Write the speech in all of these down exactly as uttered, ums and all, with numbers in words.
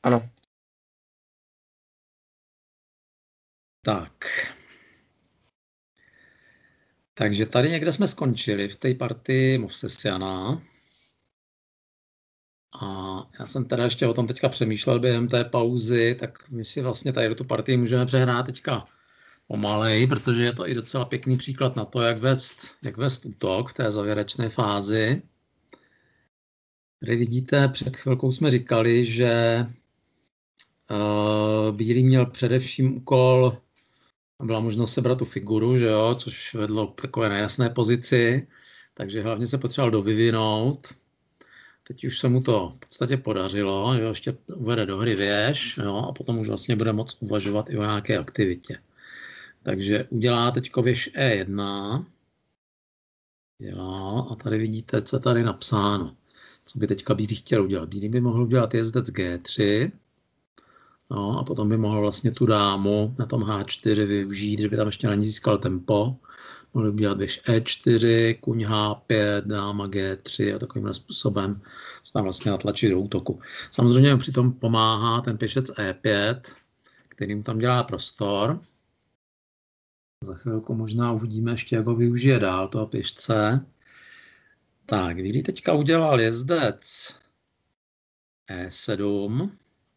Ano. Tak. Takže tady někde jsme skončili v té partii Movsesiana. A já jsem teda ještě o tom teďka přemýšlel během té pauzy, tak my si vlastně tady do tu partii můžeme přehrát teďka pomalej, protože je to i docela pěkný příklad na to, jak vést, jak vést útok v té závěrečné fázi. Tady vidíte, před chvilkou jsme říkali, že uh, bílý měl především úkol, byla možnost sebrat tu figuru, že jo, což vedlo k takové nejasné pozici, takže hlavně se potřeboval dovyvinout. Teď už se mu to v podstatě podařilo, že ještě uvede do hry věž, jo, a potom už vlastně bude moct uvažovat i o nějaké aktivitě. Takže udělá teďko věž E jedna. Dělá, a tady vidíte, co je tady napsáno. Co by teďka bílý chtěl udělat. Bílý by mohl udělat jezdec G tři, no, a potom by mohl vlastně tu dámu na tom H čtyři využít, že by tam ještě na ní získal tempo. Mohl by udělat věž E čtyři, kuň H pět, dáma G tři a takovým způsobem se tam vlastně natlačit do útoku. Samozřejmě přitom pomáhá ten pěšec E pět, který mu tam dělá prostor. Za chvilku možná uvidíme ještě, jak ho využije dál toho pěšce. Tak, bílý teďka udělal jezdec E sedm.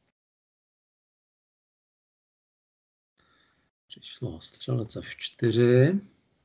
Přišlo střelec F čtyři.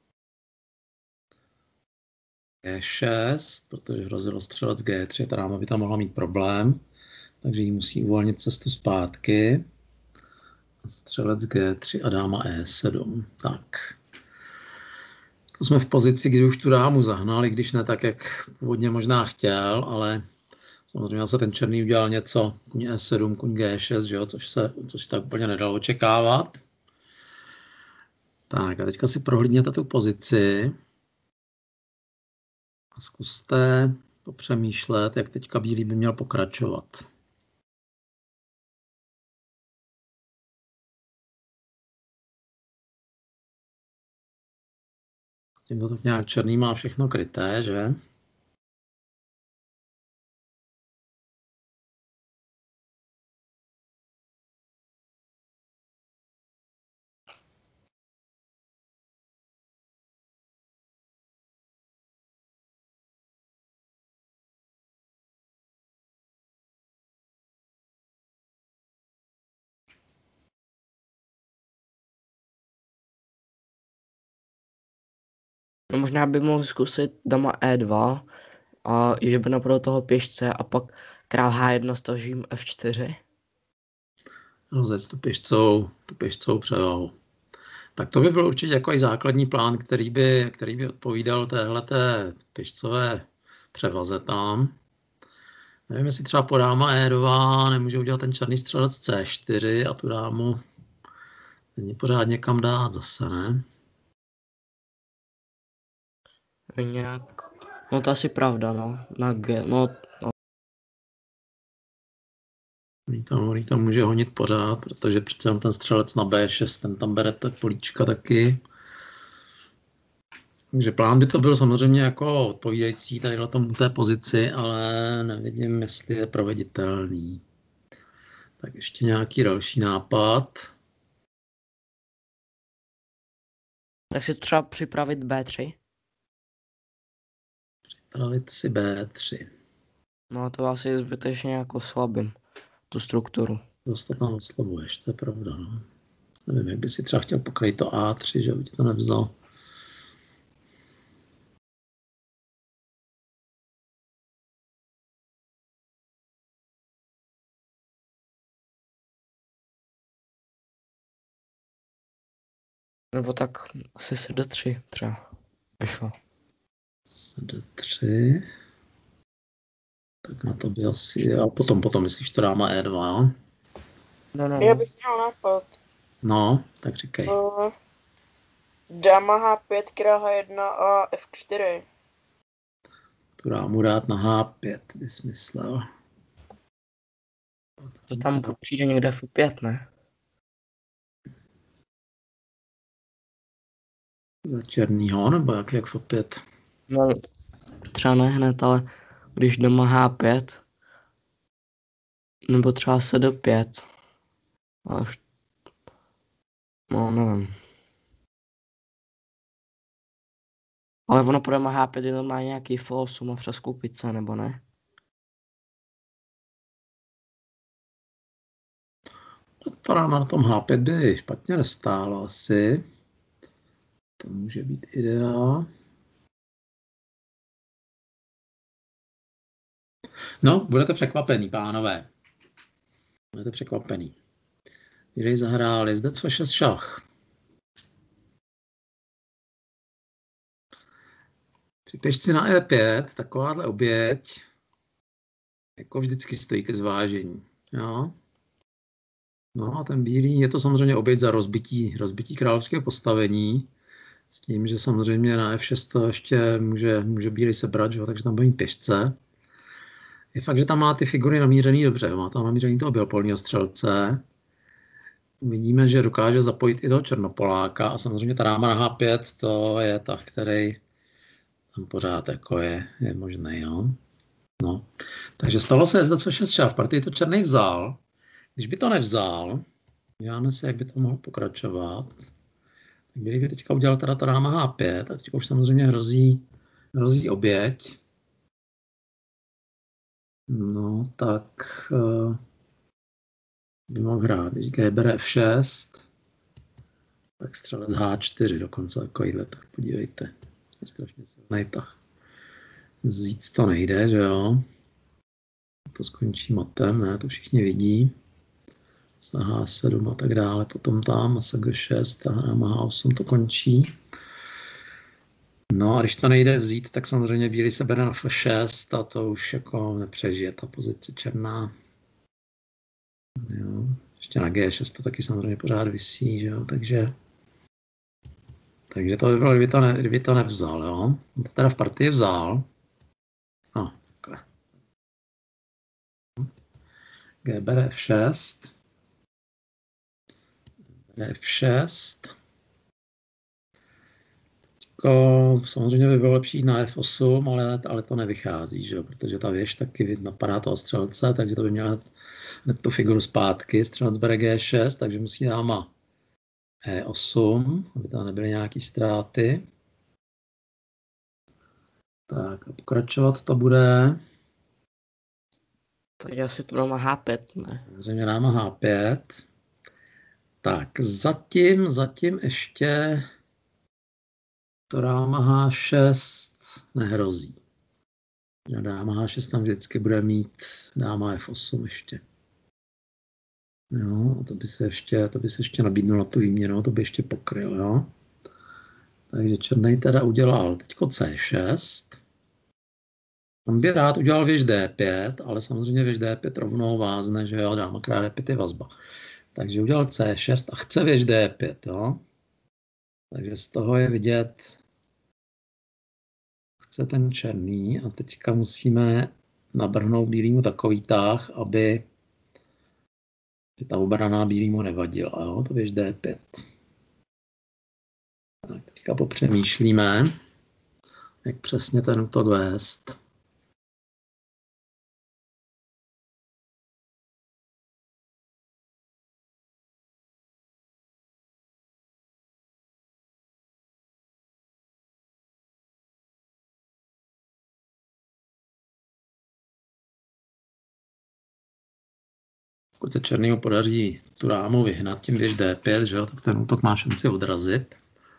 G šest, protože hrozilo střelec G tři, ta dáma by tam mohla mít problém, takže jí musí uvolnit cestu zpátky. Střelec G tři a dáma E sedm. Tak. Jsme v pozici, kdy už tu dámu zahnal, i když ne tak, jak původně možná chtěl, ale samozřejmě se ten černý udělal něco, kuň E sedm, kuň G šest, že jo, což se což tak úplně nedalo očekávat. Tak a teďka si prohlídněte tu pozici a zkuste popřemýšlet, jak teďka bílý by měl pokračovat. Tímto tak nějak černý má všechno kryté, že? No možná by mohl zkusit dama E dva a že by napadl toho pěšce a pak král H jedna s tažím F čtyři. Rozjet tu pěšcou, tu pěšcou převahu. Tak to by byl určitě jako i základní plán, který by, který by odpovídal téhleté pěšcové převaze tam. Nevím, jestli třeba po dáma E dva nemůže udělat ten černý střelec C čtyři a tu dámu není pořád někam dát zase, ne? Nějak, no to asi pravda, no, na G, no, no. Oni tam, oni tam může honit pořád, protože přece jenom ten střelec na B šest, ten tam bere tak políčka taky. Takže plán by to byl samozřejmě jako odpovídající tadyhle tomu té pozici, ale nevidím, jestli je proveditelný. Tak ještě nějaký další nápad. Tak si třeba připravit B tři. Připravit si B tři. No to asi zbytečně jako slabým, tu strukturu. Dost tam oslabuješ, to je pravda. No. Nevím, jak by si třeba chtěl pokrýt to A tři, že by ti to nevzal. Nebo tak asi se D tři třeba vyšlo. Se D tři. Tak na to by asi... A potom, potom myslíš to dáma E dva, jo? No, no. Já bych měl nápad. No, tak říkej. Uh, dáma H pět, král H jedna a F čtyři. Tu dámu dát na H pět, bys myslel. To tam přijde někde F pět, ne? Za černýho, nebo jak, jak F pět? No, třeba ne hned, ale když doma H pět, Nebo třeba se do pět. A už... No, nevím. Ale ono pro H pět je normálně nějaký F osm a přeskoupit se, nebo ne? To ráma na tom H pět by špatně nestálo asi. To může být ideál. No, budete překvapený, pánové. Budete překvapený. Bílej zahrál jezdec V šest šach. Při pěšci na E pět takováhle oběť jako vždycky stojí ke zvážení. Jo? No a ten bílý, je to samozřejmě oběť za rozbití, rozbití královské postavení, s tím, že samozřejmě na F šest to ještě může, může bílý sebrat, že? Takže tam bude mít pěšce. Je fakt, že tam má ty figury namířený dobře, má tam namířený toho bělopolního střelce. Vidíme, že dokáže zapojit i toho černopoláka a samozřejmě ta dáma na H pět, to je ta, který tam pořád jako je, je možný, jo. No. Takže stalo se jezdec V šest šach, v partii to černý vzal. Když by to nevzal, děláme si, jak by to mohlo pokračovat. Tak kdyby teďka udělal teda ta dáma H pět a teďka už samozřejmě hrozí, hrozí oběť. No, tak uh, by mohl hrát. Když G bere F šest, tak střelec H čtyři dokonce takovýhle, tak podívejte. Je strašně silný tah. Vzít to nejde, že jo. To skončí matem, ne, to všichni vidí. S H sedm a tak dále, potom tam a G šest a H osm to končí. No a když to nejde vzít, tak samozřejmě bílý se bere na F šest a to už jako nepřežije ta pozice černá. Jo. Ještě na G šest to taky samozřejmě pořád visí, že jo, takže takže to by bylo, kdyby to, ne, kdyby to nevzal, jo. On to teda v partii vzal. No, takhle. G bere F šest. Bere F šest. Teďko, samozřejmě by bylo lepší na F osm, ale, ale to nevychází, že jo, protože ta věž taky napadá toho střelce, takže to by měla hned, hned tu figuru zpátky. Střelec bere G šest, takže musí dáma E osm, aby tam nebyly nějaké ztráty. Tak a pokračovat to bude. Tak asi to dáma H pět, ne? Samozřejmě dáma H pět. Tak zatím, zatím ještě to dáma H šest nehrozí. Dáma H šest tam vždycky bude mít dáma F osm ještě. Jo, a to by se ještě, to by se ještě nabídnulo tu výměnu, to by ještě pokryl, jo. Takže černej teda udělal teďko C šest. On by rád udělal věž D pět, ale samozřejmě věž D pět rovnou vázne, že jo, dáma král D pět je vazba. Takže udělal C šest a chce věž D pět, jo. Takže z toho je vidět, chce ten černý a teďka musíme nabrhnout bílýmu takový tah, aby ta obrana bílýmu nevadila, jo, to věž D pět. Tak teďka popřemýšlíme, jak přesně ten útok vést. Pokud se černýmu podaří tu dámu vyhnat tím věž D pět, že jo, tak ten útok má šanci odrazit.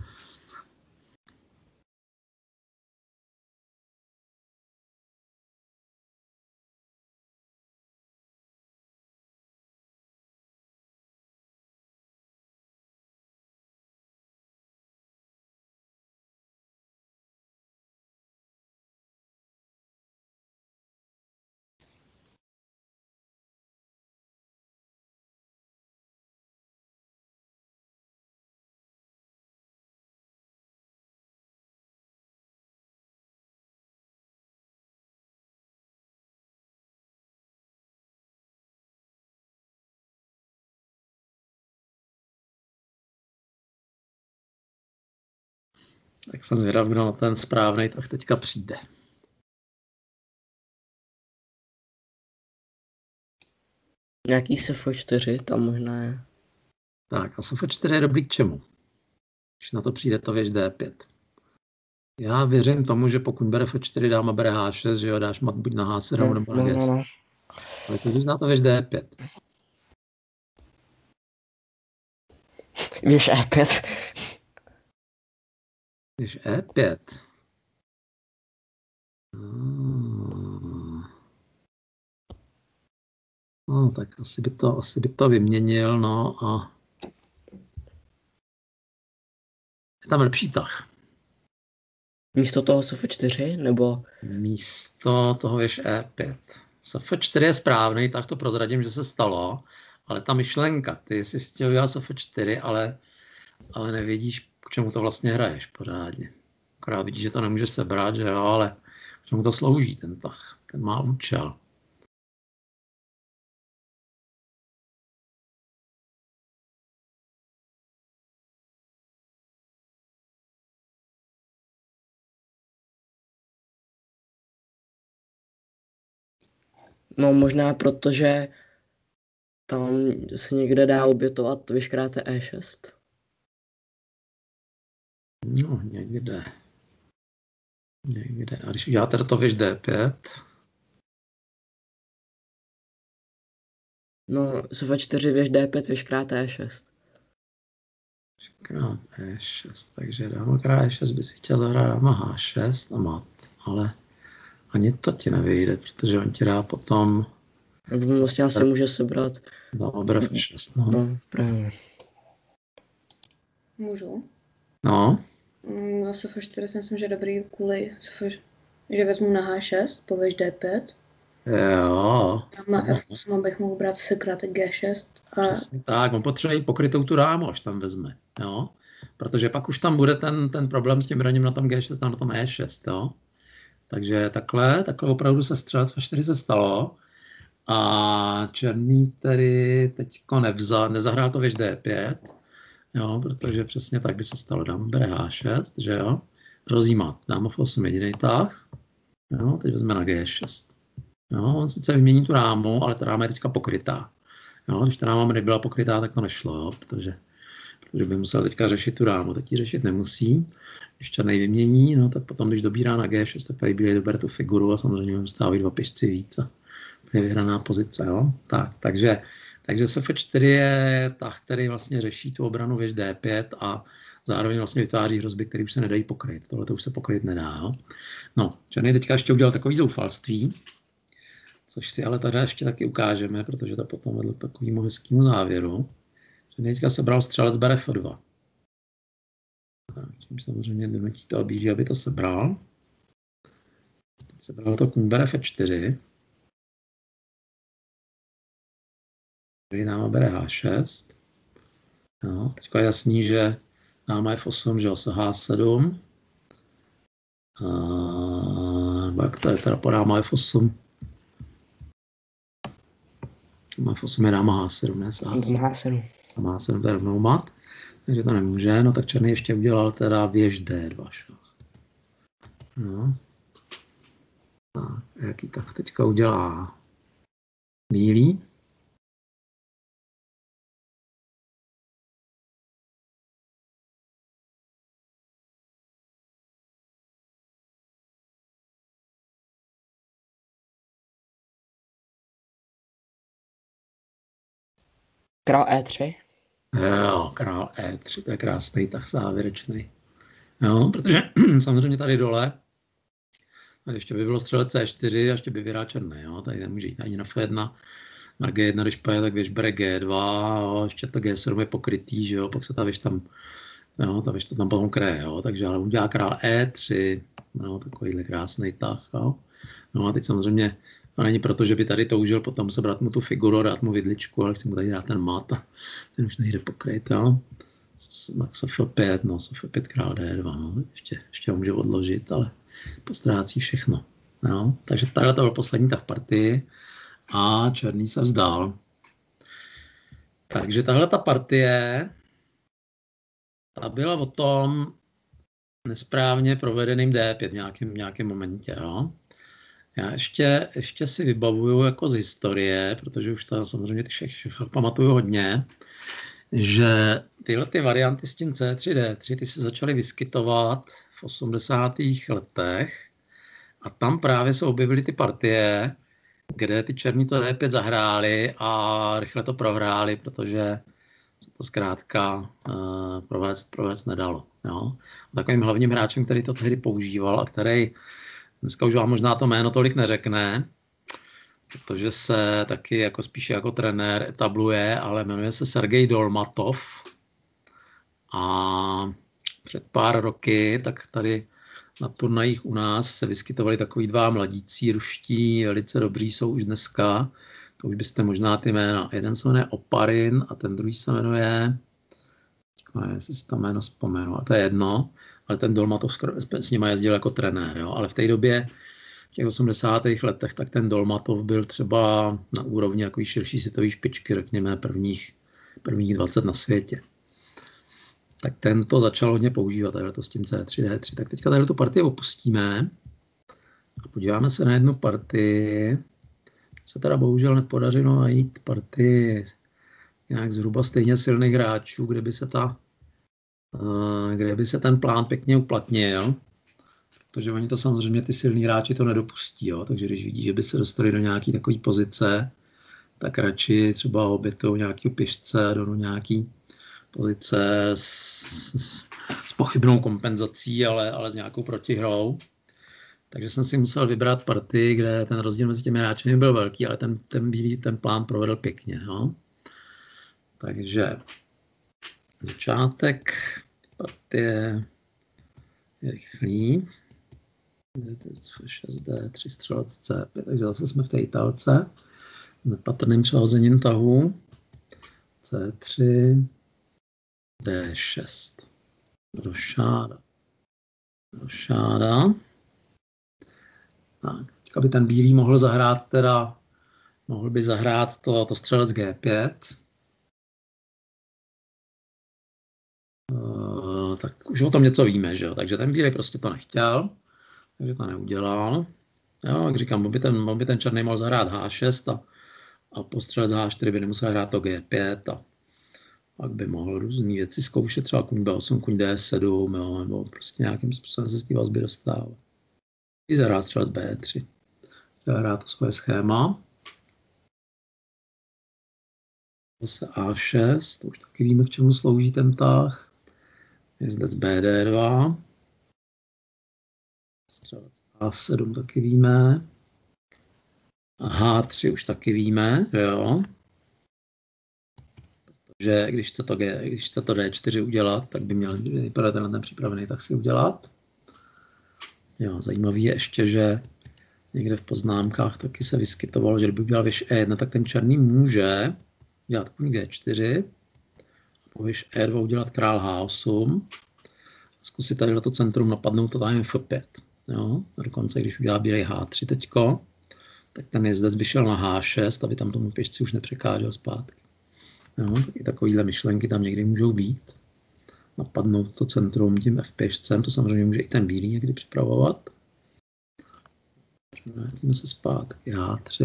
Tak jsem zvědav, kdo na ten správný tah teďka přijde. Nějaký S F čtyři, tam možná je. Tak a S F čtyři je dobrý k čemu? Když na to přijde to věž D pět. Já věřím tomu, že pokud bere F čtyři, dáma bere H šest, že jo, dáš mat buď na H sedm No, nebo na no, G no, sedm. no. Ale co když na to věž D pět? Věž E pět. Věž E pět. Hmm. No, tak asi by to, asi by to vyměnil, no a je tam lepší tah. Místo toho S F čtyři, nebo... Místo toho věž E pět. S F čtyři je správný, tak to prozradím, že se stalo, ale ta myšlenka, ty jsi chtěl udělat S F čtyři, ale, ale nevědíš, k čemu to vlastně hraješ pořádně. Akorát vidíš, že to nemůžeš sebrat, že jo, ale k čemu to slouží ten tah. Ten má účel. No možná protože tam se někde dá obětovat vyškráte E šest. No, někde. Někde. A když uděláte to věž D pět, No, S F čtyři věž D pět vyškráte E šest. krát E šest, takže dáma krát E šest by si chtěl zahrát dáma H šest a mat, ale ani to ti nevyjde, protože on ti dá potom Vlastně asi může sebrat. Dobre F šest, no. No, právě. Můžu? No, Mm, Zase F čtyři si myslím, že dobrý kvůli, že vezmu na H šest, pověž D pět. jo. Tam na F osm bych mohl brát sekrát G šest. A Přesně tak, on potřebuje pokrytou tu dámu, až tam vezme, jo. Protože pak už tam bude ten, ten problém s tím braním na tom G šest a na tom E šest, jo. Takže takhle, takhle opravdu se střelec F čtyři se stalo. A černý tedy teďko nevzal, nezahrál to věž D pět, jo, protože přesně tak by se stalo. Dáma bere H šest, že jo, rozjímá dáma F osm jediný tah, jo, teď vezme na G šest. Jo, on sice vymění tu rámu, ale ta ráma je teďka pokrytá. Jo, když ta ráma nebyla pokrytá, tak to nešlo, jo, protože, protože by musel teďka řešit tu rámu, teď ji řešit nemusí. Když černý vymění, no, tak potom, když dobírá na G šest, tak tady bílej dobere tu figuru a samozřejmě zůstávají dva pěšci víc. Je vyhraná pozice, jo? Tak, takže, takže S F čtyři je tah, který vlastně řeší tu obranu věž D pět a zároveň vlastně vytváří hrozby, které už se nedají pokryt. Tohle to už se pokryt nedá, jo? No, černý teďka ještě udělal takový zoufalství, což si ale tady ještě taky ukážeme, protože to potom vedlo k takovému hezkému závěru. Černý teďka sebral střelec bere F dva. Tím samozřejmě donutí toho bílý, aby to sebral. Teď sebral to kůň bere F čtyři. Dáma bere H šest. No, teďka je jasný, že dáma F osm, že se H sedm. A jak to je teda po dáma F osm? Dáma F osm je dáma H sedm, ne? H sedm. H sedm. Dáma H sedm to je rovnou mat, takže to nemůže. No tak černý ještě udělal teda věž D dva šach. No. Tak, jaký tak teďka udělá bílý? Král E tři. Jo, král E tři, to je krásný tah závěrečný. Jo, protože samozřejmě tady dole, tady ještě by bylo střelec C čtyři a ještě by vyhrál černý, jo, tady nemůže jít ani na F jedna, na G jedna, když poje, tak věž bere G dva, jo, ještě to G sedm je pokrytý, že jo, pak se ta věž tam, jo, ta věž to tam potom kreje, jo, takže ale udělá král E tři, no, takovýhle krásný tah, jo. No a teď samozřejmě, to není proto, že by tady toužil potom sebrat mu tu figuru, dát mu vidličku, ale chci mu tady dát ten mat a ten už nejde pokryt, jo. S F pět, no, s F pět král D dva, no, ještě, ještě ho může odložit, ale postrácí všechno, no. Takže takhle to byl poslední tah v partii a černý se vzdal. Takže tahle ta partie, ta byla o tom nesprávně provedeným D pět v nějakém, nějakém momentě, jo. Já ještě, ještě si vybavuju jako z historie, protože už to samozřejmě ty šachy pamatuju hodně, že tyhle ty varianty s tím C tři D tři ty se začaly vyskytovat v osmdesátých letech a tam právě se objevily ty partie, kde ty černí to D pět zahráli a rychle to prohráli, protože se to zkrátka uh, provést, provést nedalo. Jo. Takovým hlavním hráčem, který to tehdy používal a který dneska už vám možná to jméno tolik neřekne, protože se taky jako spíše jako trenér etabluje, ale jmenuje se Sergej Dolmatov. A před pár roky, tak tady na turnajích u nás se vyskytovali takový dva mladící ruští, velice dobří jsou už dneska. To už byste možná ty jména. Jeden se jmenuje Oparin a ten druhý se jmenuje, ne, jestli si to jméno vzpomenu, a to je jedno, ale ten Dolmatov s nima jezdil jako trenér. Jo? Ale v té době, v těch osmdesátých letech, tak ten Dolmatov byl třeba na úrovni jako širší světové špičky, řekněme prvních, prvních dvacet na světě. Tak ten to začal hodně používat, tady to s tím C tři D tři. Tak teďka tady tu partii opustíme a podíváme se na jednu partii. Se teda bohužel nepodařilo najít partii nějak zhruba stejně silných hráčů, kde by se, ta, kde by se ten plán pěkně uplatnil. Protože oni to samozřejmě, ty silní hráči to nedopustí. Jo? Takže když vidí, že by se dostali do nějaké takové pozice, tak radši třeba obětují nějakého pěšce, do nějaký pozice s, s, s pochybnou kompenzací, ale, ale s nějakou protihrou. Takže jsem si musel vybrat partii, kde ten rozdíl mezi těmi hráči byl velký, ale ten, ten bílý ten plán provedl pěkně. Jo? Takže začátek partie je rychlý. šest D, tři střelec C pět, takže zase jsme v té Italce. Nepatrným přehozením tahu. C tři, D šest. Rošáda. Rošáda. Tak, teďka by ten bílý mohl zahrát teda, mohl by zahrát to, to střelec G pět. Uh, tak už o tom něco víme, že jo? Takže ten bílý prostě to nechtěl, takže to neudělal. Jo, jak říkám, by ten, by ten černý mohl zahrát H šest a, a po střelec H čtyři by nemusel hrát to G pět a pak by mohl různý věci zkoušet, třeba kuň B osm, kuň D sedm, jo, nebo prostě nějakým způsobem se z té vazby dostávat. I zahrát střelec B tři. Zahrát to svoje schéma. Zase A šest, to už taky víme, k čemu slouží ten tah. Jezdec B D dva. Střelec A sedm taky víme. A H tři už taky víme, jo. Protože když chce to, G, když chce to D čtyři udělat, tak by měl vypadat ten připravený, tak si udělat. Jo, zajímavý je ještě, že někde v poznámkách taky se vyskytovalo, že kdyby udělal věž E jedna, tak ten černý může dělat kuň G čtyři a po věž E dva udělat král H osm a zkusit tady to centrum napadnout to tam F pět. Jo? A dokonce, když udělá bílej H tři teďko, tak ten jezdec by šel na H šest, aby tam tomu pěšci už nepřekážel zpátky. Jo? Tak i takovýhle myšlenky tam někdy můžou být. Napadnout to centrum tím F pěšcem, to samozřejmě může i ten bílý někdy připravovat. Vrátíme se zpátky H tři.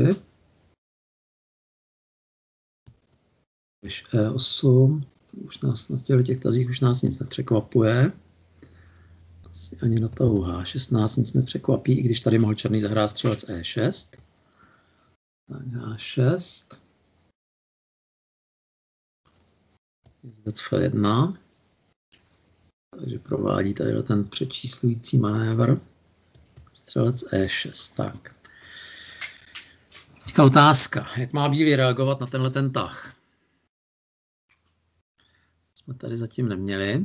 Věž E osm. Už nás na těch tazích už nás nic nepřekvapuje. Asi ani na tahu H šestnáct nic nepřekvapí, i když tady mohl černý zahrát střelec E šest. Tak H šest. Jezdec F jedna. Takže provádí tady ten přečíslující manévr. Střelec E šest. Tak. Teďka otázka. Jak má bílý reagovat na tenhle ten tah? Jsme tady zatím neměli.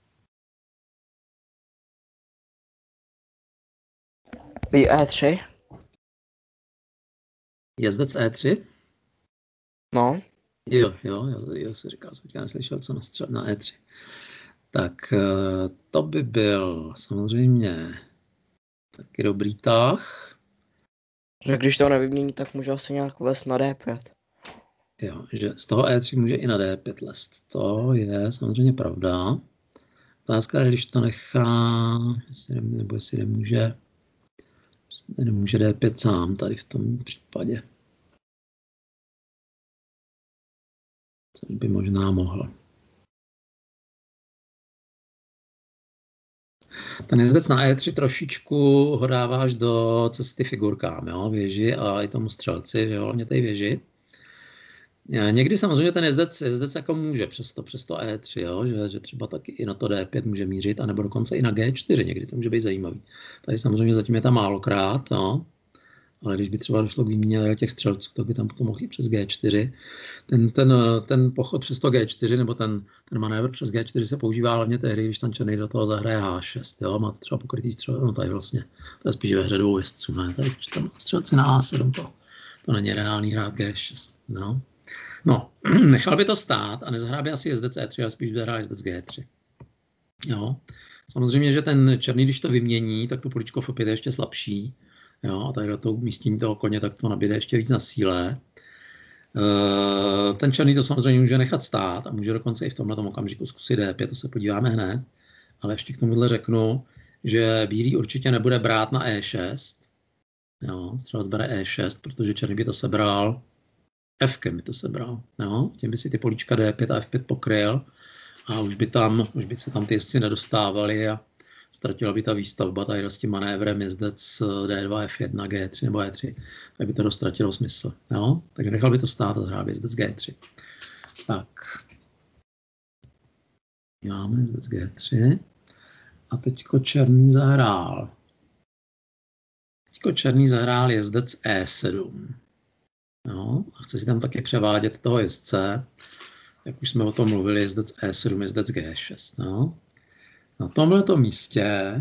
E tři. Jezdec E tři? No. Jo, jo, jo, jo se říká, teďka neslyšel, co na, střel, na E tři. Tak to by byl samozřejmě taky dobrý tah. Že když to nevymění, tak může asi nějak vést na D pět. Jo, že z toho E tři může i na D pět lest. To je samozřejmě pravda. Otázka je, když to nechá, jestli ne, nebo jestli nemůže Nemůže D pět sám tady v tom případě. Což by možná mohl. Ten jezdec na E tři trošičku ho dáváš do cesty figurkám, jo, věži a i tomu střelci, že jo, hlavně té věži. Někdy samozřejmě ten jezdec, jezdec jako může přes to, přes to E tři, jo, že, že třeba taky i na to D pět může mířit, anebo dokonce i na G čtyři, někdy to může být zajímavý. Tady samozřejmě zatím je tam málokrát, no, ale když by třeba došlo k výměně těch střelců, tak by tam potom mohl jít přes G čtyři. Ten, ten, ten pochod přes to G čtyři, nebo ten, ten manévr přes G čtyři se používá hlavně tehdy, když ten černý do toho zahraje H šest, jo, má to třeba pokrytý střel, no tady vlastně, to je spíš ve hře dvou jezdců, ne, tady tam střelci na A sedm, to, to není reálný hrát G šest, no. No, nechal by to stát a nezahrál by asi jezdec E tři, ale spíš by zahrál jezdec G tři. Jo. Samozřejmě, že ten černý, když to vymění, tak to políčko F pět je ještě slabší. Jo, a tady do toho umístění toho koně, tak to nabíde ještě víc na síle. E, ten černý to samozřejmě může nechat stát a může dokonce i v tomhle okamžiku zkusit D pět, to se podíváme hned. Ale ještě k tomuhle řeknu, že bílý určitě nebude brát na E šest. Jo, střelec bere E šest, protože černý by to sebral. F-kem by to sebral. Jo? Tím by si ty políčka D pět a F pět pokryl a už by, tam, už by se tam ty jezdci nedostávali a ztratila by ta výstavba tady s tím manévrem jezdec D dva, F jedna, G tři nebo E tři, tak by to ztratilo smysl. Jo? Takže nechal by to stát a zahrál jezdec G tři. Tak. Máme jezdec G tři a teďko černý zahrál. Teďko černý zahrál jezdec E sedm. No, a chce si tam taky převádět toho jezdce, jak už jsme o tom mluvili, jezdec E sedm, jezdec G šest. No. Na tomhleto místě,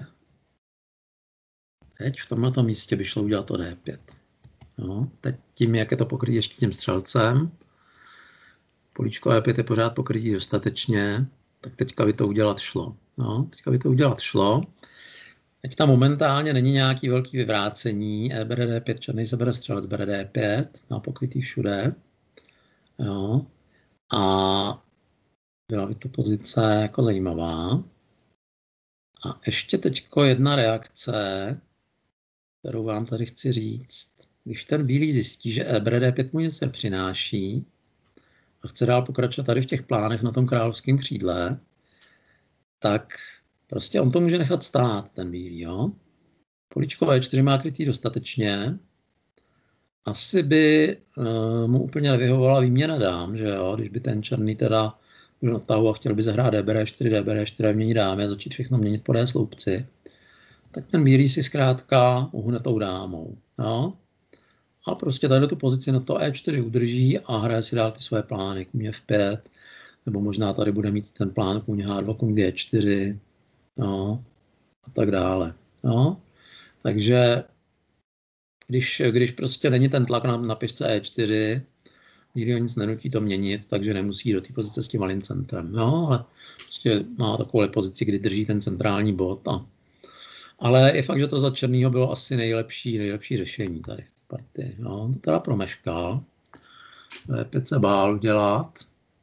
teď v tomhleto místě by šlo udělat to D pět. No, teď tím, jak je to pokrytí ještě tím střelcem, políčko E pět je pořád pokrytí dostatečně, tak teďka by to udělat šlo. No, teďka by to udělat šlo. Teď tam momentálně není nějaký velký vyvrácení. E bere D pět, černý se bere střelec, bere D pět, má pokrytý všude. Jo. A byla by to pozice jako zajímavá. A ještě teďko jedna reakce, kterou vám tady chci říct. Když ten bílý zjistí, že E bere D pět mu nic nepřináší a chce dál pokračovat tady v těch plánech na tom královském křídle, tak prostě on to může nechat stát, ten bílý, jo. Políčko E čtyři má krytý dostatečně. Asi by uh, mu úplně nevyhovovala výměna dám, že jo, když by ten černý teda byl na tahu a chtěl by zahrát D B R čtyři, D B R čtyři měnit dámy a začít všechno měnit po D sloupci, tak ten bílý si zkrátka uhne tou dámou, jo. A prostě tady tu pozici na to E čtyři udrží a hraje si dál ty své plány, kůň F pět, nebo možná tady bude mít ten plán kůň H dva, kůň G čtyři, no, a tak dále. No. Takže když, když prostě není ten tlak na, na pěšce E čtyři, nikdy ho nic nenutí to měnit, takže nemusí jít do té pozice s tím malým centrem. No, ale prostě má takovou pozici, kdy drží ten centrální bod. A, ale je fakt, že to za černýho bylo asi nejlepší, nejlepší řešení tady v té partii. No, to teda promeškal. E pět se bál udělat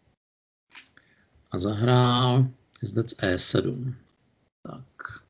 a zahrál jezdec E sedm. Tak.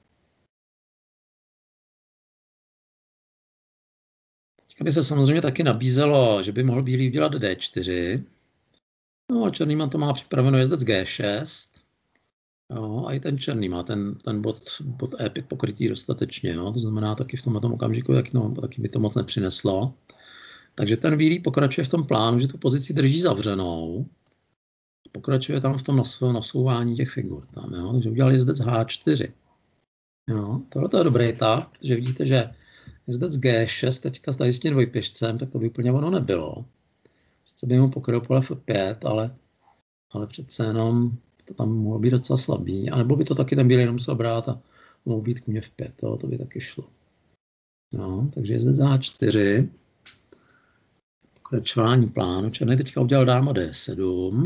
Teďka by se samozřejmě taky nabízelo, že by mohl bílý udělat D čtyři. No a černý to má připraveno jezdec G šest. Jo, a i ten černý má ten, ten bod, bod E pět pokrytý dostatečně. Jo. To znamená taky v tomhle okamžiku, taky, no, taky by to moc nepřineslo. Takže ten bílý pokračuje v tom plánu, že tu pozici drží zavřenou. Pokračuje tam v tom nasouvání těch figur. Tam, jo. Takže udělal jezdec H čtyři. Jo. Tohle je dobrý tah, protože vidíte, že jezdec G šest teďka tady s tím dvojpěšcem, tak to by úplně ono nebylo. Sice by mu pokryl pole F pět, ale, ale přece jenom to tam mohlo být docela slabý. A nebo by to taky ten bílý jenom musel brát a mohl být kůň F pět, jo, to by taky šlo. No, takže jezdec H čtyři. Pokračování plánu. Černý teďka udělal dáma D sedm.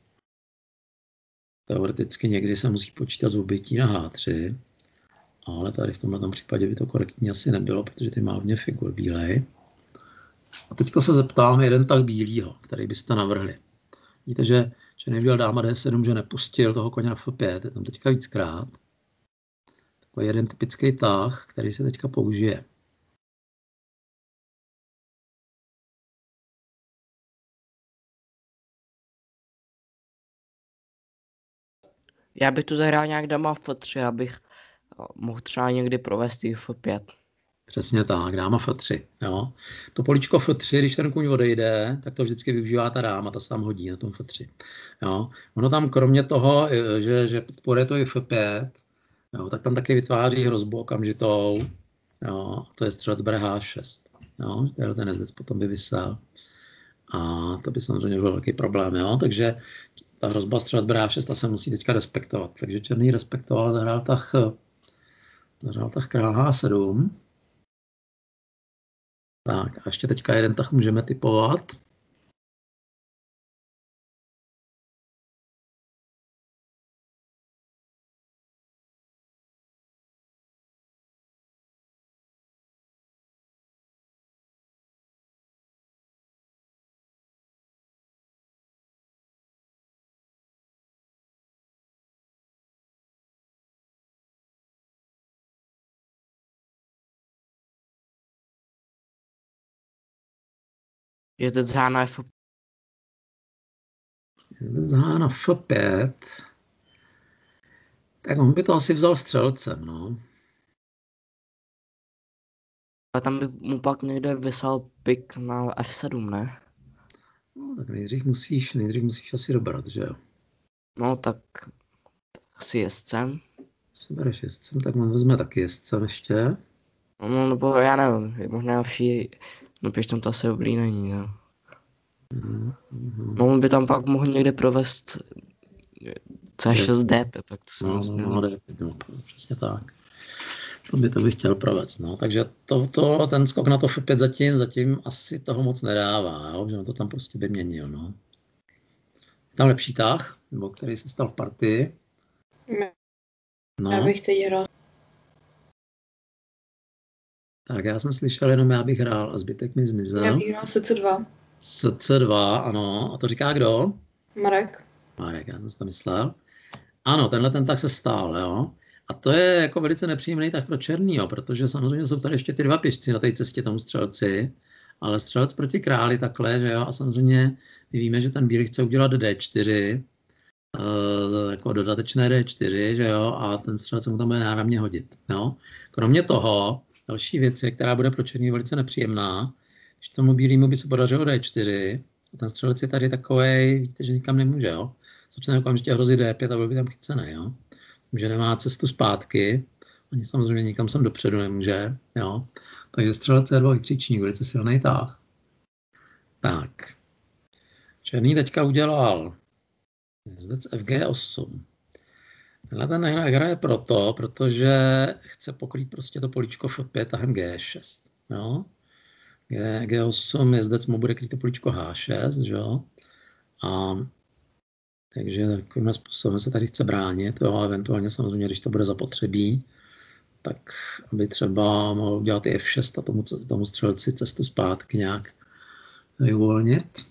Teoreticky někdy se musí počítat z obětí na H tři. Ale tady v tomhle případě by to korektní asi nebylo, protože ty má hodně figur bílej. A teďka se zeptám jeden tak bílýho, který byste navrhli. Víte, že, že nebyl dáma D sedm, že nepustil toho koně na F pět, je tam teďka víckrát. Takový jeden typický tah, který se teďka použije. Já bych tu zahrál nějak dama F tři, abych mohl třeba někdy provést i F pět. Přesně tak, dáma F tři. Jo. To políčko F tři, když ten kůň odejde, tak to vždycky využívá ta dáma, ta se tam hodí na tom F tři. Jo. Ono tam kromě toho, že, že podporuje to i F pět, jo, tak tam taky vytváří hrozbu okamžitou. Jo. To je střelec bere H šest. Jo. Ten jezdec potom by vysel. A to by samozřejmě byl velký problém. Jo. Takže ta hrozba střelec bere H šest ta se musí teďka respektovat. Takže černý respektoval, zahrál tah, zahrál tah král H sedm. Tak a ještě teďka jeden tah můžeme typovat. Jezdec H na F. Jezdec H na F pět. Tak on by to asi vzal střelcem, no. A tam by mu pak někde vysel pik na F sedm, ne? No, tak nejdřív musíš, nejdřív musíš asi dobrat, že jo? No tak si jezdcem. Když se bereš jezdcem, tak on vezme taky jezdcem ještě. No nebo já nevím, možná vší, no pěštem to asi dobrý není, no. Mm, mm, No on by tam pak mohl někde provést C šest D pět, tak to se no, vlastně no, no, no, přesně tak. To by to bych chtěl provést, no. Takže to, to, ten skok na to F pět zatím, zatím asi toho moc nedává, jo? Že on to tam prostě by měnil, no. Tam lepší tah, nebo který se stal v partii. No. Já bych teď hrál. Tak já jsem slyšel jenom já bych hrál a zbytek mi zmizel. Já bych hrál S C dva. S C dva, ano. A to říká kdo? Marek. Marek, já jsem si to myslel. Ano, tenhle ten tah se stál, jo. A to je jako velice nepříjemný tah pro černýho, protože samozřejmě jsou tady ještě ty dva pěšci na té cestě tomu střelci, ale střelec proti králi takhle, že jo, a samozřejmě my víme, že ten bílý chce udělat D čtyři, uh, jako dodatečné D čtyři, že jo, a ten střelec mu tam bude náramně hodit, jo. Kromě toho, další věc je, která bude pro černý velice nepříjemná, když tomu bílému by se podařilo D čtyři, a ten střelec je tady takovej, víte, že nikam nemůže, jo. Začne okamžitě hrozit D pět a byl by tam chycený, jo. Že nemá cestu zpátky, ani samozřejmě nikam sem dopředu nemůže, jo. Takže střelec C dva vykřičník, velice silný tah. Tak. Černý teďka udělal jezdec F G osm. Tenhle ten hraje proto, protože chce pokrýt prostě to políčko F pět tahem G šest, jo. G, G8 jezdec mu bude krýt to políčko H šest, jo. A takže takovým způsobem se tady chce bránit, jo, a eventuálně samozřejmě, když to bude zapotřebí, tak aby třeba mohl udělat i F šest a tomu, tomu střelci cestu zpátky nějak uvolnit.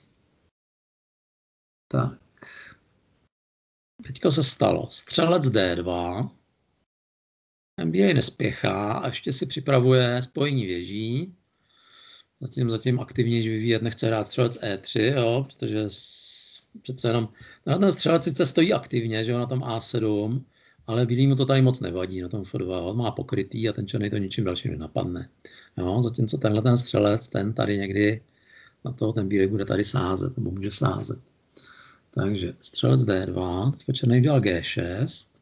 Tak. Teďka se stalo. Střelec D dva. Ten bílej nespěchá a ještě si připravuje spojení věží. Zatím, zatím aktivněji vyvíjet nechce hrát střelec E tři, jo, protože přece jenom na ten střelec sice stojí aktivně, že jo, na tom A sedm, ale bílý mu to tady moc nevadí, na tom F dva, on má pokrytý a ten černý to ničím dalším nenapadne. Jo, zatímco tenhle ten střelec, ten tady někdy na toho ten bílý bude tady sázet, nebo může sázet. Takže střelec D dva, teďka černý udělal G šest.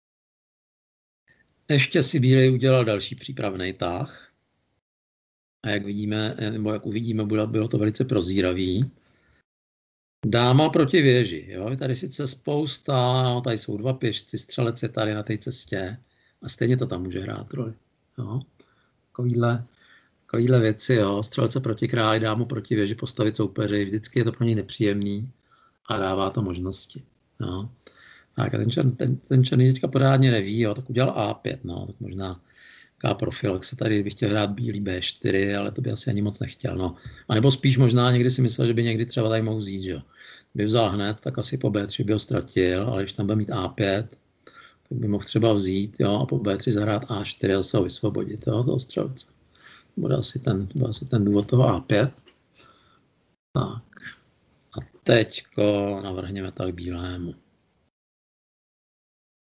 Ještě si bílý udělal další přípravný tah. A jak vidíme, nebo jak uvidíme, bylo to velice prozíravý. Dáma proti věži, jo, je tady sice spousta, no, tady jsou dva pěšci, střelec je tady na té cestě a stejně to tam může hrát roli, jo. Takovýhle, takovýhle věci, jo, střelce proti králi, dámu proti věži, postavit soupeři, vždycky je to pro něj nepříjemný a dává to možnosti, jo. Tak a ten, čern, ten, ten černý teďka pořádně neví, jo, tak udělal A pět, no, tak možná taková profilaxe tady bych chtěl hrát bílý B čtyři, ale to by asi ani moc nechtěl, no. A nebo spíš možná někdy si myslel, že by někdy třeba tady mohl vzít, že jo. By vzal hned, tak asi po B tři by ho ztratil, ale když tam bude mít A pět, tak by mohl třeba vzít, jo, a po B tři zahrát A čtyři a se ho vysvobodit, jo, toho střelce. Bude asi ten, bude asi ten důvod toho A pět. Tak. A teďko navrhněme tak bílému.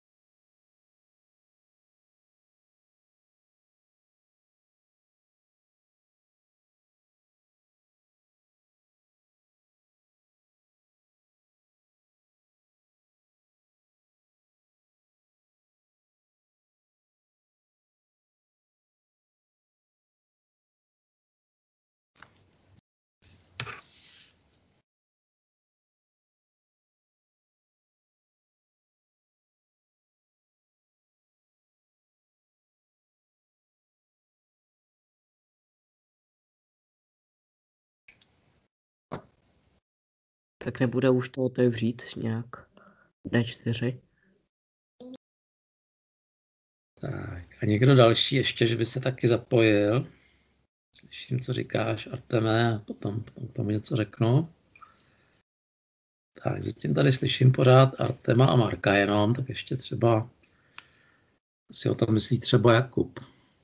Tak nebude už to otevřít nějak D čtyři? Tak a někdo další ještě, že by se taky zapojil. Slyším, co říkáš, Arteme, a potom, potom tomu něco řeknu. Tak zatím tady slyším pořád Artema a Marka jenom, tak ještě třeba si o tom myslí třeba Jakub.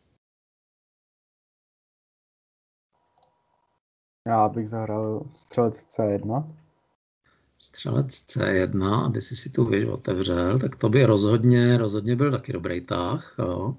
Já bych zahrál střelec C jedna. Střelec C jedna, aby si si tu věž otevřel, tak to by rozhodně, rozhodně byl taky dobrý tah. Jo.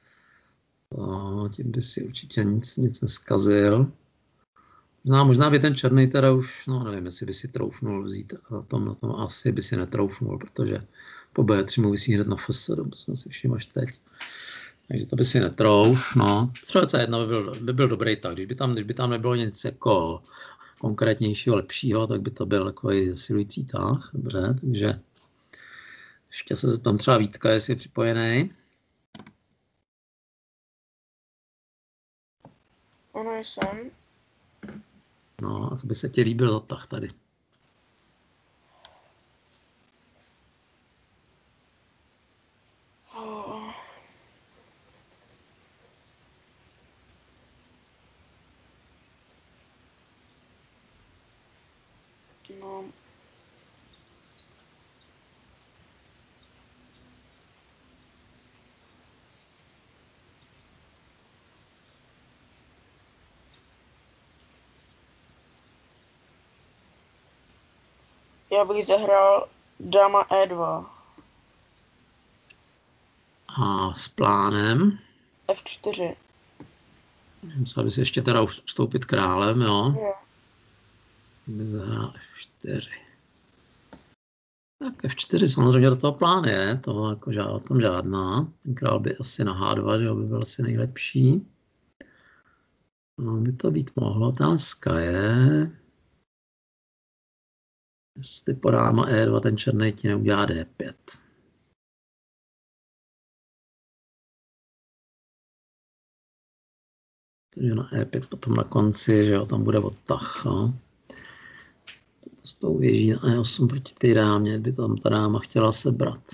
A tím by si určitě nic, nic neskazil. No, možná by ten černý teda už, no nevím, jestli by si troufnul vzít, na tom, na tom asi by si netroufnul, protože po B tři mu vysí hned na F sedm, to jsem si všiml až teď. Takže to by si netrouf, no. Střelec C jedna by byl, by byl dobrý tak, když by tam, když by tam nebylo nic jako konkrétnějšího, lepšího, tak by to byl takový zesilující tah, dobře, takže ještě se zeptám třeba Vítka, jestli je připojený. Ano, jsem. No a co by se ti líbil za tah tady? Oh. No. Já bych zahrál dáma E dva. A s plánem? F čtyři. Musel bys ještě teda vstoupit králem, jo? Jo. By zahrál F čtyři. Tak F čtyři samozřejmě do toho plán je, to jako žád, o tom žádná. Ten král by asi na H dva, že jo, by byl asi nejlepší. No, by to být mohlo. Otázka je, jestli po dáma E dva ten černý ti neudělá D pět. Takže na E pět potom na konci, že jo, tam bude odtah. No. S tou věží na E osm proti té dámě by tam ta dáma chtěla sebrat.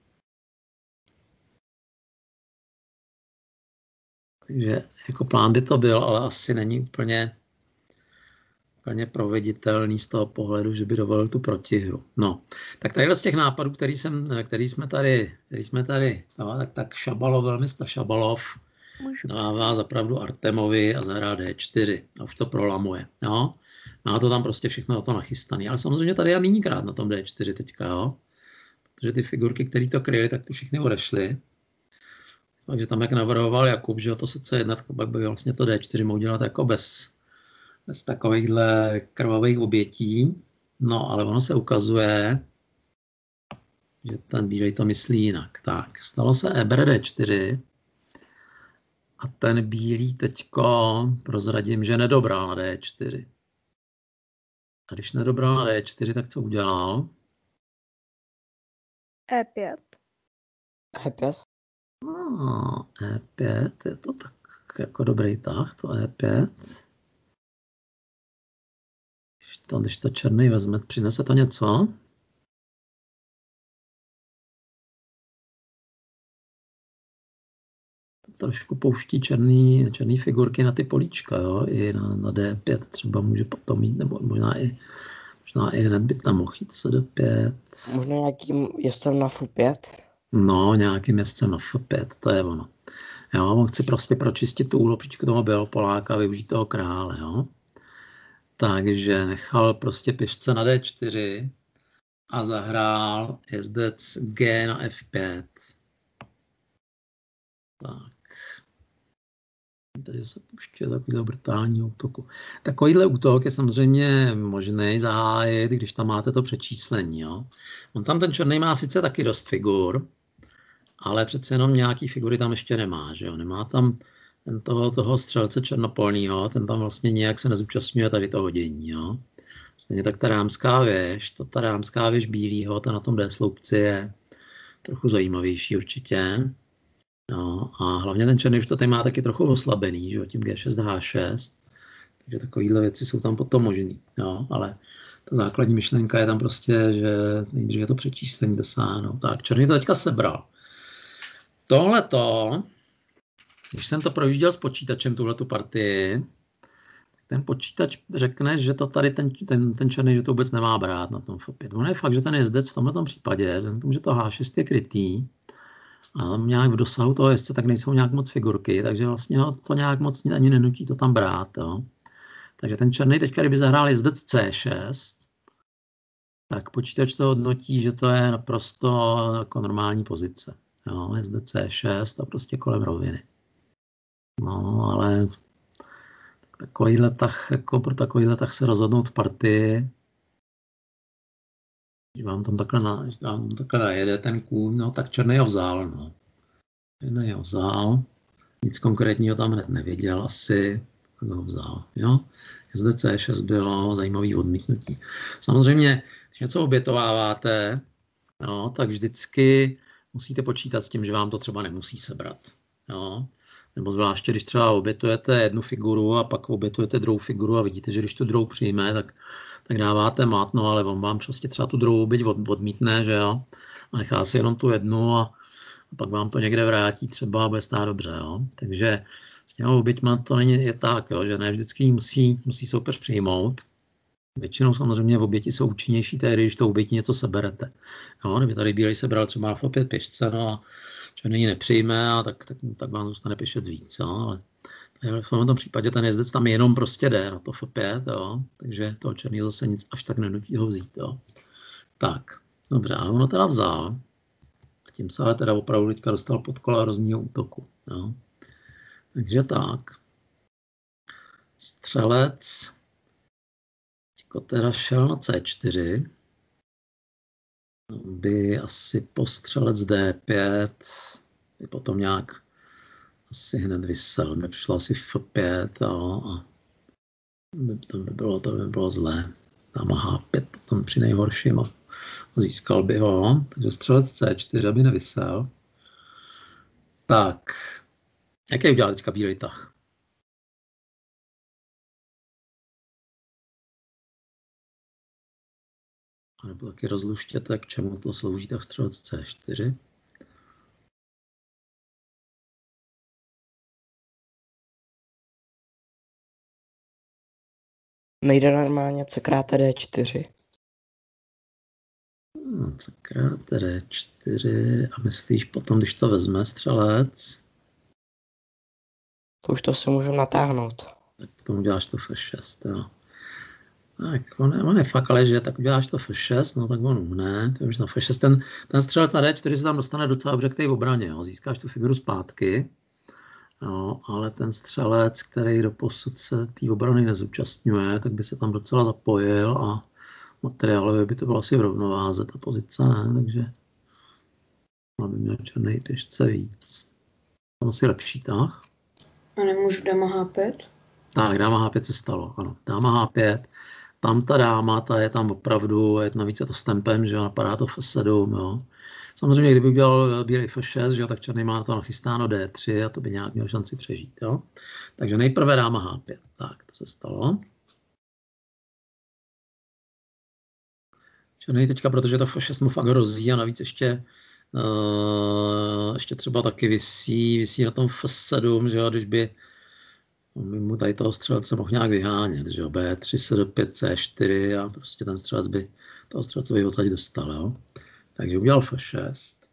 Takže jako plán by to byl, ale asi není úplně, úplně proveditelný z toho pohledu, že by dovolil tu protihru. No, tak tadyhle z těch nápadů, který, jsem, který jsme tady, který jsme tady no, tak, tak Šabalov, velmi Šabalov, dává zapravdu Artemovi a zahrá D čtyři a už to prolamuje. Jo? Má to tam prostě všechno na to nachystané. Ale samozřejmě tady je míníkrát na tom D čtyři teďka, jo? Protože ty figurky, které to kryly, tak ty všechny odešly. Takže tam, jak navrhoval Jakub, že to se C jedna, tak pak by vlastně to D čtyři mohl dělat jako bez, bez takovýchhle krvavých obětí. No, ale ono se ukazuje, že ten bílej to myslí jinak. Tak, stalo se E bere D čtyři. A ten bílý teďko prozradím, že nedobral na D čtyři. A když nedobral na D čtyři, tak co udělal? E pět. E pět? No, E pět, je to tak jako dobrý tah, to E pět. Když to, když to černý vezme, přinese to něco? Trošku pouští černý, černý figurky na ty políčka, jo? I na, na D pět třeba může potom mít, nebo možná i, možná i hned by tam mohl jít C D pět. Možná nějakým jezdcem na F pět? No, nějakým jezdcem na F pět, to je ono. Jo, on chce prostě pročistit tu úlopičku toho Bělopoláka a využít toho krále, jo. Takže nechal prostě pěšce na D čtyři a zahrál jezdec G na F pět. Tak. Takže se pouští takovýhle brutální útoku. Takovýhle útok je samozřejmě možný zahájit, když tam máte to přečíslení. Jo? On tam ten černý má sice taky dost figur, ale přece jenom nějaký figury tam ještě nemá. Že jo? Nemá tam ten toho, toho střelce černopolního, ten tam vlastně nějak se nezúčastňuje tady toho dění. Jo? Stejně tak ta rámská věž, to ta rámská věž bílýho, ta na tom D sloupci je trochu zajímavější určitě. No, a hlavně ten černý už to tady má taky trochu oslabený, že jo, tím G šest, H šest, takže takovýhle věci jsou tam potom možný, no, ale ta základní myšlenka je tam prostě, že nejdříve to přečíslení dosáhnou. Tak, černý to teďka sebral. Tohleto, když jsem to projížděl s počítačem, tuhletu partii, ten počítač řekne, že to tady ten, ten, ten černý, že to vůbec nemá brát na tom F pět. Ono je fakt, že ten jezdec v tomto případě, vzhledem k tomu, že to H šest je krytý, a tam nějak v dosahu toho jezdce, tak nejsou nějak moc figurky, takže vlastně ho to nějak moc ani nenutí to tam brát. Jo. Takže ten černý teďka, kdyby zahrál jezdec C šest, tak počítač to hodnotí, že to je naprosto jako normální pozice. Jo, jezdec C šest a prostě kolem roviny. No, ale takovýhle tah, jako pro takovýhle tah se rozhodnout v partii, když vám tam takhle, na, když vám takhle najede ten kůň, no tak černý ho vzal, no. Černý ho vzal, nic konkrétního tam hned nevěděl asi, tak ho vzal, jo. Jezdec C šest bylo zajímavý odmítnutí. Samozřejmě, když něco obětováváte, no, tak vždycky musíte počítat s tím, že vám to třeba nemusí sebrat, jo. Nebo zvláště, když třeba obětujete jednu figuru a pak obětujete druhou figuru a vidíte, že když tu druhou přijme, tak, tak dáváte mat, no ale on vám prostě třeba tu druhou byť od, odmítne, že jo, a nechá si jenom tu jednu a, a pak vám to někde vrátí třeba a bude stát dobře, jo. Takže s těma oběťma to není je tak, jo, že ne vždycky musí, musí soupeř přijmout. Většinou samozřejmě v oběti jsou účinnější tehdy, když to oběti něco seberete. Jo, kdyby tady bílej sebral třeba F pět pěšce, no a černý nepřijme, a tak, tak, tak vám zůstane pěšec víc. Jo. Ale v tomto případě ten jezdec tam jenom prostě jde na to F pět, jo. Takže toho černý zase nic až tak nenutí ho vzít. Jo. Tak, dobře, ale ono teda vzal. A tím se ale teda opravdu teďka dostal pod kola hrozného útoku. Jo. Takže tak. Střelec teďko teda šel na C čtyři. By asi postřelec D pět, by potom nějak asi hned vysel. Mě přišlo asi F pět, jo, a by, to, by bylo, to by bylo zlé. Tam H pět potom při nejhorším a získal by ho. Takže střelec C čtyři by nevysel. Tak, jaký udělá teďka bílej tah? A nebo taky rozluštěte, k čemu to slouží tak střelec C čtyři. Nejde normálně C krát D čtyři. No, C krát D čtyři a myslíš potom, když to vezme střelec? To už to si můžu natáhnout. Tak potom uděláš to F šest, jo. Tak, on, on je fakt, ale že tak uděláš to F šest, no tak on uhne. Vím, že na F šest ten, ten střelec na D čtyři se tam dostane docela dobře k té obraně, jo. Získáš tu figuru zpátky, jo, ale ten střelec, který doposud se té obrany nezúčastňuje, tak by se tam docela zapojil a materiálově by to bylo asi v rovnováze, ta pozice, ne, takže by měl černý pěšce víc. Tam asi lepší tah. A nemůžu dáma H pět? Tak, dáma H pět se stalo, ano. Dáma H pět, tam ta dáma, ta je tam opravdu, je navíc je to s tempem, že jo, napadá to F sedm, jo. Samozřejmě, kdyby udělal bílej F šest, že jo, tak černý má to nachystáno D tři a to by nějak měl šanci přežít, jo. Takže nejprve dáma H pět, tak, to se stalo. Černý teďka, protože to F šest mu fakt hrozí a navíc ještě uh, ještě třeba taky visí, visí na tom F sedm, že jo, když by by mu tady toho střelce mohl nějak vyhánět, že jo, B tři, S pět, C čtyři a prostě ten střelec by toho střelce by odsaď dostal, jo. Takže udělal F šest.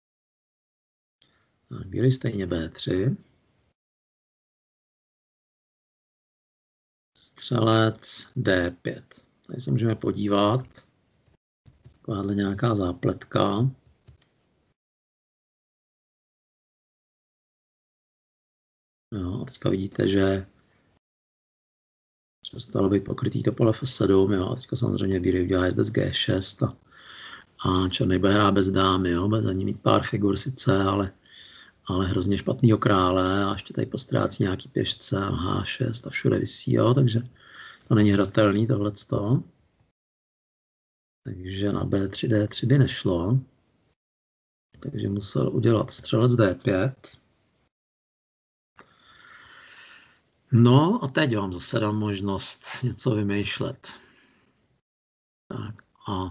Tak, bílej stejně B tři. Střelec D pět. Tady se můžeme podívat. Takováhle nějaká zápletka. Jo, a teďka vidíte, že přestalo být pokrytý to pole F sedm, jo, a teďka samozřejmě bílej udělá jezdec G šest a, a černý bude hrát bez dámy, jo, bude za ní mít pár figur sice, ale, ale hrozně špatnýho krále a ještě tady postrácí nějaký pěšce a H šest a všude visí, jo, takže to není hratelný tohleto. Takže na B tři, D tři by nešlo, takže musel udělat střelec D pět. No a teď vám zase dám možnost něco vymýšlet. Tak a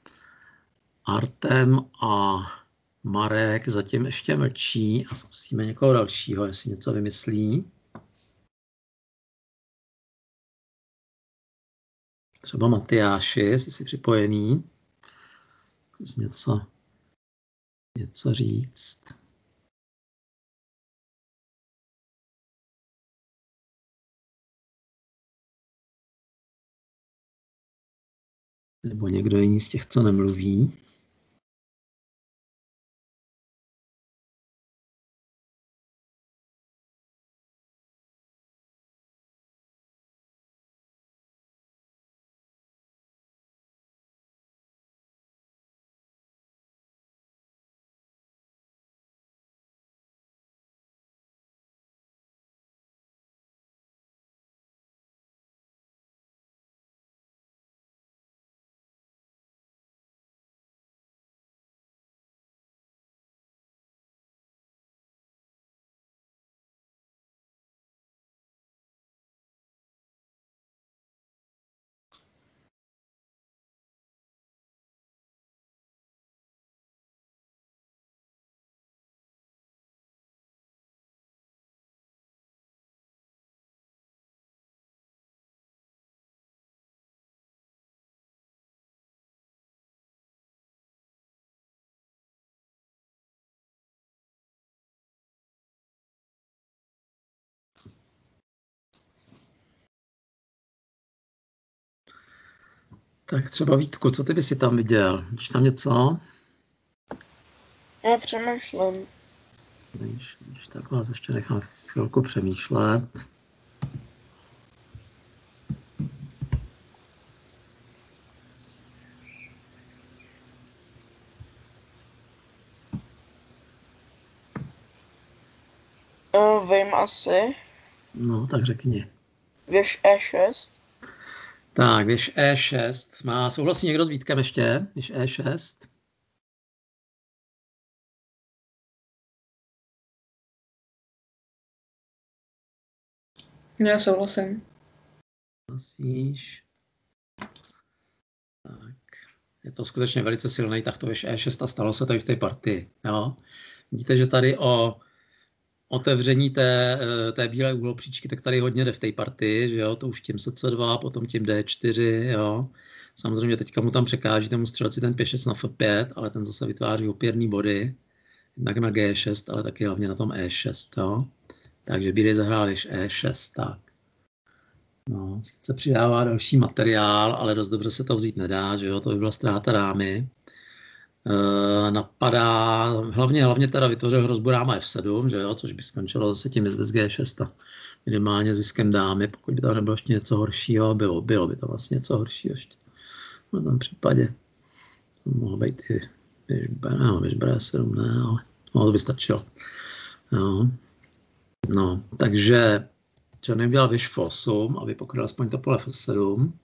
Artem a Marek zatím ještě mlčí a zkusíme někoho dalšího, jestli něco vymyslí. Třeba Matyáši, jestli jsi připojený. Zkus něco, něco říct. Nebo někdo jiný z těch, co nemluví. Tak třeba Vítku, co ty by si tam viděl? Víš tam něco? Já přemýšlím. Když tak vás ještě nechám chvilku přemýšlet. Uh, vím asi. No, tak řekni. Věž E šest. Tak, věž E šest. Má souhlasí někdo s Vítkem ještě? Věž E šest. Já souhlasím. Souhlasíš. Tak. Je to skutečně velice silný, tak to věž E šest a stalo se to i v té partii. Jo? Vidíte, že tady o otevření té, té bílé úhlopříčky, tak tady hodně jde v té partii, že jo, to už tím C dva, potom tím D čtyři, jo. Samozřejmě teďka mu tam překáží tomu střelci ten pěšec na F pět, ale ten zase vytváří opěrný body, jednak na G šest, ale taky hlavně na tom E šest, jo. Takže bílý zahrál již E šest, tak. No, sice přidává další materiál, ale dost dobře se to vzít nedá, že jo, to by byla ztráta dámy. Uh, napadá, hlavně, hlavně teda vytvořil hrozbu dáma F sedm, že jo, což by skončilo zase tím jezdec G šest a minimálně ziskem dámy, pokud by tam nebylo ještě něco horšího, bylo, bylo by to vlastně něco horšího ještě. V tom případě to mohlo být i běž B sedm, ne, ale no, to by stačilo. No, no takže černý udělal věž F osm, aby pokryl aspoň to pole F sedm.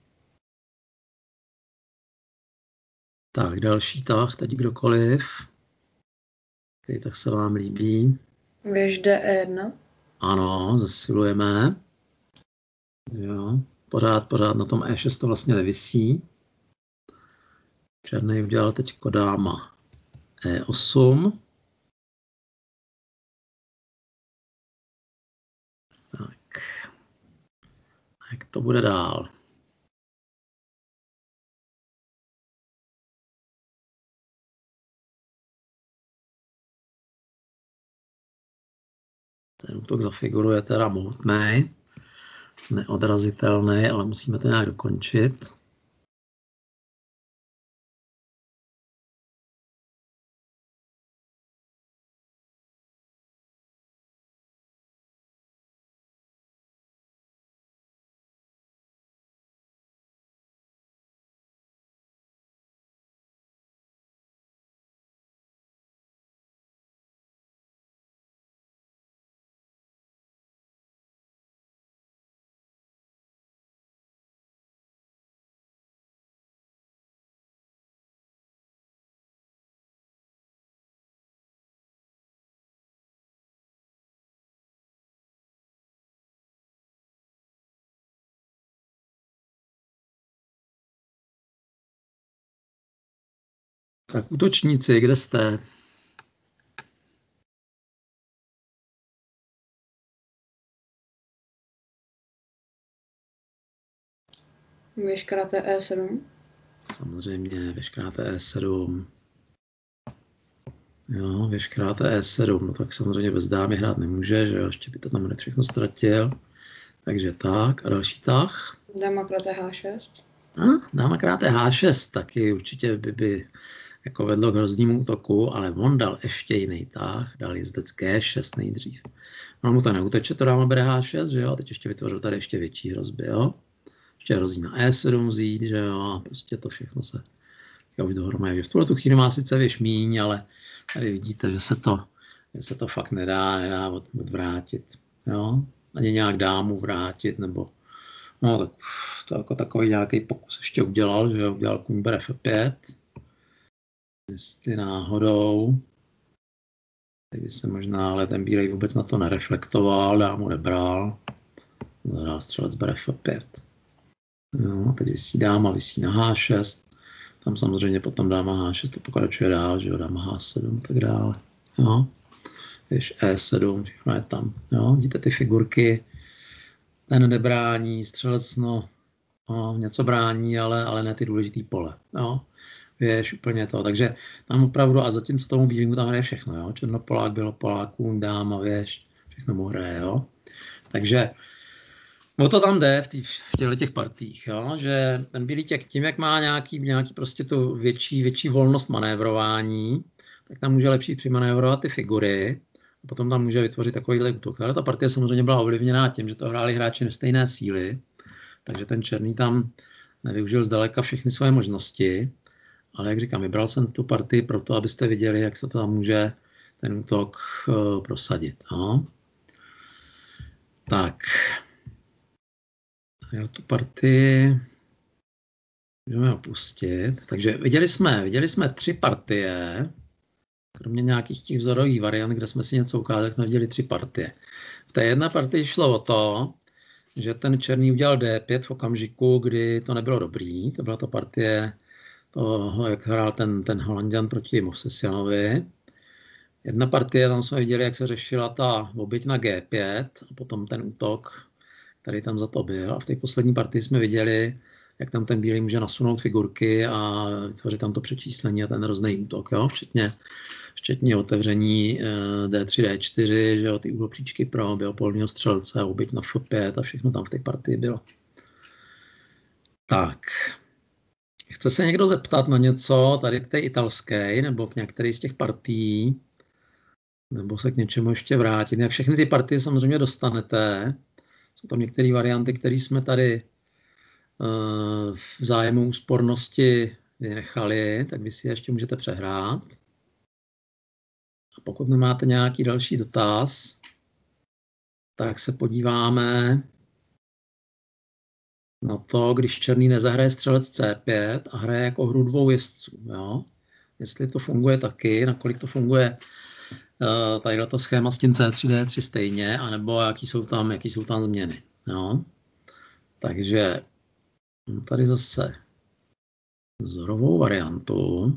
Tak, další tah, teď kdokoliv. Okay, tak se vám líbí. Věž D E jedna. Ano, zesilujeme. Jo. Pořád, pořád na tom E šest to vlastně nevisí. Černý udělal teď dáma E osm. Tak. Jak to bude dál? Ten útok zafiguruje teda mohutný, neodrazitelný, ale musíme to nějak dokončit. Tak útočníci, kde jste? Vyškráte E sedm. Samozřejmě, vyškráte E sedm. Jo, vyškráte E sedm, no tak samozřejmě bez dámy hrát nemůže, že jo, ještě by to tam všechno ztratil. Takže tak, a další tah. Dáma kráte H šest. A, dáma kráte H šest, taky určitě by, by jako vedlo k hroznému útoku, ale on dal ještě jiný tah, dal jezdec G šest nejdřív. On mu to neuteče, to dáma bere H šest, že jo, teď ještě vytvořil tady ještě větší hrozby, jo. Ještě hrozí na E sedm vzít, že jo, a prostě to všechno se teďka už dohromady. V tuhle tu chvíli má sice věž míň, ale tady vidíte, že se to, že se to fakt nedá, nedá od, odvrátit, jo. Ani nějak dámu vrátit, nebo no tak to jako takový nějaký pokus ještě udělal, že jo, udělal kůň bere F pět. Jestli náhodou, tak by se možná, ale ten bílej vůbec na to nereflektoval, dámu nebral. Zadá střelec bere F pět. Jo, teď vysí dáma, vysí na H šest. Tam samozřejmě potom dáma H šest to pokračuje dál, že jo, dáma H sedm, tak dále. Jo. Víš, E sedm, všechno je tam. Jo, vidíte ty figurky, ten nebrání, střelec, no, no něco brání, ale, ale ne ty důležitý pole. Jo. Víš, úplně to. Takže tam opravdu, a zatímco tomu bílému tam hraje všechno, jo. Černopolák, bělopolák, kůň, dáma, víš, všechno mu hraje, jo. Takže o to tam jde v, tý, v těchto těch partích, jo? Že ten bílý těch, tím, jak má nějaký, nějaký prostě tu větší, větší volnost manévrování, tak tam může lepší přimanévrovat ty figury a potom tam může vytvořit takovýhle útok. Tahle ta partie samozřejmě byla ovlivněná tím, že to hráli hráči nestejné síly, takže ten černý tam nevyužil zdaleka všechny svoje možnosti, ale jak říkám, vybral jsem tu partii proto, abyste viděli, jak se tam může ten útok uh, prosadit. No? Tak. Jo, tu partii můžeme opustit. Takže viděli jsme, viděli jsme tři partie, kromě nějakých těch vzorových variant, kde jsme si něco ukázali, jsme viděli tři partie. V té jedné partii šlo o to, že ten černý udělal D pět v okamžiku, kdy to nebylo dobrý. To byla ta partie toho, jak hrál ten, ten Holanďan proti Movsesianovi. Jedna partie, tam jsme viděli, jak se řešila ta oběť na G pět a potom ten útok, který tam za to byl. A v té poslední partii jsme viděli, jak tam ten bílý může nasunout figurky a vytvořit tam to přečíslení a ten hrozný útok, jo? Včetně, včetně otevření D tři, D čtyři, že jo? Ty úhlopříčky pro bělopolního střelce, oběť na F pět a všechno tam v té partii bylo. Tak. Chce se někdo zeptat na něco tady k té italské, nebo k některé z těch partií, nebo se k něčemu ještě vrátit. Ne, všechny ty partie samozřejmě dostanete. Jsou tam některé varianty, které jsme tady uh, v zájmu úspornosti vynechali, tak vy si je ještě můžete přehrát. A pokud nemáte nějaký další dotaz, tak se podíváme na to, když černý nezahraje střelec C pět a hraje jako hru dvou jezdců. Jo? Jestli to funguje taky, nakolik to funguje uh, tadyhle to schéma s tím C tři, D tři stejně, anebo jaký jsou tam, jaký jsou tam změny. Jo? Takže tady zase vzorovou variantu,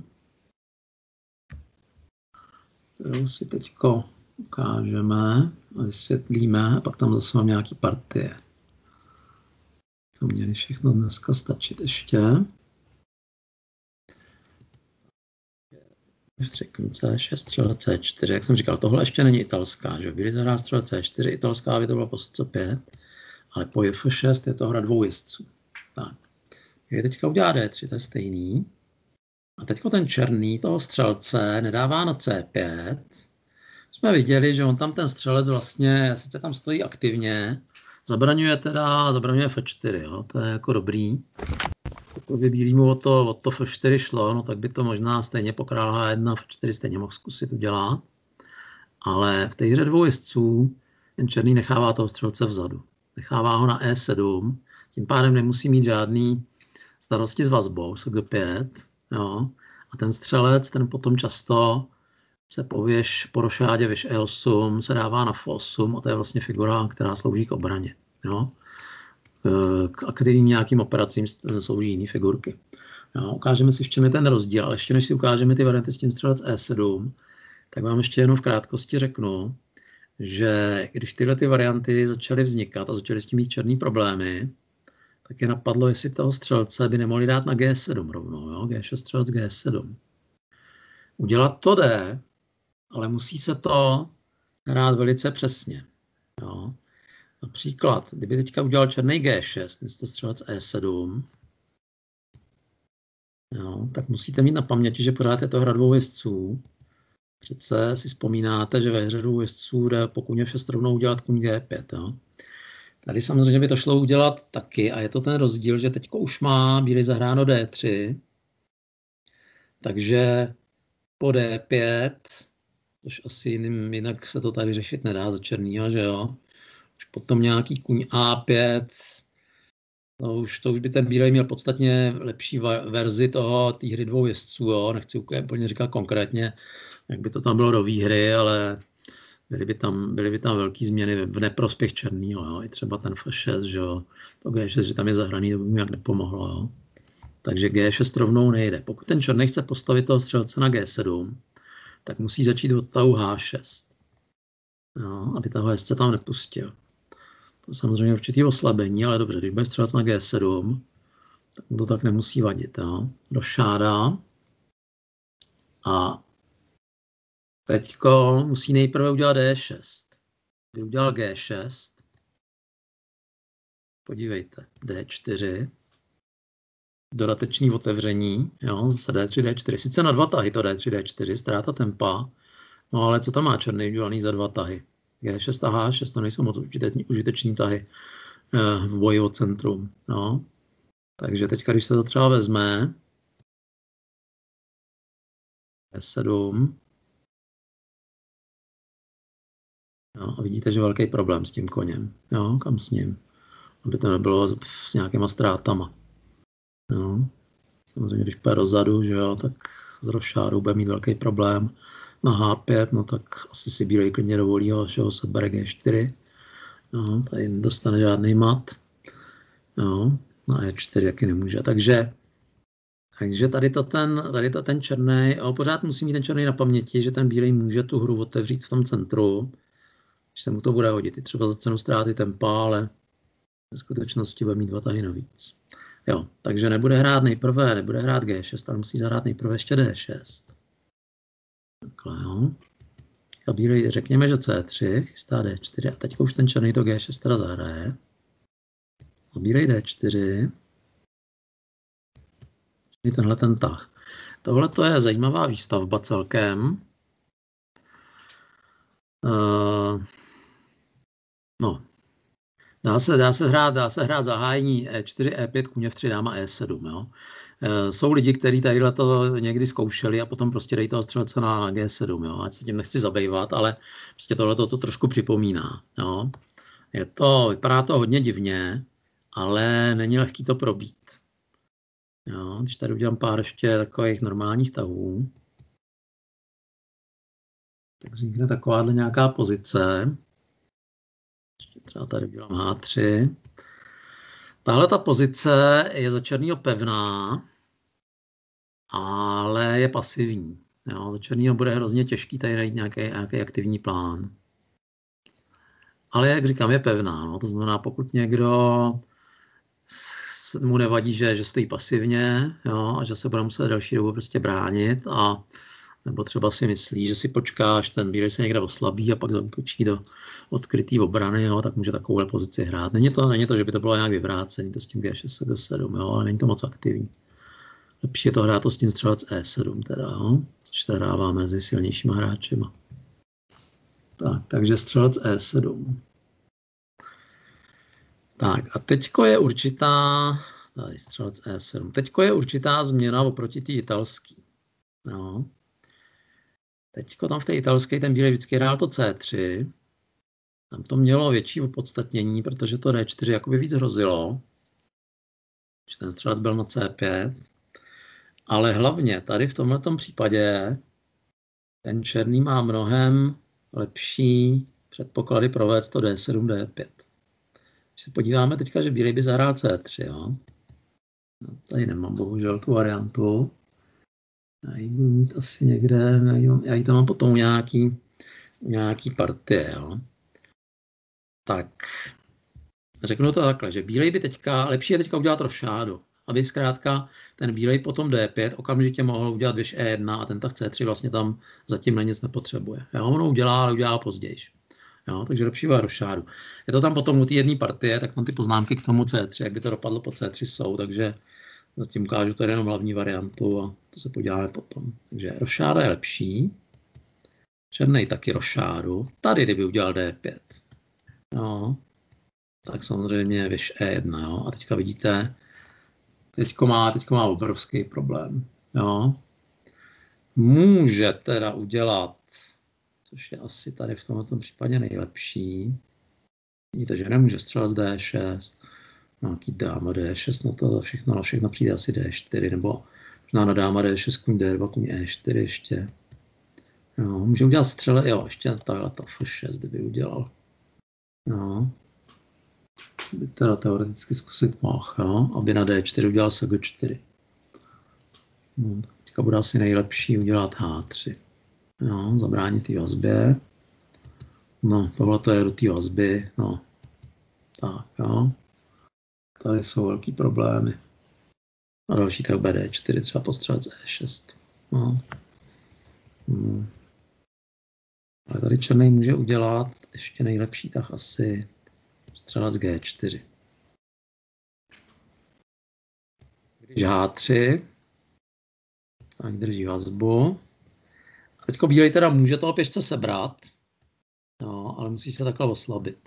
kterou si teďko ukážeme a vysvětlíme, a pak tam zase mám nějaký partie. To měli všechno dneska stačit ještě. C šest, střelec C čtyři, jak jsem říkal, tohle ještě není italská, že byli zahrát střelec C čtyři, italská by to byla po C pět, ale po F šest je to hra dvou jezdců. Tak. Je teďka udělá D tři, to je stejný. A teďko ten černý toho střelce nedává na C pět. Jsme viděli, že on tam ten střelec vlastně, sice tam stojí aktivně, zabraňuje teda, zabraňuje F čtyři, jo? To je jako dobrý. Pokud by bílýmu o to, o to F čtyři šlo, no tak by to možná stejně po král H jedna F čtyři stejně mohl zkusit udělat. Ale v té hře dvou jezdců ten černý nechává toho střelce vzadu. Nechává ho na E sedm, tím pádem nemusí mít žádný starosti s vazbou, s G pět, jo? A ten střelec, ten potom často se po věž, po rošádě věž E osm se dává na F osm a to je vlastně figura, která slouží k obraně. Jo? K aktivním nějakým operacím slouží jiné figurky. Jo, ukážeme si, v čem je ten rozdíl, ale ještě než si ukážeme ty varianty s tím střelec E sedm, tak vám ještě jenom v krátkosti řeknu, že když tyhle ty varianty začaly vznikat a začaly s tím mít černý problémy, tak je napadlo, jestli toho střelce by nemohli dát na G sedm rovnou, jo? G šest střelec G sedm. Udělat to jde, ale musí se to hrát velice přesně. Jo? Například, kdyby teďka udělal černý G šest, místo střelec E sedm, jo, tak musíte mít na paměti, že pořád je to hra dvou jezdců. Přece si vzpomínáte, že ve hře dvou jezdců jde po kůň F šest rovnou udělat kůň G pět. Jo? Tady samozřejmě by to šlo udělat taky a je to ten rozdíl, že teďko už má bílý zahráno D tři, takže po D pět, což asi jiným, jinak se to tady řešit nedá za černýho, že jo. Už potom nějaký kůň A pět, no už, to už by ten bílej měl podstatně lepší verzi toho, té hry dvou jezdců, jo. Nechci úplně říkat konkrétně, jak by to tam bylo do výhry, ale byly by tam, byly by tam velké změny v neprospěch černýho, jo. I třeba ten F šest, že jo. To G šest, že tam je zahraný, to by mu nějak nepomohlo, jo. Takže G šest rovnou nejde. Pokud ten černý chce postavit toho střelce na G sedm, tak musí začít od tahu H šest. Jo, aby toho jezdce tam nepustil. To je samozřejmě určitý oslabení, ale dobře, když bude střelec na G sedm, tak mu to tak nemusí vadit. Jo. Rošáda. A teďko musí nejprve udělat D šest. Když udělal G šest, podívejte, D čtyři, dodatečný otevření, jo, zase D tři, D čtyři, sice na dva tahy to D tři, D čtyři, ztráta tempa, no ale co tam má černý udělaný za dva tahy? G šest a H šest, to nejsou moc užiteční, užiteční tahy eh, v boji o centrum, no. Takže teďka, když se to třeba vezme, G sedm, jo, a vidíte, že velký problém s tím koněm, jo, kam s ním, aby to nebylo s nějakýma ztrátama. No, samozřejmě, když půjde dozadu, že jo, tak s rošádou bude mít velký problém. Na H pět, no tak asi si bílej klidně dovolí ho, že ho se bere G čtyři. No, tady nedostane žádný mat. No, na E čtyři taky nemůže. Takže, takže tady to ten, tady to ten černý, ale pořád musí mít ten černý na paměti, že ten bílej může tu hru otevřít v tom centru, že se mu to bude hodit. I třeba za cenu ztráty tempa, ale v skutečnosti bude mít dva tahy navíc. Jo, takže nebude hrát nejprve, nebude hrát G šest, ale musí zahrát nejprve ještě D šest. Takhle, jo. A bílej, řekněme, že C tři, chystá D čtyři a teďka už ten černý to G šest teda zahraje. A bílej D čtyři. Tenhle ten tah. Tohle to je zajímavá výstavba celkem. Uh, no. Dá se, dá se hrát, dá se hrát zahájení E čtyři, E pět, kůň F tři, dáma E sedm. Jo. E, jsou lidi, kteří tadyhle to někdy zkoušeli a potom prostě dají toho střelce na, na G sedm. Jo. Ať se tím nechci zabývat, ale prostě tohle to trošku připomíná. Jo. Je to, vypadá to hodně divně, ale není lehký to probít. Jo. Když tady udělám pár ještě takových normálních tahů, tak vznikne takováhle nějaká pozice. Třeba tady udělám H tři. Tahle ta pozice je za černýho pevná, ale je pasivní. Jo, za černýho bude hrozně těžký tady najít nějaký, nějaký aktivní plán. Ale jak říkám, je pevná. No, to znamená, pokud někdo mu nevadí, že, že stojí pasivně, jo, a že se bude muset další dobu prostě bránit, a nebo třeba si myslí, že si počká, až ten bílej se někde oslabí a pak zaútočí do odkrytý obrany, jo, tak může takovou pozici hrát. Není to, není to, že by to bylo nějak vyvrácený, to s tím G šest, G sedm, jo, ale není to moc aktivní. Lepší je to hrát to s tím střelec E sedm, teda, jo, což se hrává mezi silnějšíma hráčima. Tak, takže střelec E sedm. Tak a teďko je určitá, tady střelec E sedm, teďko je určitá změna oproti té italský. No. Teďko tam v té italské ten bílej vždycky hrál to C tři. Tam to mělo větší opodstatnění, protože to D čtyři jakoby víc hrozilo. Že ten střelec byl na C pět. Ale hlavně tady v tomhletom případě ten černý má mnohem lepší předpoklady provést to D sedm, D pět. Když se podíváme teďka, že bílej by zahrál C tři, jo. No, tady nemám bohužel tu variantu. Já ji budu mít asi někde, já ji, mám, já ji tam mám potom nějaký, nějaký partie, jo. Tak, řeknu to takhle, že bílej by teďka, lepší je teďka udělat rošádu, aby zkrátka ten bílej potom D pět okamžitě mohl udělat věž E jedna a ten tak C tři vlastně tam zatím na nic nepotřebuje. Jo, ono udělá, ale udělá později. Jo, takže lepší bude rošádu. Je to tam potom u té jedné partie, tak tam ty poznámky k tomu C tři, jak by to dopadlo po C tři jsou, takže zatím ukážu tady jenom hlavní variantu a to se podíváme potom. Takže rošáda je lepší. Černej taky rošádu. Tady, kdyby udělal D pět. Jo, tak samozřejmě věž E jedna. Jo. A teďka vidíte, teďko má, teďko má obrovský problém. Jo. Může teda udělat, což je asi tady v tomto případě nejlepší. Vidíte, že nemůže střelat z D šest. Nějaký dáma D šest, na to všechno, na všechno přijde asi D čtyři, nebo možná na dáma D šest, kuň D dva, kuň E čtyři ještě. Jo, může udělat střele, jo, ještě takhle to F šest, kdyby udělal. Jo. By teda teoreticky zkusit mohl, jo, aby na D čtyři udělal se G čtyři. No, teďka bude asi nejlepší udělat H tři. Jo, zabránit té vazbě. No, tohle to je do té vazby, no. Tak, jo. Tady jsou velký problémy. A další tak B D čtyři, třeba postřelec E šest. No. No. Ale tady černý může udělat ještě nejlepší tak asi střelec G čtyři. Když H tři, tak drží vazbu. A teďko bílej teda může toho pěšce sebrat, no, ale musí se takhle oslabit.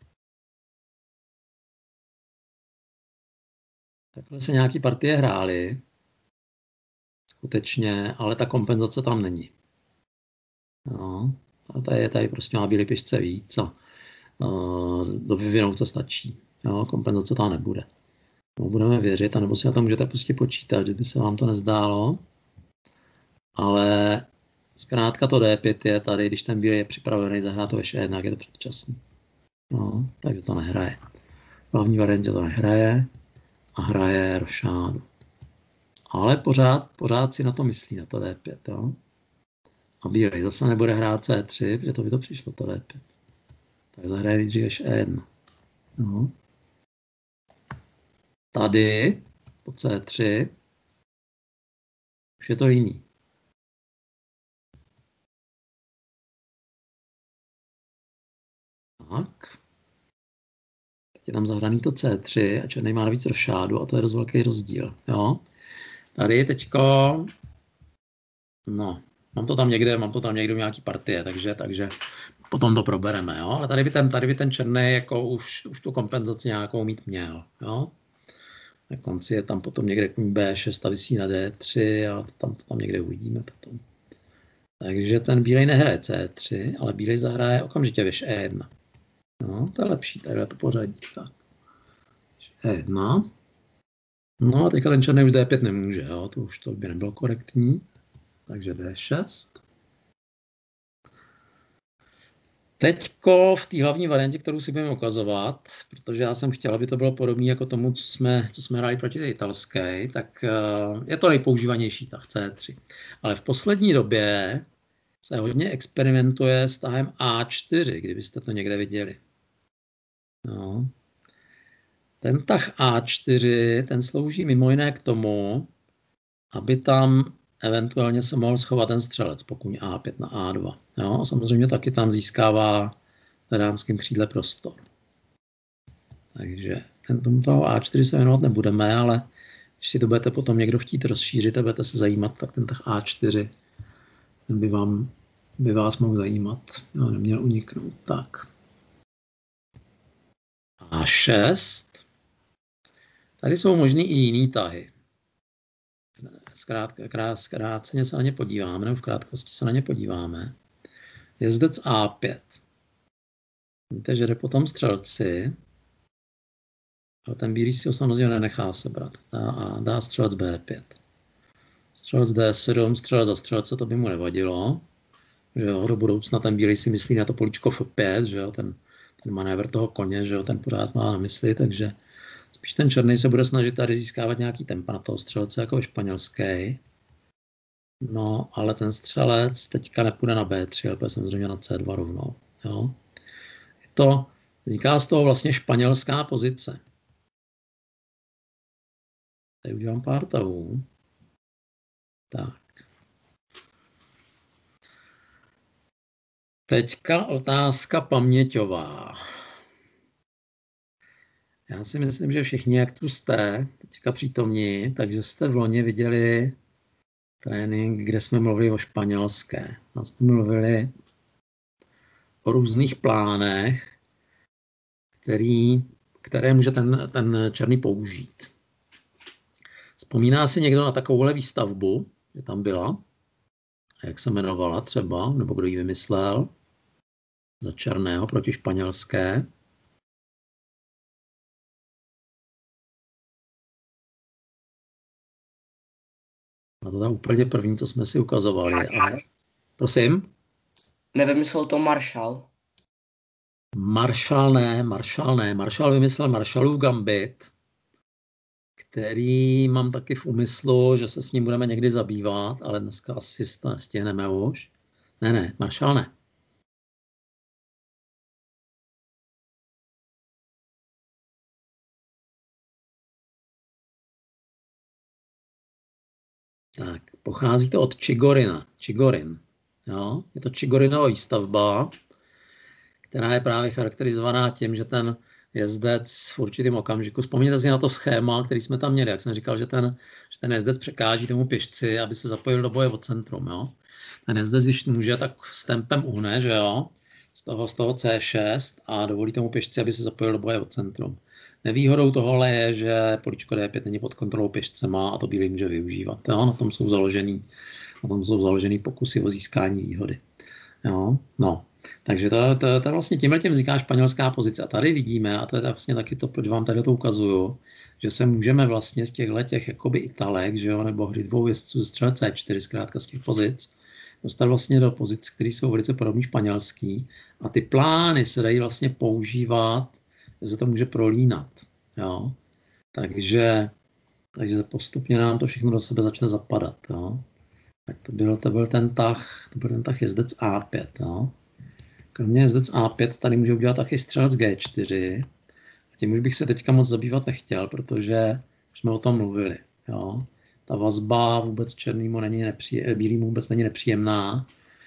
Takhle se nějaký partie hrály, skutečně, ale ta kompenzace tam není. No, a tady, tady prostě má bílý pěšce víc a uh, do vyvinout se stačí. Jo, kompenzace tam nebude. No, budeme věřit, anebo si na to můžete prostě počítat, že by se vám to nezdálo. Ale zkrátka to D pět je tady, když ten bílý je připravený zahrát to věž E jedna, je to předčasný. No, takže to nehraje. V hlavní variantě to nehraje a hraje rošádu. Ale pořád, pořád si na to myslí, na to D pět. Jo? A bílej zase nebude hrát C tři, protože to by to přišlo, to D pět. Tak zahraje nejdřív věž E jedna. No. Tady po C tři už je to jiný. Tak. Teď je tam zahraný to C tři a černý má navíc rošádu a to je dost velký rozdíl. Jo? Tady teďko, no, mám to tam někde, mám to tam někde v nějaký partie, takže, takže potom to probereme, jo? Ale tady by ten, tady by ten černý jako už, už tu kompenzaci nějakou mít měl, jo? Na konci je tam potom někde B šest a visí na D tři a tam to tam někde uvidíme potom. Takže ten bílej nehraje C tři, ale bílej zahraje okamžitě věž E jedna. No, to je lepší, tady je to pořadí. Tak. E jedna. No a teďka ten černý už D pět nemůže, jo? To už to by nebylo korektní. Takže D šest. Teďko v té hlavní variantě, kterou si budeme ukazovat, protože já jsem chtěl, aby to bylo podobné jako tomu, co jsme, co jsme hráli proti té italské, tak uh, je to nejpoužívanější tah C tři. Ale v poslední době se hodně experimentuje s tahem A čtyři, kdybyste to někde viděli. No. Ten tah A čtyři, ten slouží mimo jiné k tomu, aby tam eventuálně se mohl schovat ten střelec, pokud A pět na A dva. Jo? A samozřejmě taky tam získává na dámském křídle prostor. Takže ten tomuto A čtyři se věnovat nebudeme, ale když si to budete potom někdo chtít rozšířit a budete se zajímat, tak ten tah A čtyři ten by, vám, by vás mohl zajímat. Jo, neměl uniknout. Tak. A šest. Tady jsou možný i jiný tahy. Zkrátka, krát, zkráceně se na ně podíváme, nebo v krátkosti se na ně podíváme. Jezdec A pět. Víte, že jde potom střelci, ale ten bílý si ho samozřejmě nenechá sebrat. Dá, a dá střelec B pět. Střelec D sedm, střelec za střelce, to by mu nevadilo. Že jo, do budoucna ten bílý si myslí na to políčko F pět, že jo, ten, ten manévr toho koně, že jo, ten pořád má na mysli, takže Spíš ten černý se bude snažit tady získávat nějaký tempa na toho střelce, jako španělský. No, ale ten střelec teďka nepůjde na bé tři, ale půjde samozřejmě na cé dva rovnou. Jo. Je to, vzniká z toho vlastně španělská pozice. Tady udělám pár tahů. Tak. Teďka otázka paměťová. Já si myslím, že všichni, jak tu jste, teďka přítomní, takže jste v loni viděli trénink, kde jsme mluvili o španělské. Tam jsme mluvili o různých plánech, který, které může ten, ten černý použít. Vzpomíná si někdo na takovouhle výstavbu, že tam byla? A jak se jmenovala třeba, nebo kdo ji vymyslel? Za černého proti španělské. A to je úplně první, co jsme si ukazovali. Ale... Prosím? Nevymyslel to Marshall? Marshall ne, Marshall ne. Marshall vymyslel Marshallův gambit, který mám taky v úmyslu, že se s ním budeme někdy zabývat, ale dneska asi stihneme už. Ne, ne, Marshall ne. Tak, pochází to od Čigorina. Čigorin. Jo? Je to Čigorinova výstavba, která je právě charakterizovaná tím, že ten jezdec v určitém okamžiku, vzpomněte si na to schéma, který jsme tam měli, jak jsem říkal, že ten, že ten jezdec překáží tomu pěšci, aby se zapojil do boje od centrum. Jo? Ten jezdec, když může, tak s tempem uhne, že jo? Z toho, z toho cé šest a dovolí tomu pěšci, aby se zapojil do boje od centrum. Nevýhodou tohohle je, že políčko dé pět není pod kontrolou pěšcema a to bílý může využívat. Jo? Na tom jsou založený, na tom jsou založený pokusy o získání výhody. Jo? No. Takže to, to, to vlastně tímhletím vzniká španělská pozice. A tady vidíme, a to je vlastně taky to, proč vám tady to ukazuju, že se můžeme vlastně z těchto těch jakoby italek, že jo, nebo hry dvou jezdců ze střele cé čtyři, zkrátka z těch pozic, dostat vlastně do pozic, které jsou velice podobné španělský. A ty plány se dají vlastně používat, že se to může prolínat. Jo. Takže, takže postupně nám to všechno do sebe začne zapadat. Jo. Tak to byl, to byl ten tah, to byl ten tah jezdec á pět. Jo. Kromě jezdec á pět tady může udělat taky střelec gé čtyři. A tím už bych se teďka moc zabývat nechtěl, protože už jsme o tom mluvili. Jo. Ta vazba vůbec černýmu není nepříjemná, bílýmu vůbec není nepříjemná.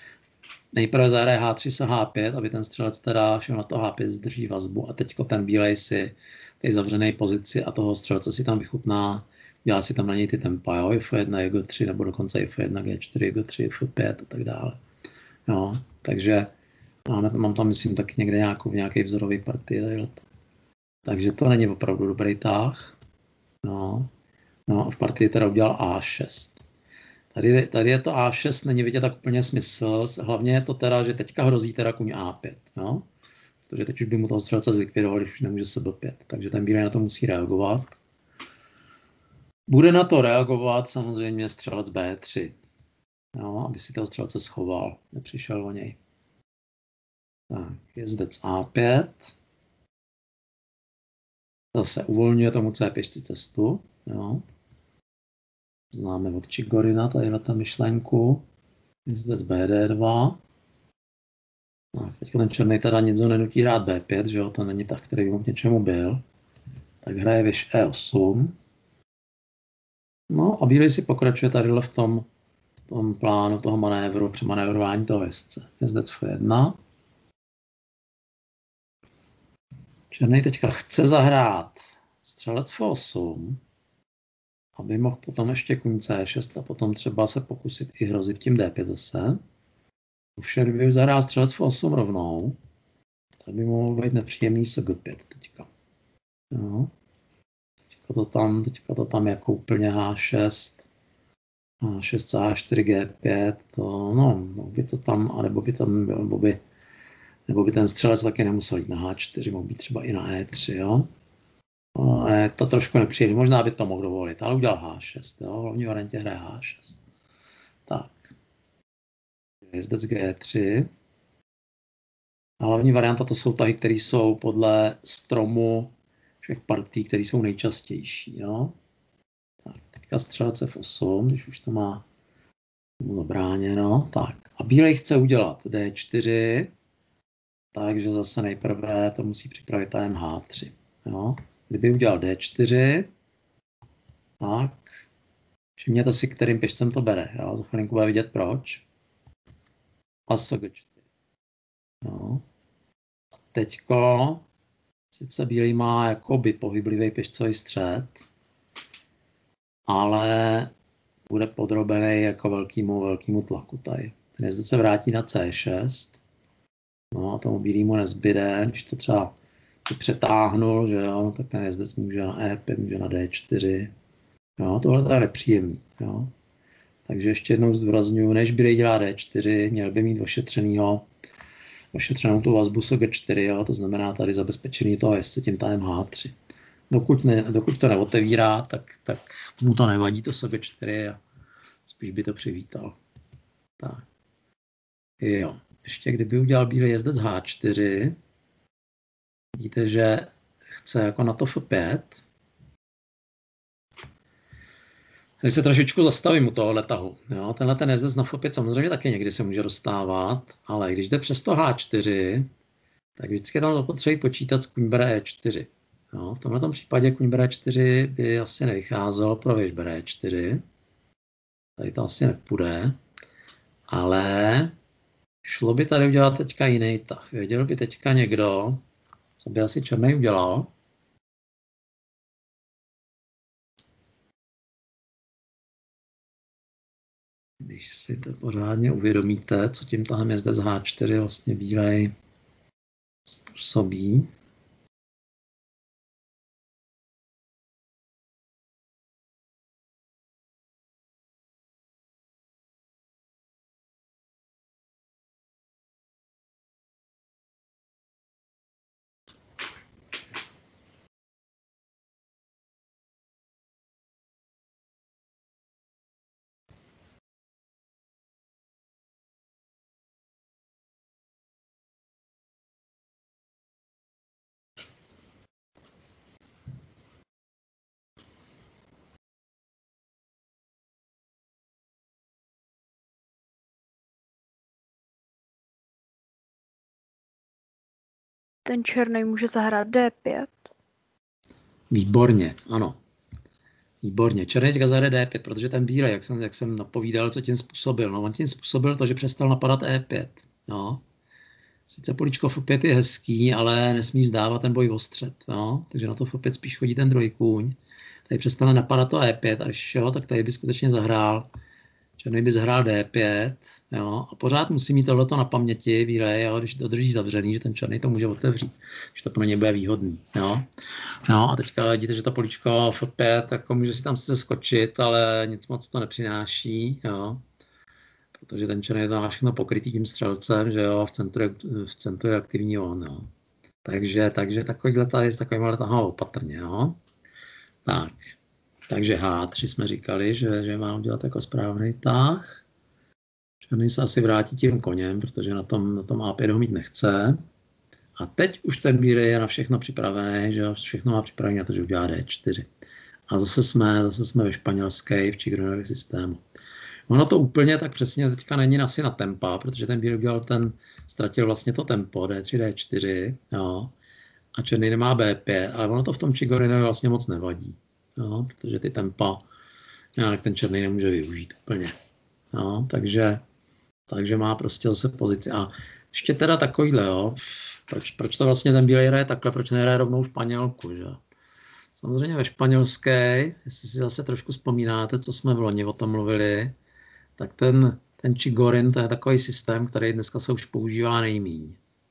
Nejprve zahraje há tři se há pět, aby ten střelec teda šel na to há pět, zdrží vazbu a teďko ten bílej si v té zavřené pozici a toho střelce si tam vychutná, dělá si tam na něj ty tempa, jo, ef jedna, ef tři nebo dokonce ef jedna, gé čtyři, ef tři, ef pět a tak dále. Jo. Takže Máme, mám tam, myslím, taky někde nějakou, nějaký vzorový partii. Takže to není opravdu dobrý tah. No. No a v partii teda udělal á šest. Tady, tady je to á šest, není vidět tak úplně smysl. Hlavně je to teda, že teďka hrozí teda kuň á pět. No? Protože teď už by mu toho střelce zlikvidoval, když už nemůže se bé pět. Takže ten bílej na to musí reagovat. Bude na to reagovat samozřejmě střelec bé tři. No, aby si toho střelce schoval, nepřišel o něj. Tak, jezdec á pět. Zase uvolňuje tomu cé pěšci cestu. Jo. Známe od Čigorina tady na ta myšlenku. Jezdec bé dé dva. Tak, teď ten černý teda nic ho nenutí hrát bé pět, že jo, to není tak, který by mu k něčemu byl. Tak hraje věž é osm. No a bílej si pokračuje tady v tom, tom plánu toho manévru, přemanévrování toho jezdce. Jezdec ef jedna. Černý teďka chce zahrát střelec ef osm, aby mohl potom ještě kuň cé šest a potom třeba se pokusit i hrozit tím dé pět zase. Ovšem, kdyby zahrál střelec ef osm rovnou, tak by mohl být nepříjemný se gé pět teďka. Jo. Teďka to tam, teďka to tam jako úplně há šest, há šest, há čtyři, gé pět, to, no, by to tam, anebo by tam, nebo by Nebo by ten střelec taky nemusel jít na há čtyři, mohl být třeba i na é tři, jo. No, je to trošku nepříjemné, možná by to mohl dovolit, ale udělal há šest, jo. V hlavní variantě hraje há šest. Tak. Jezdec gé tři. A hlavní varianta to jsou tahy, které jsou podle stromu všech partí, které jsou nejčastější. Jo? Tak, teďka střelec F osm, když už to má zabráněno. Tak, a bílej chce udělat D čtyři, takže zase nejprve to musí připravit M H tři. Jo? Kdyby udělal D čtyři, tak všimněte si, kterým pěšcem to bere. Jo? Za chvilinku bude vidět proč. Pas G čtyři. Jo? A teďko sice bílý má jakoby pohyblivý pěšcový střed, ale bude podrobený jako velkýmu, velkýmu tlaku tady. Ten jezdec se vrátí na C šest. No a tomu bílýmu nezbyde, když to třeba přetáhnul, že jo, no, tak ten jezdec může na E pět, může na D čtyři. Jo, tohle je nepříjemný. Jo. Takže ještě jednou zdůraznuju, než bílej dělá D čtyři, měl by mít ošetřenýho, ošetřenou tu vazbu s G čtyři, jo, to znamená tady zabezpečený toho jezdce tím M H tři. Dokud, ne, dokud to neotevírá, tak, tak mu to nevadí, to G čtyři a spíš by to přivítal. Tak. Jo. Ještě kdyby udělal bílý jezdec H čtyři, vidíte, že chce jako na to F pět. Tady se trošičku zastavím u tohohle tahu. Jo, tenhle ten jezdec na F pět samozřejmě taky někdy se může dostávat, ale když jde přes to H čtyři, tak vždycky tam zapotřebí počítat s kůň bere E čtyři. Jo, v tomhle případě kůň bere E čtyři by asi nevycházelo pro věž bere E čtyři. Tady to asi nepůjde, ale šlo by tady udělat teďka jiný tah. Věděl by teďka někdo, co by asi černý udělal. Když si to pořádně uvědomíte, co tím tahem jezdec H čtyři vlastně bílej způsobí. Ten černý může zahrát D pět. Výborně, ano. Výborně. Černý teďka zahraje D pět, protože ten bílej, jak jsem, jak jsem napovídal, co tím způsobil. No, on tím způsobil to, že přestal napadat E pět. No. Sice políčko F pět je hezký, ale nesmí vzdávat ten boj o střed. No. Takže na to F pět spíš chodí ten druhý kůň. Tady přestane napadat to E pět, a když jo, tak tady by skutečně zahrál. Černý by zahrál D pět, jo, a pořád musí mít tohleto na paměti, bílej, jo, když to drží zavřený, že ten černý to může otevřít, že to pro ně bude výhodný. Jo. No a teďka vidíte, že to políčko F pět, jako může si tam sice skočit, ale nic moc to nepřináší, jo, protože ten černý to má všechno pokrytý tím střelcem, že jo, v centru, v centru je aktivní on, jo. Takže, takže takovýhle tady s takovýmhle tahou opatrně, jo. Tak. Takže H tři jsme říkali, že, že mám dělat jako správný tah. Černý se asi vrátí tím koněm, protože na tom, na tom A pět ho mít nechce. A teď už ten bílý je na všechno připravený, že všechno má připravené na to, že udělá D čtyři. A zase jsme, zase jsme ve španělské, v Čigorově systému. Ono to úplně tak přesně teďka není asi na tempa, protože ten bílý udělal ten, ztratil vlastně to tempo, D tři, D čtyři, jo. A černý nemá B pět, ale ono to v tom Čigorově vlastně moc nevadí. Jo, protože ty tempa nějak ten černý nemůže využít úplně. Jo, takže, takže má prostě zase pozici. A ještě teda takovýhle, jo, proč, proč to vlastně ten bílej hraje takhle, proč nehraje rovnou Španělku, že? Samozřejmě ve španělské, jestli si zase trošku vzpomínáte, co jsme v loni o tom mluvili, tak ten, ten Chigorin, to je takový systém, který dneska se už používá nejmíň.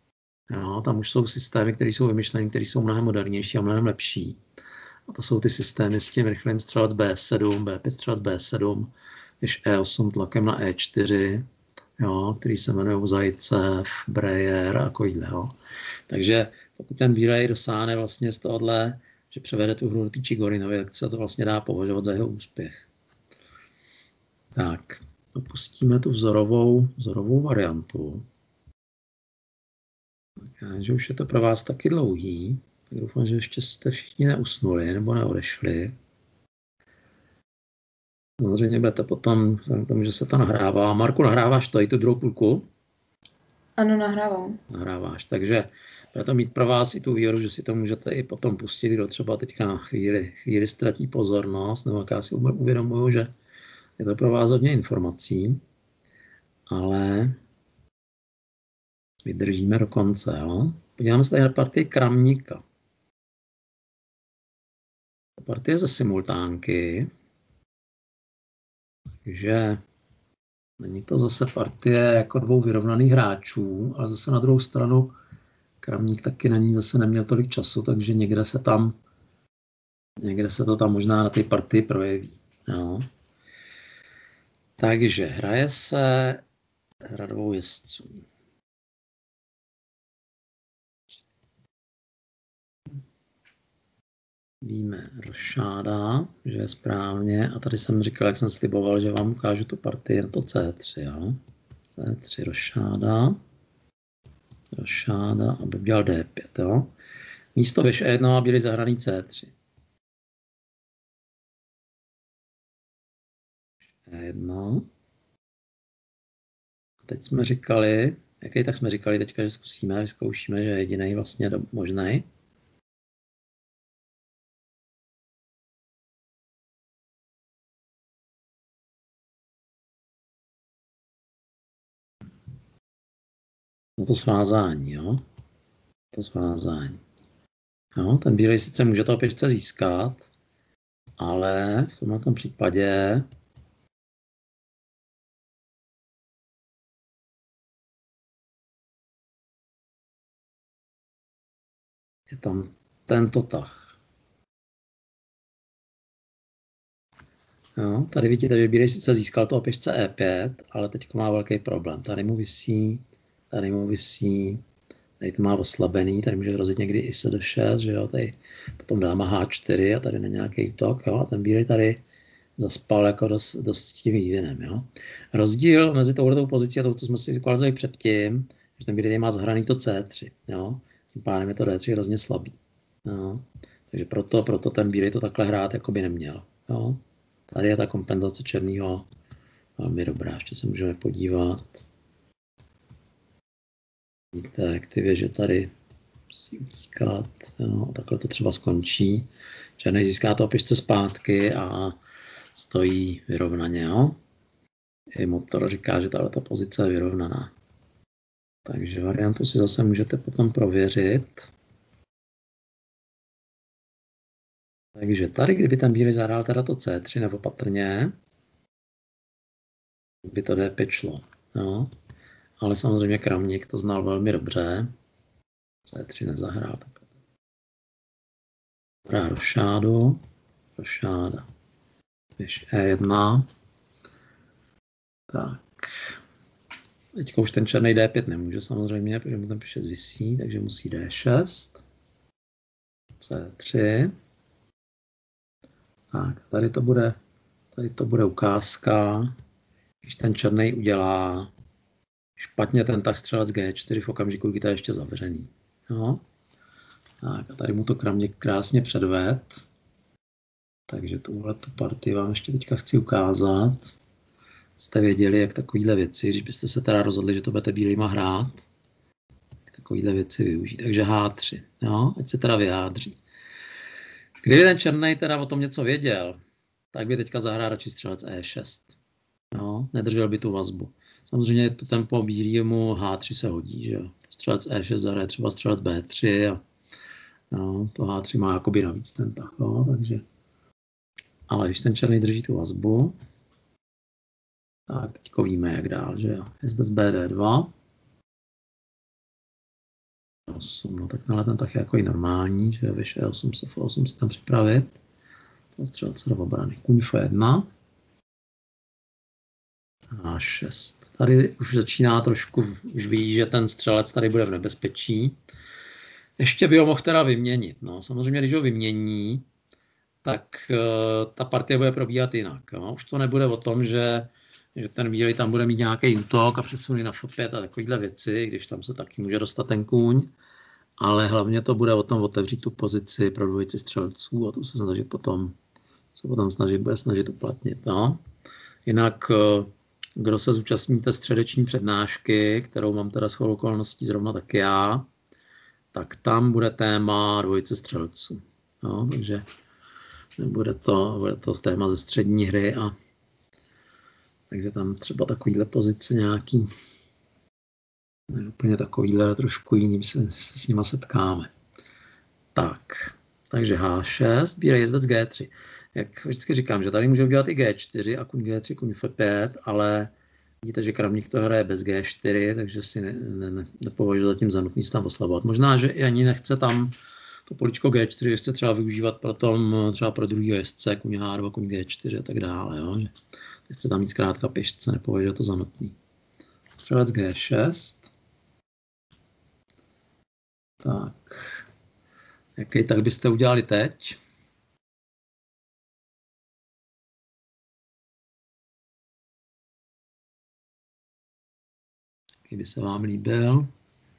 Jo, tam už jsou systémy, které jsou vymyšlené, které jsou mnohem modernější a mnohem lepší. A to jsou ty systémy s tím rychlým střelec B sedm, B pět střelec B sedm, když E osm tlakem na E čtyři, jo, který se jmenují Zajcev, Breyer a takovýhle. Jo. Takže pokud ten bílej dosáhne vlastně z tohohle, že převede tu hru do té Čigorinovy, tak se to vlastně dá považovat za jeho úspěch. Tak, opustíme tu vzorovou, vzorovou variantu. Tak, že už je to pro vás taky dlouhý. Tak doufám, že ještě jste všichni neusnuli nebo neodešli. Samozřejmě budete potom, vzhledem k tomu, že se to nahrává. Marku, nahráváš to i tu druhou půlku? Ano, nahrávám. Nahráváš, takže bude to mít pro vás i tu výhodu, že si to můžete i potom pustit, kdo třeba teďka na chvíli, chvíli ztratí pozornost, nebo jak já si uvědomuju, že je to pro vás hodně informací, ale vydržíme do konce. Jo? Podíváme se tady na partii Kramníka. Partie ze simultánky, takže není to zase partie jako dvou vyrovnaných hráčů, ale zase na druhou stranu Kramník taky na ní zase neměl tolik času, takže někde se tam, někde se to tam možná na té partii projeví. Jo. Takže hraje se hra dvou jezdců. Víme rošáda, že je správně. A tady jsem říkal, jak jsem sliboval, že vám ukážu tu partii na to C tři. Jo. C tři rošáda. Rošáda, aby dělal D pět. Jo. Místo věž E jedna byli zahraný C tři. E jedna. A teď jsme říkali, jaký tak jsme říkali teďka, že zkusíme, vyzkoušíme, že je jediný vlastně možný. No to svázání, jo. To svázání. Jo, ten bílej sice může to pěšce získat, ale v tomhle případě je tam tento tah. Jo, tady vidíte, že bílej sice získal toho pěšce E pět, ale teď má velký problém. Tady mu visí, tady mu visí, tady to má oslabený, tady může hrozit někdy i se do šest, že jo, tady potom dáma H čtyři a tady na nějaký útok, jo, a ten bílej tady zaspal jako dost, dost s tím vývinem, jo. Rozdíl mezi touhletou pozicí a tou, co jsme si vykladali předtím, že ten bílej tady má zahraný to C tři, jo, tím pádem je to D tři hrozně slabý, jo. Takže proto, proto ten bílej to takhle hrát jako by neměl, jo. Tady je ta kompenzace černýho velmi dobrá, ještě se můžeme podívat. Tak ty věže tady musí získat, jo, takhle to třeba skončí. Černý získá to pěšce zpátky a stojí vyrovnaně. Jo. I motor říká, že tato pozice je vyrovnaná. Takže variantu si zase můžete potom prověřit. Takže tady, kdyby ten bílý zahrál teda to C tři nebo patrně, by to D pět šlo. Jo. Ale samozřejmě Kramník to znal velmi dobře. C tři nezahrál. Dobrá, rošádu. Rošáda. Věž E jedna. Tak. Teďka už ten černý D pět nemůže samozřejmě, protože mu ten pěšec visí, takže musí D šest. C tři. Tak, tady to bude, tady to bude ukázka. Když ten černý udělá špatně ten tah střelec G čtyři v okamžiku, kdy to je ještě zavřený. Jo? Tak a tady mu to Kramník krásně předved. Takže tuhle tu partii vám ještě teďka chci ukázat. Jste věděli, jak takovýhle věci, když byste se teda rozhodli, že to budete bílýma hrát, takovýhle věci využít. Takže H tři, jo? Ať se teda vyjádří. Kdyby ten černý teda o tom něco věděl, tak by teďka zahrál radši střelec E šest. Jo? Nedržel by tu vazbu. Samozřejmě to tempo bílému H tři se hodí, že jo. Střelec E šest zahraje třeba střelec B tři a no, to H tři má jakoby navíc ten tah, jo, takže. Ale když ten černý drží tu vazbu, tak teďko víme, jak dál, že jo. Jezdec B D dva. osm, no tak tenhle ten tah je jako i normální, že věž E osm, F osm si tam připravit. To střelce do obrany. Kůň F jedna. H šest. Tady už začíná trošku, už ví, že ten střelec tady bude v nebezpečí. Ještě by ho mohl teda vyměnit. No. Samozřejmě, když ho vymění, tak uh, ta partie bude probíhat jinak. Jo. Už to nebude o tom, že, že ten bílý tam bude mít nějaký útok a přesuny na F pět a takovéhle věci, když tam se taky může dostat ten kůň. ale hlavně to bude o tom otevřít tu pozici pro dvojici střelců a tu se snažit potom, se potom snažit, bude snažit uplatnit. No. Jinak, kdo se zúčastní té středeční přednášky, kterou mám teda shodou okolností zrovna taky já, tak tam bude téma dvojice střelců. No, takže bude to, bude to téma ze střední hry a takže tam třeba takovýhle pozice nějaký, ne úplně takovýhle, trošku jiný, se, se s nima setkáme. Tak, takže há šest, bírej jezdec gé tři. Jak vždycky říkám, že tady můžeme dělat i gé čtyři a kuň gé tři, kuň ef pět, ale vidíte, že Kramník to hraje bez gé čtyři, takže si ne, ne, ne, nepovažuji zatím za nutný se tam oslabovat. Možná, že i ani nechce tam to poličko gé čtyři ještě třeba využívat pro tom, třeba pro druhý jezdce, kuň há dva, kuň gé čtyři a tak dále. Jo? Že chce tam mít zkrátka pěšce, nepovažuje to za nutný. Střelec gé šest. Tak. Jaký tak byste udělali teď? Jaký by se vám líbil?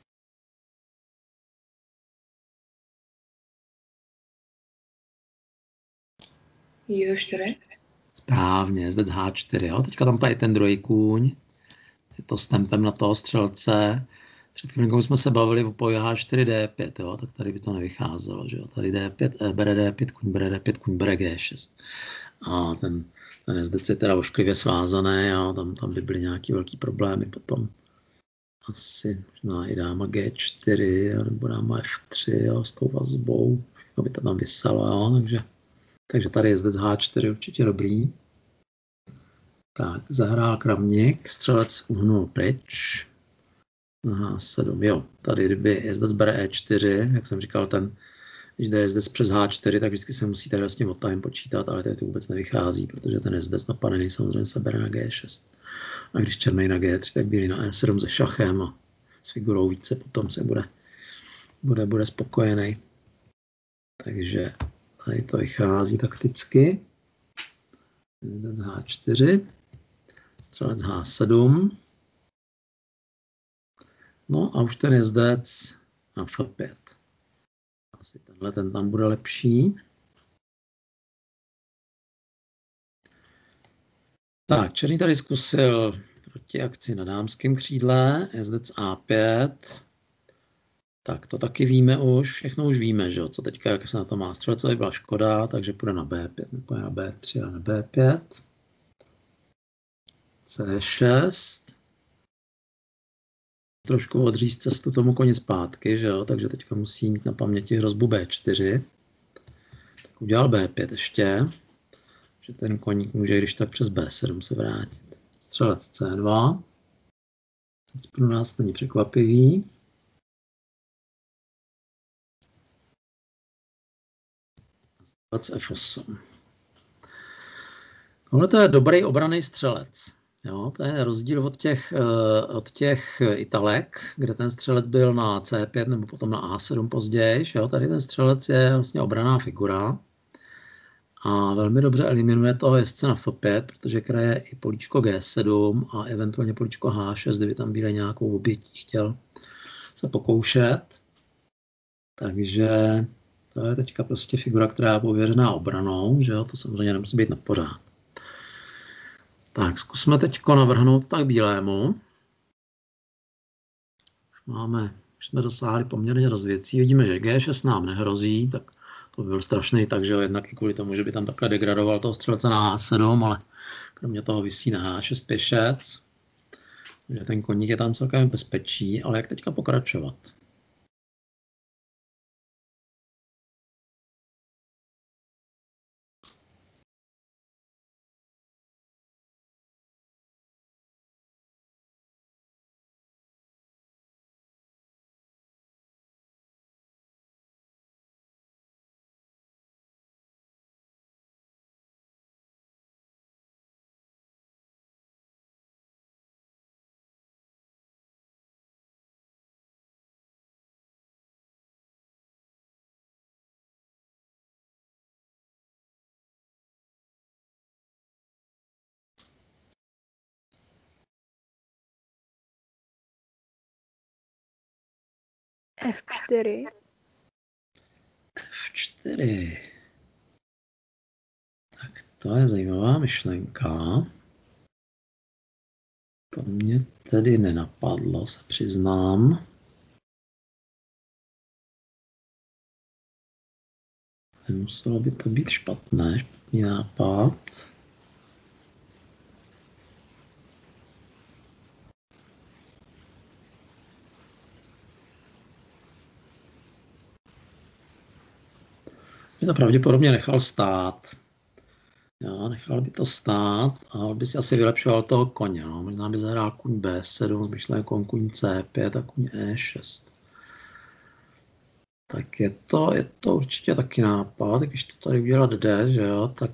Jo, čtyři. Správně, jezdec há čtyři. Jo? Teďka tam je ten druhý kůň. Je to s tempem na toho střelce. Před chvílinkou jsme se bavili o poji há čtyři dé pět, jo? Tak tady by to nevycházelo. Že jo? Tady dé pět, e, bere dé pět, kuň bere dé pět, kuň bere gé šest. A ten, ten jezdec je teda ošklivě svázaný, jo? Tam, tam by byly nějaký velký problémy potom. Asi možná i dáma gé čtyři, nebo dáma ef tři, jo? S tou vazbou. Aby to tam vyselo, jo? Takže, takže tady jezdec há čtyři určitě dobrý. Tak, zahrál Kramník, střelec uhnul pryč. há sedm, jo, tady kdyby jezdec bere é čtyři, jak jsem říkal, ten, když jde jezdec přes há čtyři, tak vždycky se musí tady vlastně od time počítat, ale tady to vůbec nevychází, protože ten jezdec napadený samozřejmě se bere na gé šest. A když černý na gé tři, tak bílý na é sedm se šachem a s figurou více potom se bude, bude, bude spokojený. Takže tady to vychází takticky. Jezdec há čtyři. Střelec há sedm. No a už ten jezdec na ef pět. Asi tenhle ten tam bude lepší. Tak, černý tady zkusil proti akci na dámském křídle, jezdec á pět. Tak to taky víme už, všechno už víme, že jo, co teďka, jak se na to má. Střelcovi byla škoda, takže půjde na bé pět, nepůjde na bé tři a na bé pět. cé šest. Trošku odříct cestu tomu koni zpátky, že jo, takže teďka musí mít na paměti hrozbu bé čtyři. Tak udělal bé pět ještě, že ten koník může když tak přes bé sedm se vrátit. Střelec cé dva. Teď pro nás není překvapivý. Střelec ef osm. Tohle to je dobrý obranný střelec. Jo, to je rozdíl od těch, od těch Italek, kde ten střelec byl na cé pět nebo potom na á sedm později. Jo, tady ten střelec je vlastně obranná figura a velmi dobře eliminuje toho jezdce na ef pět, protože kraje i políčko gé sedm a eventuálně políčko há šest, kdyby tam byl nějakou obětí chtěl se pokoušet. Takže to je teďka prostě figura, která je pověřená obranou, že jo, to samozřejmě nemusí být na pořád. Tak, zkusme teď navrhnout tak bílému. Už máme, už jsme dosáhli poměrně dost věcí. Vidíme, že gé šest nám nehrozí, tak to by byl strašný, takže jednak i kvůli tomu, že by tam takhle degradoval toho střelce na há sedm, ale kromě toho visí na há šest pěšec. Takže ten koník je tam celkem bezpečí, ale jak teďka pokračovat? F čtyři. F čtyři. Tak to je zajímavá myšlenka. To mě tedy nenapadlo, se přiznám. Nemuselo by to být špatné, špatný nápad. By to pravděpodobně nechal stát. Jo, nechal by to stát a by si asi vylepšoval toho koně. No. Možná by zahrál kuň B sedm, myšlenkou kuň C pět a kuň E šest. Tak je to, je to určitě taky nápad, když to tady udělat D, že jo, tak,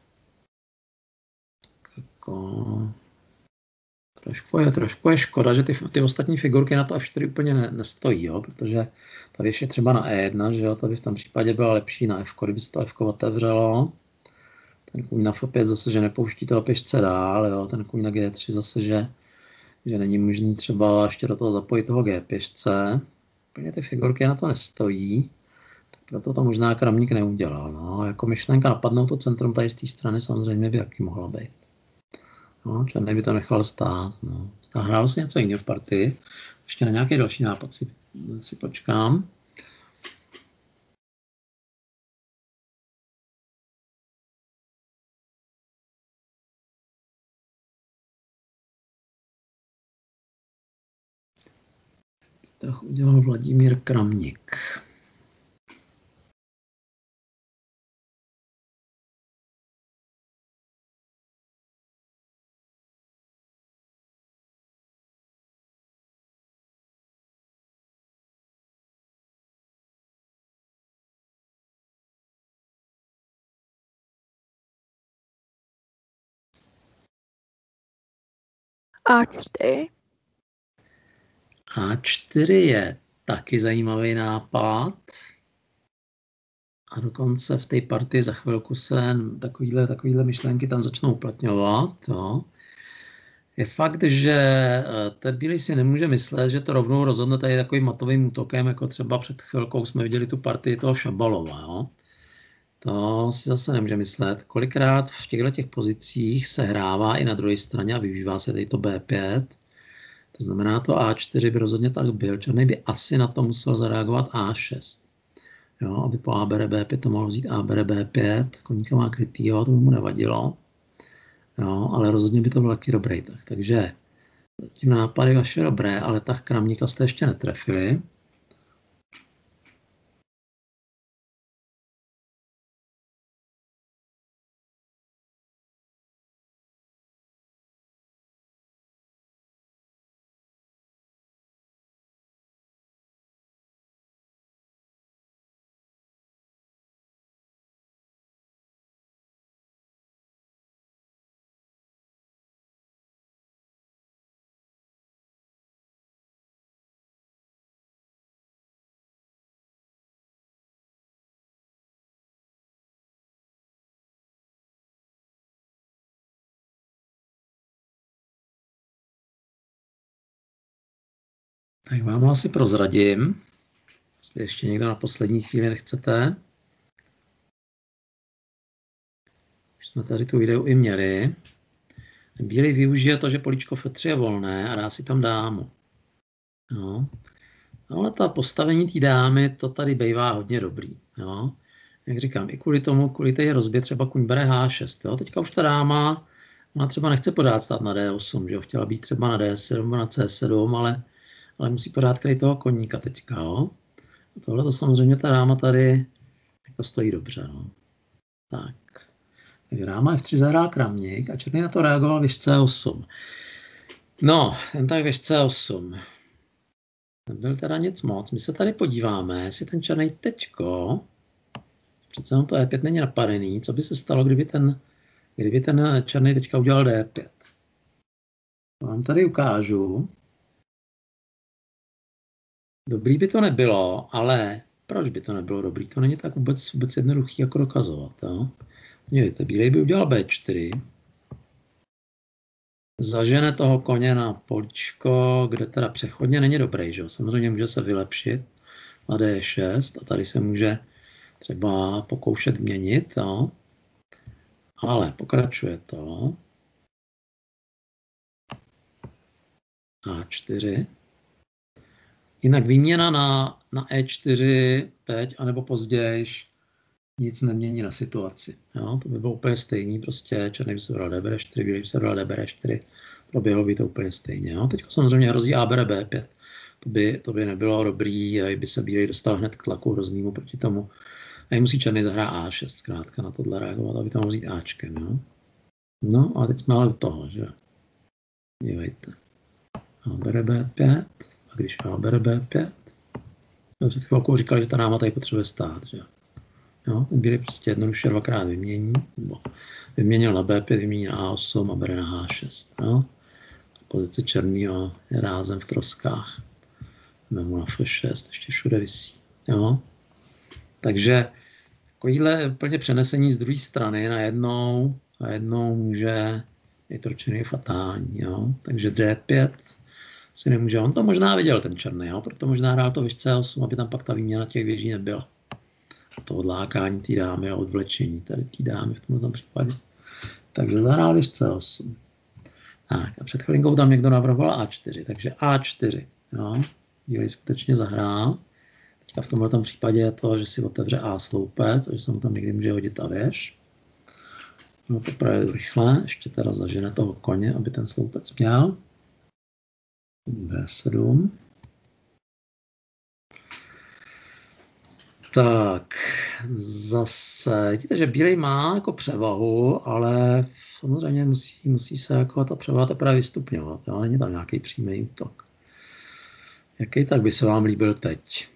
tak jako trošku je, trošku je škoda, že ty, ty ostatní figurky na to F čtyři úplně ne, nestojí, jo, protože ta věž je třeba na E jedna, že jo, to by v tom případě byla lepší na F, kdyby se to F otevřelo. Ten kůň na F pět zase, že nepouští toho pěšce dál, jo, ten kůň na G tři zase, že, že není možný třeba ještě do toho zapojit toho G pěšce. Úplně ty figurky na to nestojí, tak proto to možná Kramník neudělal. No. Jako myšlenka napadnout to centrum tady z té strany samozřejmě by jaký mohla být. No, černý by to nechal stát. No. Hrálo si něco jiného v partii. Ještě na nějaký další nápad si, si počkám. Tak udělal Vladimír Kramník. A čtyři. A čtyři je taky zajímavý nápad. A dokonce v té partii za chvilku se takovýhle, takovýhle myšlenky tam začnou uplatňovat. Jo. Je fakt, že ten bílý si nemůže myslet, že to rovnou rozhodne tady takovým matovým útokem, jako třeba před chvilkou jsme viděli tu partii toho Šabalova. Jo. To si zase nemůže myslet. Kolikrát v těchto těch pozicích se hrává i na druhé straně a využívá se tady to B pět. To znamená, to A čtyři by rozhodně tak byl. Černý by asi na to musel zareagovat A šest. Jo, aby po A bere B pět to mohl vzít A bere B pět. Koníka má krytýho, to by mu nevadilo. Jo, ale rozhodně by to byl taky dobrý tah. Takže zatím nápady vaše dobré, ale tah Kramníka jste ještě netrefili. Tak vám asi prozradím, jestli ještě někdo na poslední chvíli nechcete. Už jsme tady tu ideu i měli. Bílý využije to, že políčko F tři je volné a dá si tam dámu. No. Ale ta postavení té dámy, to tady bývá hodně dobrý. Jo. Jak říkám, i kvůli tomu, kvůli té rozbě třeba kuň bere H šest. Jo. Teďka už ta dáma, ona třeba nechce pořád stát na D osm, že jo. Chtěla být třeba na D sedm, na C sedm, ale ale musí pořád kryt toho koníka teďka, jo. A tohle to samozřejmě ta dáma tady jako stojí dobře, no. Tak. Takže dáma F tři zahrál Kramník a černý na to reagoval věž C osm. No, ten tak věž C osm. Nebyl teda nic moc. My se tady podíváme, jestli ten černý teďko, přece on to E pět není napadený, co by se stalo, kdyby ten, kdyby ten černý teďka udělal D pět. Vám tady ukážu. Dobrý by to nebylo, ale proč by to nebylo dobrý? To není tak vůbec, vůbec jednoduchý, jako dokazovat. Jo? Mějte, bílej by udělal B čtyři. Zažene toho koně na políčko, kde teda přechodně není dobrý, že jo? Samozřejmě může se vylepšit. na D šest a tady se může třeba pokoušet měnit, jo. Ale pokračuje to. H čtyři. Jinak výměna na, na E čtyři teď, anebo později, nic nemění na situaci. Jo? To by bylo úplně stejný, prostě černý by se bral D B D čtyři, bílý by se bral D B D čtyři, proběhlo by to úplně stejně. Jo? Teď samozřejmě hrozí A bere B pět. To by, to by nebylo dobrý, by se bílý dostal hned k tlaku hroznýmu proti tomu. A musí černý zahrát A šest, zkrátka na tohle reagovat, aby to mohl vzít Ačkem. Jo? No a teď jsme ale u toho, že? Dívejte. A bere B pět, a když A bere B pět, to před chvilkou říkali, že ta dáma tady potřebuje stát, že? Jo, ten bílý prostě jednoduše dvakrát vymění, nebo vyměnil na B pět, vymění na A osm a bere na H šest. Jo? Pozice černýho je rázem v troskách. Memu na F šest, ještě všude visí. Jo? Takže takovýhle úplně přenesení z druhé strany najednou, najednou může být pro černý fatální. Jo? Takže D pět si nemůže, on to možná viděl ten černý, jo? Proto možná hrál to vyš C osm, aby tam pak ta výměna těch věží nebyla. To odlákání té dámy a odvlečení tady té dámy v tomto případě. Takže zahrál vyš C osm. Tak a před chvilinkou tam někdo navrhoval A čtyři, takže A čtyři. Jo? Bílej skutečně zahrál. Teďka v tomto případě je to, že si otevře A sloupec, že se mu tam někdy může hodit ta věž. No to projedu rychle, ještě teda zažene toho koně, aby ten sloupec měl. B sedm. Tak, zase, vidíte, že bílej má jako převahu, ale samozřejmě musí, musí se jako ta převaha teprve vystupňovat, ale není tam nějaký přímý útok. Jaký tak by se vám líbil teď?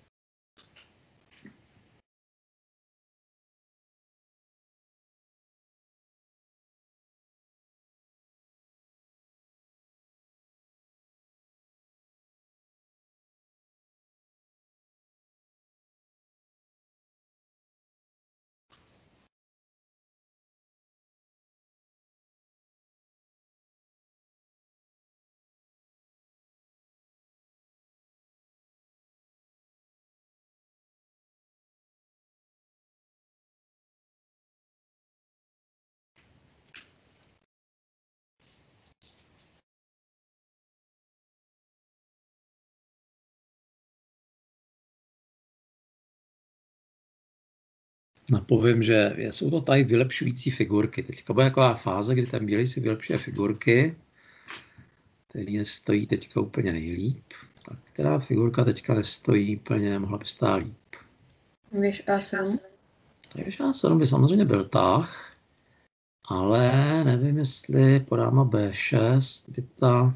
Napovím, že jsou to tady vylepšující figurky. Teďka bude taková fáze, kdy ten bílej si vylepšuje figurky, který nestojí teďka úplně nejlíp. Tak která figurka teďka nestojí úplně, mohla by stát líp. Věž A sedm. Takže A sedm by samozřejmě byl tah, ale nevím, jestli po dáma B šest by ta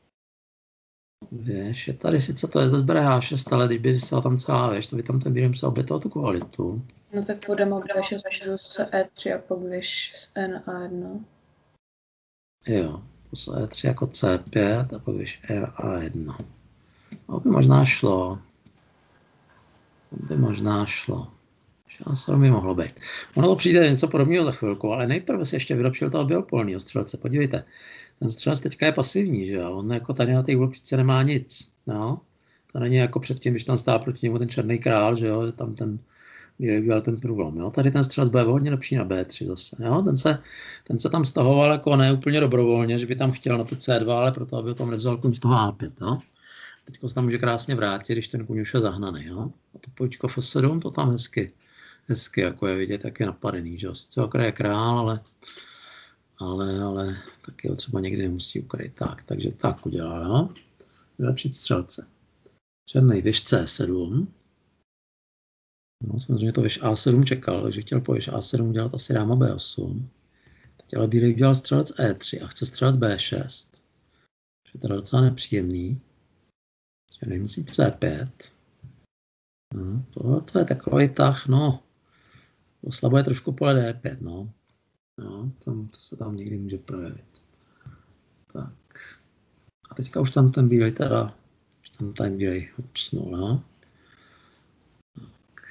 věž, je tady sice to je zde bere H šest, ale když by vysela tam celá věž, to by tam ten bílý musel obětovat tu kvalitu. No tak po dáma B šest můžu s E tři a pak věž s E na A jedna. Jo, to E tři jako C pět a pak věž E na A jedna. To by možná šlo. To by možná šlo. A sedm by mohlo být. Ono to přijde něco podobného za chvilku, ale nejprve si ještě vylepšil toho bělopolného střelce. Podívejte, ten střelec teďka je pasivní, že jo? On jako tady na té úlopčice nemá nic. Jo? To není jako předtím, když tam stál proti němu ten černý král, že jo? Že tam ten byl ten průlom. Jo? Tady ten střelec bude hodně lepší na B tři zase. Jo? Ten, se, ten se tam stahoval jako ne úplně dobrovolně, že by tam chtěl na to C dva, ale proto, aby ho tam nevzal kůň z toho A pět. Jo? Teď se tam může krásně vrátit, když ten kůň už je zahnaný. Jo? A to pojďko F sedm, to tam hezky. Hezky, jako je vidět, jak je napadený, že jo. Sice okraj král, ale, ale, ale taky ho třeba někdy nemusí ukryt. Tak, takže tak udělá, jo. Vylepšit střelce. Černý věž C sedm. No, samozřejmě to věž A sedm čekal, takže chtěl po věž A sedm udělat asi dáma B osm. Teď ale bílý udělal střelec E tři a chce střelec B šest. Je to docela nepříjemný. Černý musí C pět. No, tohle to je takový tah, no. Oslabuje trošku pole D pět, no. No, tam, to se tam někdy může projevit. Tak. A teďka už tam ten bílej teda, už tam ten bílej upsnul, no. Tak.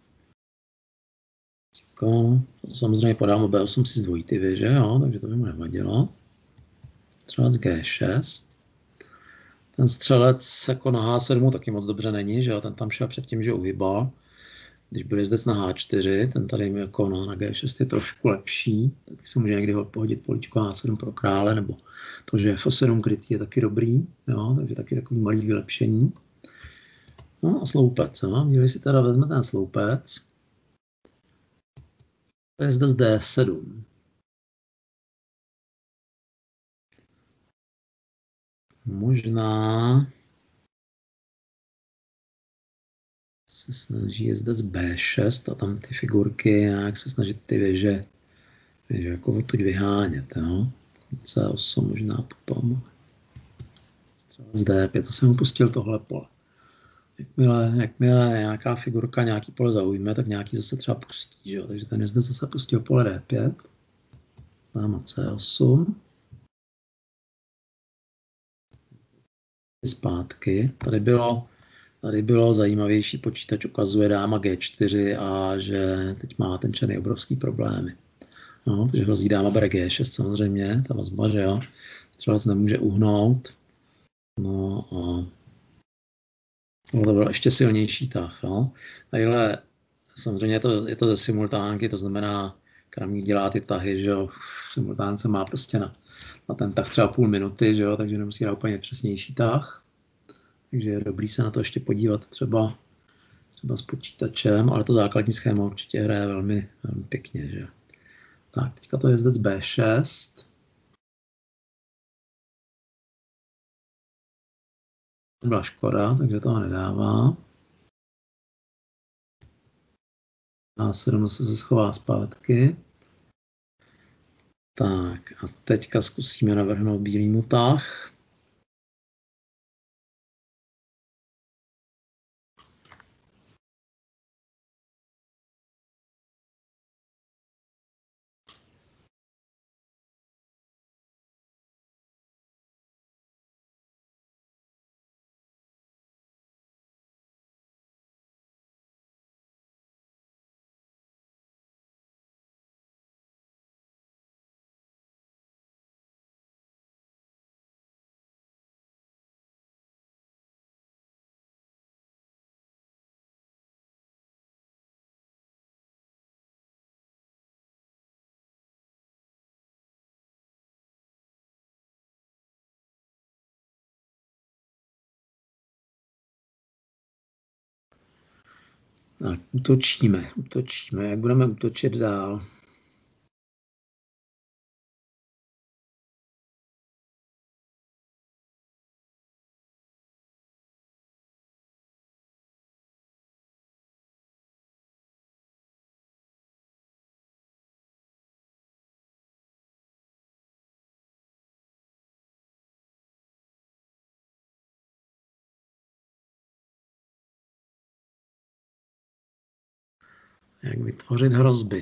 Teďko, samozřejmě podám B osm si zdvojí ty věže, jo, takže to by mu nevadilo. Třeba z G šest. ten střelec jako na há sedm taky moc dobře není, že jo, ten tam šel předtím, že uhybal. Když byl jezdec na há čtyři, ten tady jako na, na gé šest je trošku lepší, tak si může někdy pohodit políčko há sedm pro krále, nebo to, že ef sedm krytý je taky dobrý, jo, takže taky takový malý vylepšení. No a sloupec, jo, když si teda vezme ten sloupec, to je jezdec dé sedm. Možná se snaží jezdec bé šest a tam ty figurky nějak se snažit ty věže, věže jako odtud vyhánět, jo. cé osm možná potom. Střelec dé pět, to jsem upustil tohle pole. Jakmile, jakmile nějaká figurka nějaký pole zaujme, tak nějaký zase třeba pustí, jo. Takže ten jezdec zase pustil pole dé pět. Dáma cé osm. Zpátky. Tady bylo, tady bylo zajímavější, počítač ukazuje dáma gé čtyři a že teď má ten černý obrovský problémy. No, protože hrozí dáma bere gé šest samozřejmě, ta vazba, že jo. Střelec nemůže uhnout. No a to byl ještě silnější tah, no. Tadyhle samozřejmě je to, je to ze simultánky, to znamená, kramník dělá ty tahy, že jo. V simultánce má prostě na na ten tah třeba půl minuty, že jo, takže nemusí dát úplně přesnější tah. Takže je dobrý se na to ještě podívat třeba, třeba s počítačem, ale to základní schéma určitě hraje velmi, velmi pěkně, že jo. Tak, teďka to je jezdec bé šest. To byla škoda, takže toho nedává. há sedm se schová zpátky. Tak a teďka zkusíme navrhnout bílýmu tah. Tak, útočíme, útočíme. Jak budeme útočit dál? Jak vytvořit hrozby?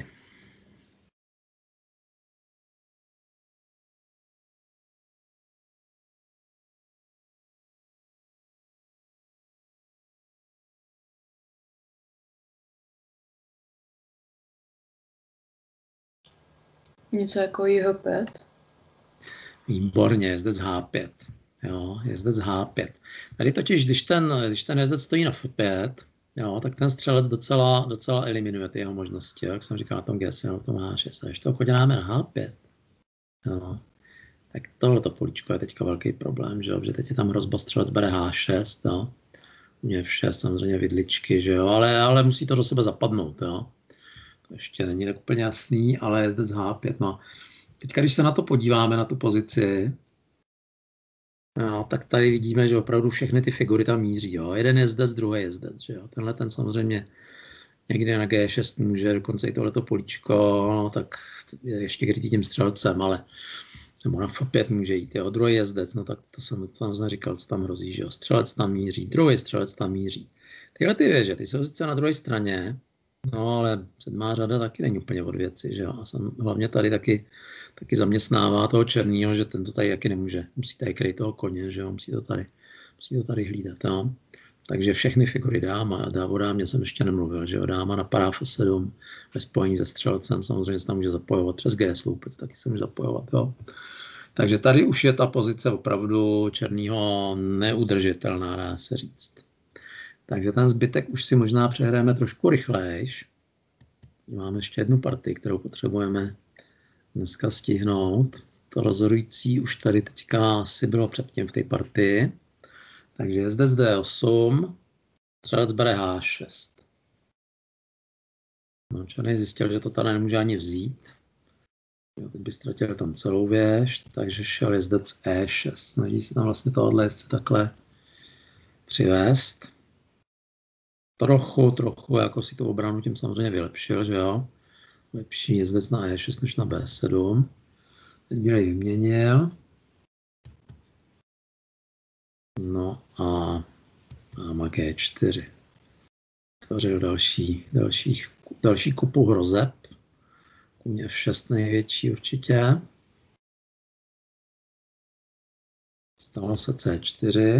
Něco jako jé pět. Výborně, jezdec há pět. Jo, jezdec há pět. Tady totiž, když ten, když ten jezdec stojí na ef pět, jo, tak ten střelec docela, docela eliminuje ty jeho možnosti, jak jsem říkal na tom gé sedm, na tom há šest. A když to chodíme na há pět, jo, tak tohleto políčko je teďka velký problém, že jo, že teď je tam hrozba střelec bere há šest, jo. U mě ef šest samozřejmě vidličky, že jo, ale, ale musí to do sebe zapadnout, jo. To ještě není tak úplně jasný, ale jezdec há pět, no. Teďka, když se na to podíváme, na tu pozici, no, tak tady vidíme, že opravdu všechny ty figury tam míří. Jo. Jeden jezdec, druhý jezdec. Že jo. Tenhle ten samozřejmě někde na gé šest může, dokonce i tohleto políčko, no, tak je ještě krytý tím střelcem, ale nebo na ef pět může jít. Jo. Druhý jezdec, no tak to jsem, to jsem neříkal, co tam hrozí. Že jo. Střelec tam míří, druhý střelec tam míří. Tyhle ty věže, ty jsou sice na druhé straně, no ale sedmá řada taky není úplně od věci, že jo. A jsem, hlavně tady taky, taky zaměstnává toho černýho, že ten to tady taky nemůže. Musí tady kryt toho koně, že jo, musí to tady, musí to tady hlídat, jo. Takže všechny figury dáma, a o dámě jsem ještě nemluvil, že jo. Dáma napadá ef sedm ve spojení se střelcem, samozřejmě se tam může zapojovat přes gé sloupec, taky se může zapojovat, jo. Takže tady už je ta pozice opravdu černýho neudržitelná, dá se říct. Takže ten zbytek už si možná přehrajeme trošku rychlejš. Máme ještě jednu partii, kterou potřebujeme dneska stihnout. To rozhodující už tady teďka asi bylo předtím v té partii. Takže je zde z D osm, střelec bere H šest. No, černý zjistil, že to tady nemůže ani vzít. Jo, teď by ztratil tam celou věž, takže šel jezdec E šest. Snaží se tam vlastně tohle jezdce takhle přivést. Trochu, trochu, jako si tu obranu tím samozřejmě vylepšil, že jo. Lepší jezdec na E šest než na B sedm. Teď bílej vyměnil. No a máme G čtyři. Tvořil další, další, další kupu hrozeb. Kůň F šest největší určitě. Stalo se C čtyři.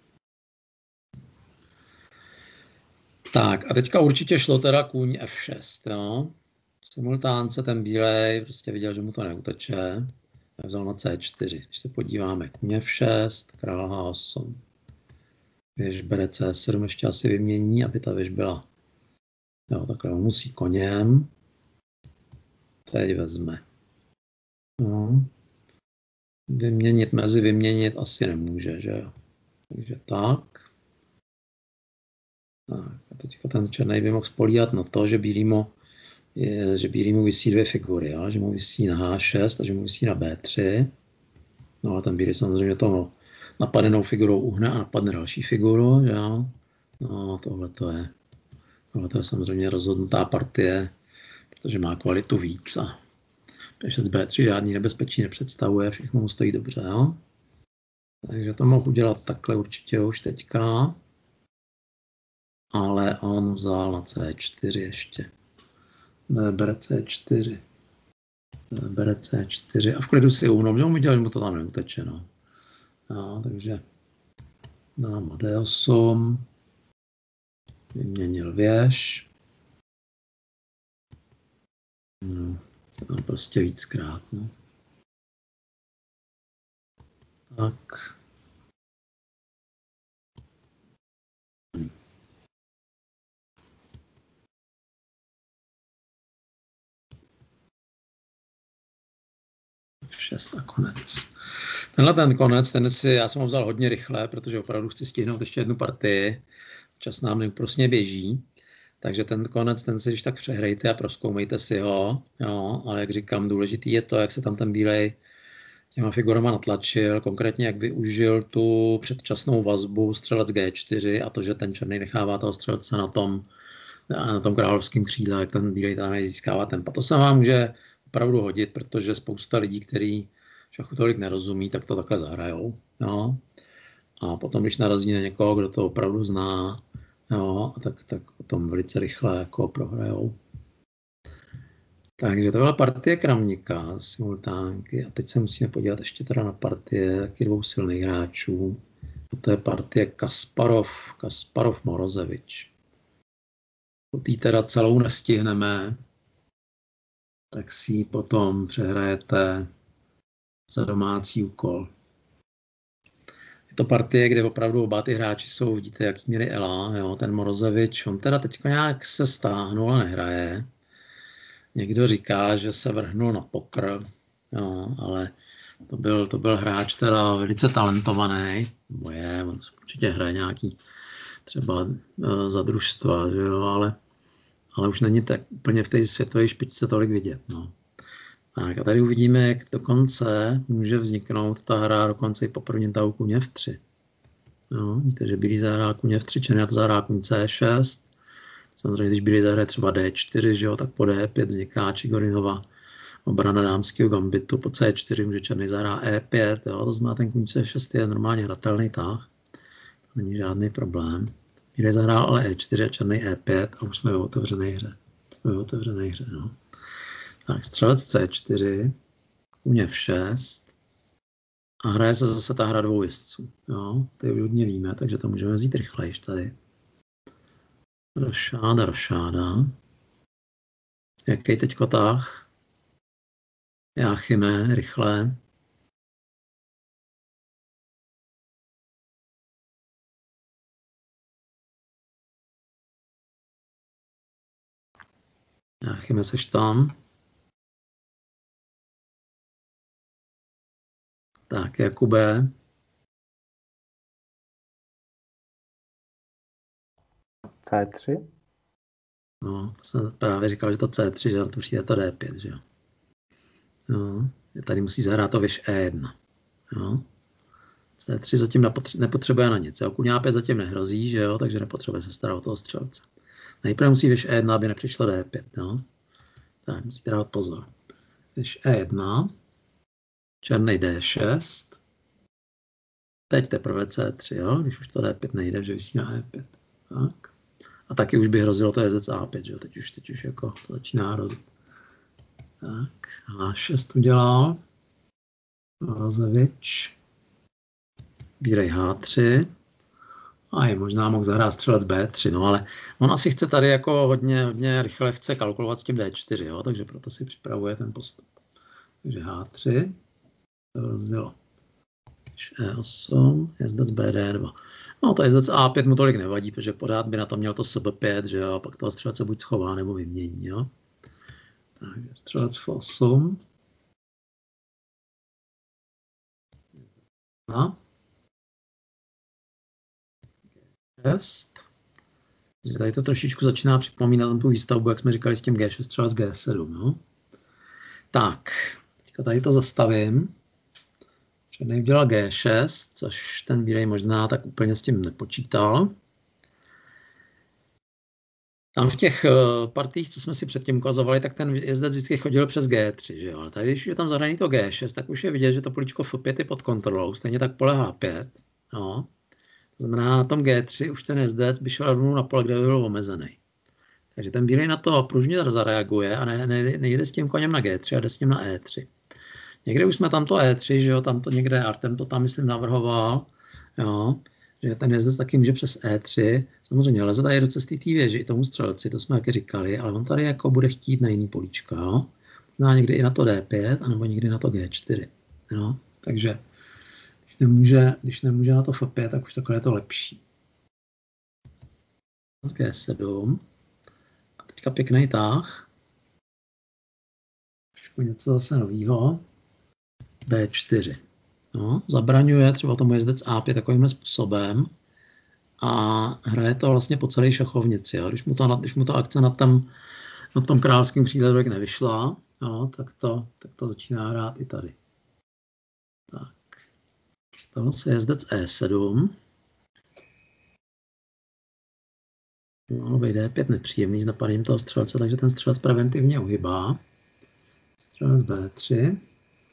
Tak a teďka určitě šlo teda kůň F šest, jo. Simultánce ten bílej prostě viděl, že mu to neuteče. Vzal na C čtyři. Když se podíváme, kůň F šest, král H osm. Věž bere C sedm, ještě asi vymění, aby ta věž byla. Jo, takhle on musí koněm. Teď vezme. No. Vyměnit mezi vyměnit asi nemůže, že jo. Takže tak. Tak a teďka ten černý by mohl spolíhat na to, že bílýmu, je, že bílýmu visí dvě figury, jo? Že mu visí na H šest a že mu visí na B tři. No a ten bílý samozřejmě toho napadenou figurou uhne a napadne další figuru, že jo. No tohle to je, tohle to je samozřejmě rozhodnutá partie, protože má kvalitu víc a P šest B tři žádný nebezpečí nepředstavuje, všechno mu stojí dobře, jo. Takže to mohl udělat takhle určitě už teďka. Ale on vzal na C čtyři ještě. Bere C čtyři. Bere C čtyři a v klidu si uhnou, že on viděl, že mu to tam neuteče, no. No, takže dám D osm. Vyměnil věž. No, tam prostě víckrát, no. Tak. šest a konec. Tenhle ten konec, ten si, já jsem ho vzal hodně rychle, protože opravdu chci stihnout ještě jednu partii. Čas nám neúprosně běží. Takže ten konec, ten si když tak přehrajte a prozkoumejte si ho. Jo, ale jak říkám, důležitý je to, jak se tam ten bílej těma figurama natlačil, konkrétně jak využil tu předčasnou vazbu střelec G čtyři a to, že ten černý nechává toho střelce na tom, na tom královském křídle, jak ten bílej tam získává tempa. To se vám může opravdu hodit, protože spousta lidí, kteří šachu tolik nerozumí, tak to takhle zahrajou. Jo? A potom, když narazí na někoho, kdo to opravdu zná, jo, tak, tak potom velice rychle jako prohrajou. Takže to byla partie Kramníka, simultánky. A teď se musíme podívat ještě teda na partie taky dvou silných hráčů. A to je partie Kasparov, Kasparov Morozevič. Tý teda celou nestihneme, tak si ji potom přehrajete za domácí úkol. Je to partie, kde opravdu oba ty hráči jsou, vidíte, jaký měli elán, jo, ten Morozevič, on teda teďka nějak se stáhnul a nehraje. Někdo říká, že se vrhnul na pokr, jo, ale to byl, to byl hráč teda velice talentovaný, nebo je, on určitě hraje nějaký třeba uh, za družstva, že jo, ale ale už není tak úplně v té světové špičce tolik vidět. No. Tak a tady uvidíme, jak dokonce může vzniknout ta hra dokonce i po prvním tahu kůň F tři. No, víte, že bílý zahrál kůň F tři, černý to zahrál kůň C šest. Samozřejmě, když bílý zahraje třeba D čtyři, že jo, tak po D pět vzniká Čigorinova obrana dámského gambitu, po C čtyři může černý zahrát E pět, jo, to znamená, ten kůň C šest je normálně hratelný tah. To není žádný problém. Bílej zahrál ale E čtyři a černý E pět a už jsme v otevřené hře. Jsme v otevřené hře, no. Tak, střelec C čtyři, kůň F šest a hraje se zase ta hra dvou jezdců. Jo, to je hodně víme, takže to můžeme vzít rychlejš tady. Rošáda, rošáda. Jaký teďko tah? Jáchyme, rychle. Jáchyme, seš tam? Tak, Jakube. C tři. No, to jsem právě říkal, že to C tři, že to přijde to D pět, že jo. No, tady musí zahrát to věž E jedna. Jo. C tři zatím nepotřebuje na nic. Jo. Kůň A pět zatím nehrozí, že jo, takže nepotřebuje se starat o toho střelce. Nejprve musí věž E jedna, aby nepřišlo D pět. Jo. Tak, musíte dát pozor. Věž E jedna, černý D šest, teď teprve C tři, jo, když už to D pět nejde, že visí na E pět. Tak. A taky už by hrozilo to jezdec A pět, že jo, teď už, teď už jako to začíná hrozit. Tak, H šest udělal. Rozevič. Bílej H tři. A je možná mohl zahrát střelec B tři, no ale on asi chce tady jako hodně, hodně rychle chce kalkulovat s tím D čtyři, jo, takže proto si připravuje ten postup. Takže H tři. Rozdělo. E osm, jezdec B D dva. No to jezdec A pět mu tolik nevadí, protože pořád by na to měl to S B pět, že jo, a pak toho střelce buď schová, nebo vymění, jo. Takže střelec F osm. A. šest. Takže tady to trošičku začíná připomínat tu výstavbu, jak jsme říkali s tím G šest, střelec G sedm, jo. Tak, teďka tady to zastavím. Černý udělal G šest, což ten bílej možná tak úplně s tím nepočítal. Tam v těch uh, partiích, co jsme si předtím ukazovali, tak ten jezdec vždycky chodil přes G tři, že jo. Ale tady, když je tam zahraný to G šest, tak už je vidět, že to políčko F pět je pod kontrolou, stejně tak pole H pět. No. To znamená, na tom G tři už ten jezdec by šel rovnou na pole, kde by byl omezený. Takže ten bílej na to pružně zareaguje a ne, ne, nejde s tím koněm na G tři a jde s ním na E tři. Někde už jsme tam to E tři, že jo, tam to někde Artem to tam, myslím, navrhoval, jo, že ten jezdec taky může přes E tři, samozřejmě leze tady do cesty té věže, i tomu střelci, to jsme taky říkali, ale on tady jako bude chtít na jiný políčka, jo, možná někdy i na to D pět, anebo někdy na to G čtyři, jo, takže když nemůže, když nemůže na to F pět, tak už takhle je to lepší. G sedm, a teďka pěkný tah, něco zase novýho. B čtyři. No, zabraňuje třeba tomu jezdec A pět takovým způsobem a hraje to vlastně po celé šachovnici. Jo. Když mu to, když mu to akce na tom, na tom královském křídle nevyšla, jo, tak, to, tak to začíná hrát i tady. Tak. Stalo se jezdec E sedm. Mohlo být D pět nepříjemný s napadením toho střelce, takže ten střelec preventivně uhybá. Střelec B tři.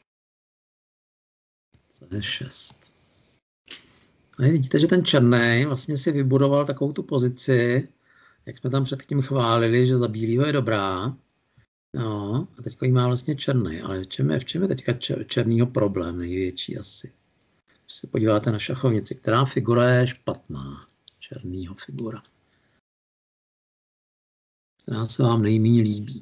C šest. A vidíte, že ten černý vlastně si vybudoval takovou tu pozici, jak jsme tam předtím chválili, že za bílýho je dobrá. No, a teďko jí má vlastně černý. Ale v čem je, v čem je teďka černýho problém největší asi? Když se podíváte na šachovnici, která figura je špatná. Černýho figura. Která se vám nejméně líbí.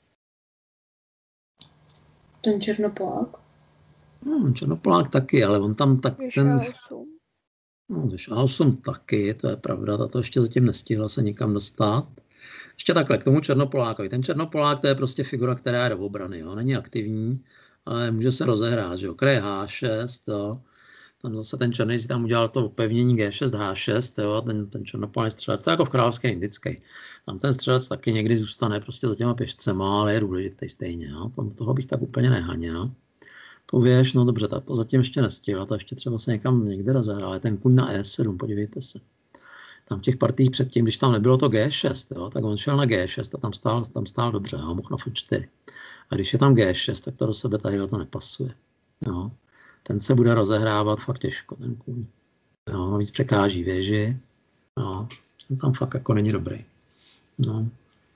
Ten černopolák? No, černopolák taky, ale on tam tak Věž ten... E osm. No, věž A osm taky, to je pravda, ta to ještě zatím nestihla se nikam dostat. Ještě takhle, k tomu černopolákovi. Ten černopolák, to je prostě figura, která je do obrany, jo, není aktivní, ale může se rozehrát, že jo, kraje H šest, jo. Tam zase ten černý si tam udělal to upevnění G šest, H šest, jo, ten, ten černopolný střelec, to je jako v královské indické. Tam ten střelec taky někdy zůstane prostě za těma pěšcema, ale je důležitý stejně, jo. Tam toho bych tak úplně nehaněl. Tu věž, no dobře, tak to zatím ještě nestihla, to ještě třeba se někam někde rozehrál, ale ten kůň na E sedm, podívejte se. Tam v těch partiích předtím, když tam nebylo to G šest, jo, tak on šel na G šest a tam stál, tam stál dobře, jo, mohl na F čtyři. A když je tam G šest, tak to do sebe tady to nepasuje. Jo. Ten se bude rozehrávat fakt těžko, ten kůň. Jo, navíc překáží věži. Jo, ten tam fakt jako není dobrý. No.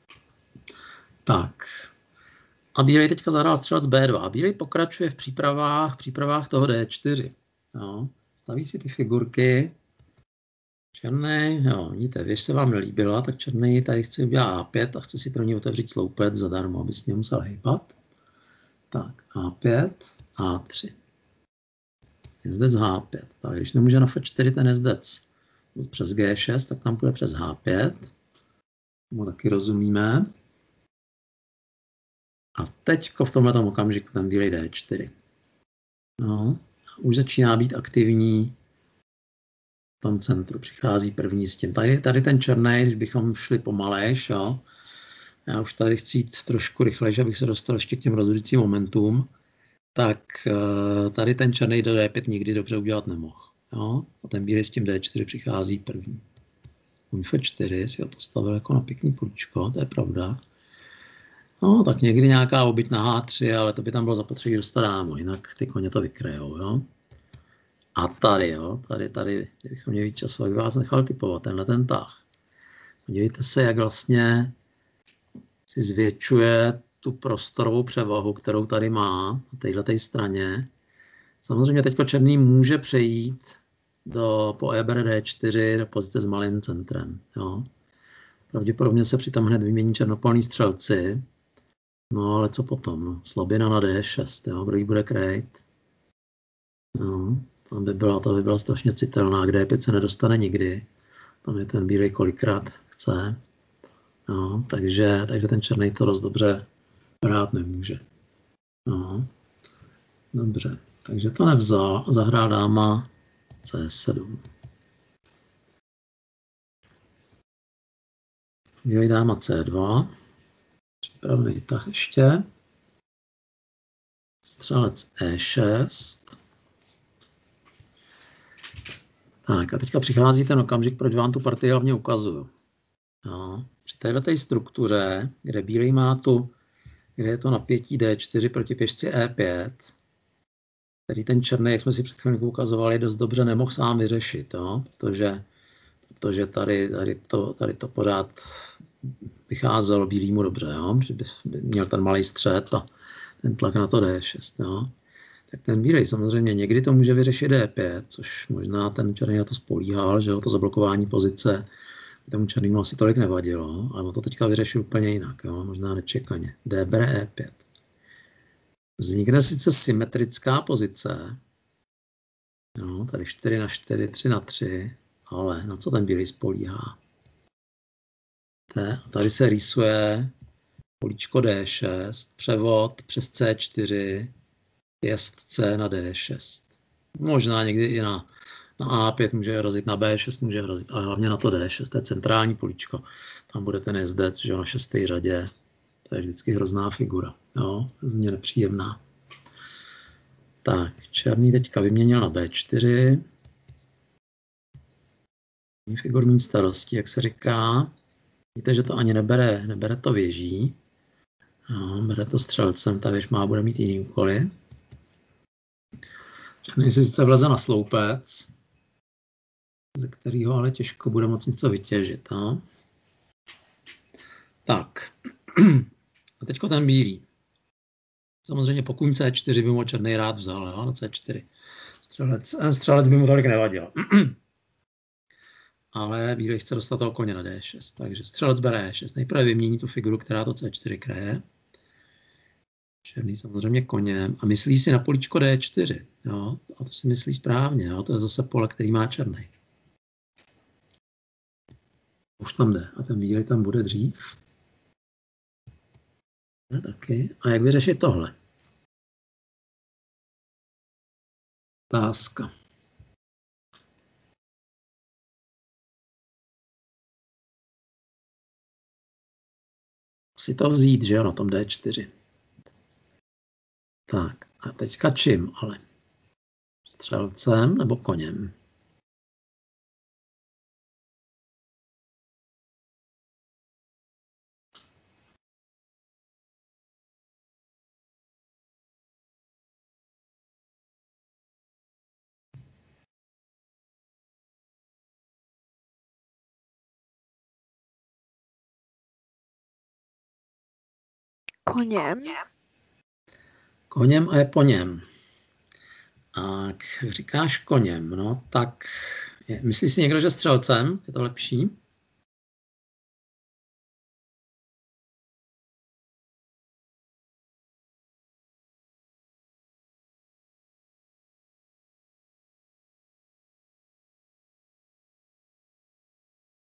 Tak. A bílej teďka zahrál střelec B dva. A bílej pokračuje v přípravách, přípravách toho D čtyři. Jo. Staví si ty figurky. Černý, jo, vidíte, věž se vám nelíbila, tak černý tady chce udělat A pět a chce si pro ní otevřít sloupec zadarmo, aby si nemusel hejbat. Tak, A pět, A tři. Jezdec H pět. Tak když nemůže na F čtyři ten jezdec přes G šest, tak tam půjde přes H pět. Tomu taky rozumíme. A teďko v tomhle okamžiku ten bílej D čtyři. No, už začíná být aktivní v tom centru. Přichází první s tím. Tady, tady ten černý, když bychom šli pomalejš, jo. Já už tady chci jít trošku rychlejš, abych se dostal ještě k těm rozhodujícím momentům. Tak tady ten černý do D pět nikdy dobře udělat nemohl. Jo? A ten bílý s tím D čtyři přichází první. U F čtyři si ho postavil jako na pěkný půlčko, to je pravda. No, tak někdy nějaká obyť na H tři, ale to by tam bylo zapotřebí dostat dámu, jinak ty koně to vykrejou, jo. A tady, jo, tady, tady, kdybychom měli víc času, jak vás nechal typovat, tenhle ten tah. Podívejte se, jak vlastně si zvětšuje tu prostorovou převahu, kterou tady má na této straně. Samozřejmě teď černý může přejít do, po E B R D čtyři do pozice s malým centrem. Jo. Pravděpodobně se přitom hned vymění černopolní střelci. No ale co potom? No, slabina na D šest, jo, kdo jí bude krejt. No, tam by byla, to by byla strašně citelná, kde D pět se nedostane nikdy. Tam je ten bílej kolikrát chce. No, takže, takže ten černý to dost dobře hrát nemůže. No, dobře, takže to nevzal, zahrál dáma C sedm. Bílej dáma C dva. Připravený tah ještě. Střelec E šest. Tak a teďka přichází ten okamžik, proč vám tu partii hlavně ukazuju. No, při této struktuře, kde bílej má tu, kde je to napětí D čtyři proti pěšci E pět, který ten černý, jak jsme si před chvílí ukazovali, dost dobře nemohl sám vyřešit, jo? Protože, protože tady, tady, to, tady to pořád vycházelo bílýmu dobře, jo? Že by měl ten malý střed a ten tlak na to D šest. Jo? Tak ten bílej samozřejmě někdy to může vyřešit D pět, což možná ten černý na to spolíhal, že jo? To zablokování pozice tomu černému asi tolik nevadilo, ale on to teďka vyřeší úplně jinak, jo? Možná nečekaně. D bere E pět. Vznikne sice symetrická pozice, jo? Tady čtyři na čtyři, tři na tři, ale na co ten bílej spolíhá? Tady se rýsuje políčko D šest, převod přes C čtyři, jest C na D šest. Možná někdy i na, na A pět může hrozit, na B šest může hrozit, ale hlavně na to D šest, to je centrální políčko. Tam bude ten jezdec, že na šesté řadě. To je vždycky hrozná figura, jo, hrozně nepříjemná. Tak, černý teďka vyměnil na B čtyři. Figur méně starosti, jak se říká. Víte, že to ani nebere, nebere to věží. No, bere to střelcem, ta věž má, bude mít jiný úkoly. Černý si sice vleze na sloupec, ze kterého ale těžko bude moc něco vytěžit. No? Tak, a teďko ten bílý. Samozřejmě pokud C čtyři by mu černý rád vzal, jo? Na C čtyři. Střelec, střelec by mu tolik nevadil. Ale bílý chce dostat toho koně na D šest, takže střelec bere E šest. Nejprve vymění tu figuru, která to C čtyři kreje. Černý samozřejmě koněm a myslí si na políčko D čtyři. Jo? A to si myslí správně, jo? To je zase pole, který má černý. Už tam jde a ten bílý tam bude dřív. Ne, taky. A jak vyřešit tohle? Otázka. Si to vzít, že jo, na tom D čtyři. Tak, a teďka čím, ale? Střelcem nebo koněm? Koněm. Koněm a je po něm. A říkáš koněm, no tak je, myslí si někdo, že střelcem je to lepší?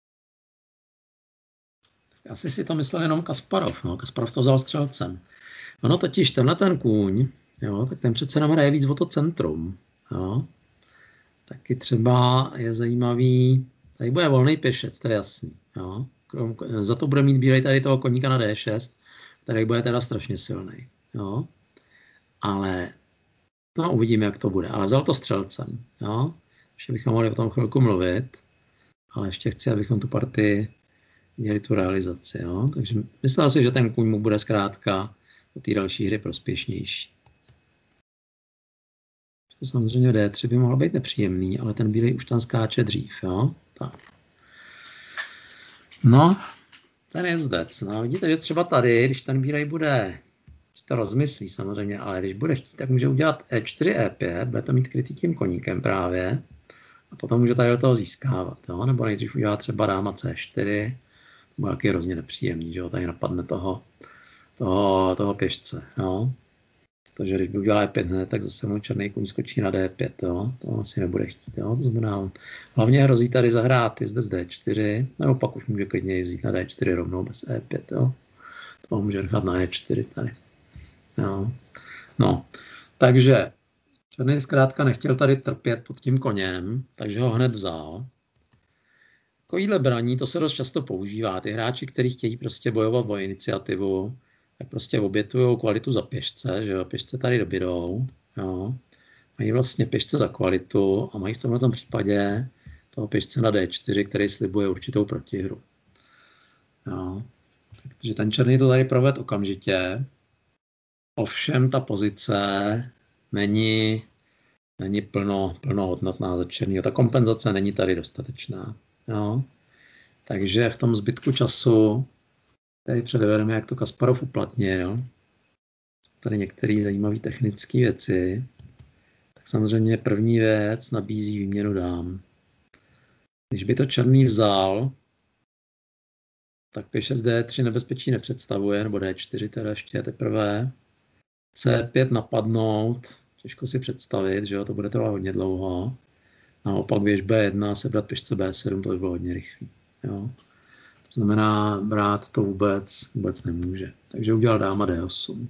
Asi si to myslel jenom Kasparov, no. Kasparov to vzal střelcem. Ono totiž tenhle ten kůň, jo, tak ten přece nám hraje víc o to centrum. Jo. Taky třeba je zajímavý, tady bude volný pěšec, to je jasný. Jo. Krom, za to bude mít bílej tady toho koníka na D šest, který bude teda strašně silný. Jo. Ale no, uvidíme, jak to bude. Ale vzal to střelcem. Jo. Ještě bychom mohli o tom chvilku mluvit, ale ještě chci, abychom tu partii měli tu realizaci. Jo. Takže myslel si, že ten kůň mu bude zkrátka do té další hry prospěšnější. Samozřejmě D tři by mohlo být nepříjemný, ale ten bílej už tam skáče dřív. Jo. Tak. No, ten je zdec. No, vidíte, že třeba tady, když ten bílej bude, si to rozmyslí samozřejmě, ale když bude chtít, tak může udělat E čtyři, E pět, bude to mít krytý tím koníkem právě, a potom může tady do toho získávat. Jo? Nebo nejdřív udělá třeba dáma C čtyři, to bude taky hrozně nepříjemný, že jo? Tady napadne toho, toho, toho pěšce. Jo? Protože když by udělal E pět hned, tak zase mu černý kůň skočí na D pět, jo? To asi nebude chtít. Jo? To znamená, hlavně hrozí tady zahrát zde z D čtyři, nebo pak už může klidně vzít na D čtyři rovnou bez E pět. Jo? To může nechat na E čtyři tady. Jo. No, takže černý zkrátka nechtěl tady trpět pod tím koněm, takže ho hned vzal. Takovýhle braní, to se dost často používá. Ty hráči, kteří chtějí prostě bojovat o iniciativu, tak prostě obětují kvalitu za pěšce, že jo, pěšce tady dobydou, jo. Mají vlastně pěšce za kvalitu a mají v tomto případě toho pěšce na D čtyři, který slibuje určitou protihru. Jo. Takže ten černý to tady proved okamžitě. Ovšem ta pozice není, není plno, plnohodnotná za černýho. Ta kompenzace není tady dostatečná. Jo? Takže v tom zbytku času tady předvedeme, jak to Kasparov uplatnil. Tady některé zajímavé technické věci. Tak samozřejmě první věc nabízí výměnu dám. Když by to černý vzal, tak pěšec D tři nebezpečí nepředstavuje, nebo D čtyři teda ještě teprve. C pět napadnout, těžko si představit, že jo, to bude trvat hodně dlouho. Naopak věž B jedna sebrat pěšce B sedm, to by bylo hodně rychlý. Jo. To znamená, brát to vůbec, vůbec nemůže. Takže udělal dáma D osm.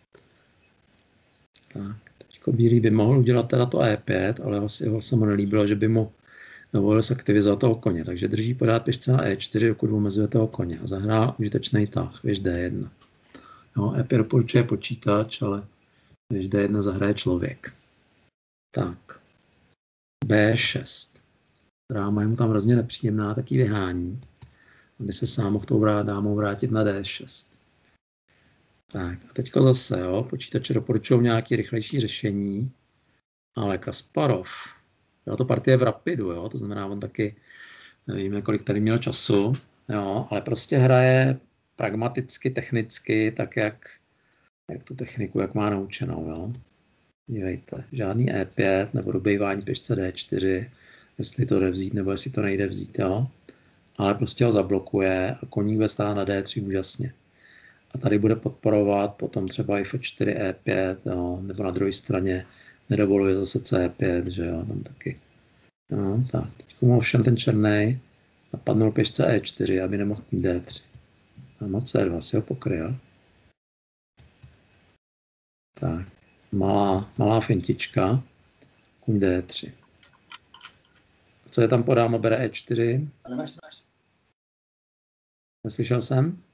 Tak, teďko bílý by mohl udělat teda to E pět, ale vlastně ho se mu nelíbilo, že by mu dovolil zaktivizovat toho koně. Takže drží podát pěšce na E čtyři, dokud omezuje toho koně. A zahrál užitečný tah, věž D jedna. Jo, E pět doporučuje počítač, ale věž D jedna zahraje člověk. Tak. B šest. Dráma je mu tam hrozně nepříjemná, taky vyhání. Aby se sám mohl tou vrát, dámou vrátit na D šest. Tak a teďko zase, jo, počítače doporučují nějaké rychlejší řešení, ale Kasparov, jo, to partie v rapidu, jo, to znamená, on taky, nevím, kolik tady měl času, jo, ale prostě hraje pragmaticky, technicky, tak jak, jak tu techniku, jak má naučenou, jo. Dívejte, žádný E pět nebo dobývání pěšce D čtyři, jestli to jde vzít nebo jestli to nejde vzít, jo. Ale prostě ho zablokuje a koník bude stát na D tři úžasně. A tady bude podporovat potom třeba i F čtyři, E pět, jo, nebo na druhé straně nedovoluje zase C pět, že jo, tam taky. No, tak, teď mu ovšem ten černej napadnul pěšce E čtyři, aby nemohl mít D tři. A C dva si ho pokryl. Tak, malá, malá fintička, kůň D tři. A co je tam podám a bere E čtyři? Neslyšel jsem?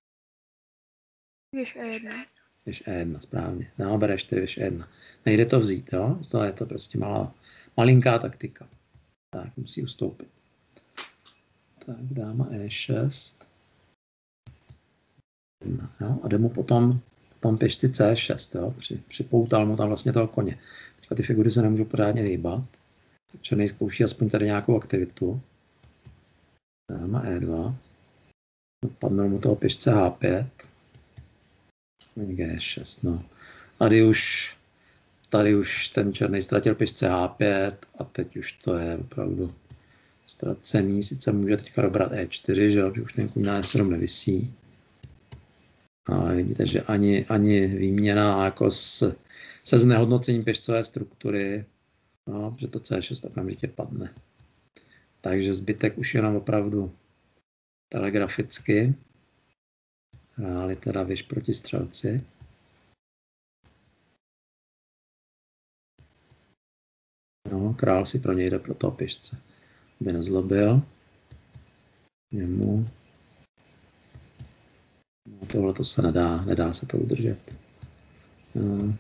Věž E jedna. Věž E jedna, správně. Dáma bere E čtyři, věž E jedna. Nejde to vzít, jo? To je to prostě malá, malinká taktika. Tak, musí ustoupit. Tak, dáma E šest. Jo? A jde mu potom, potom pěšci C šest, jo? Při, připoutal mu tam vlastně toho koně. Teďka ty figury se nemůžou pořádně hýbat. Černý zkouší aspoň tady nějakou aktivitu. Dáma E dva. Napadnul mu toho pěšce H pět. G šest, no. Tady už, tady už ten černý ztratil pěšce H pět a teď už to je opravdu ztracený. Sice může teďka dobrat E čtyři, že, že už ten kůň na E sedm nevisí. Ale vidíte, že ani, ani výměna jako s, se znehodnocením pěšcové struktury, no, že to C šest okamžitě padne. Takže zbytek už jenom opravdu telegraficky. Hráli teda věž proti střelci. No, král si pro něj jde pro toho pěšce, aby nezlobil. Jemu. No, tohle to se nedá, nedá se to udržet. No.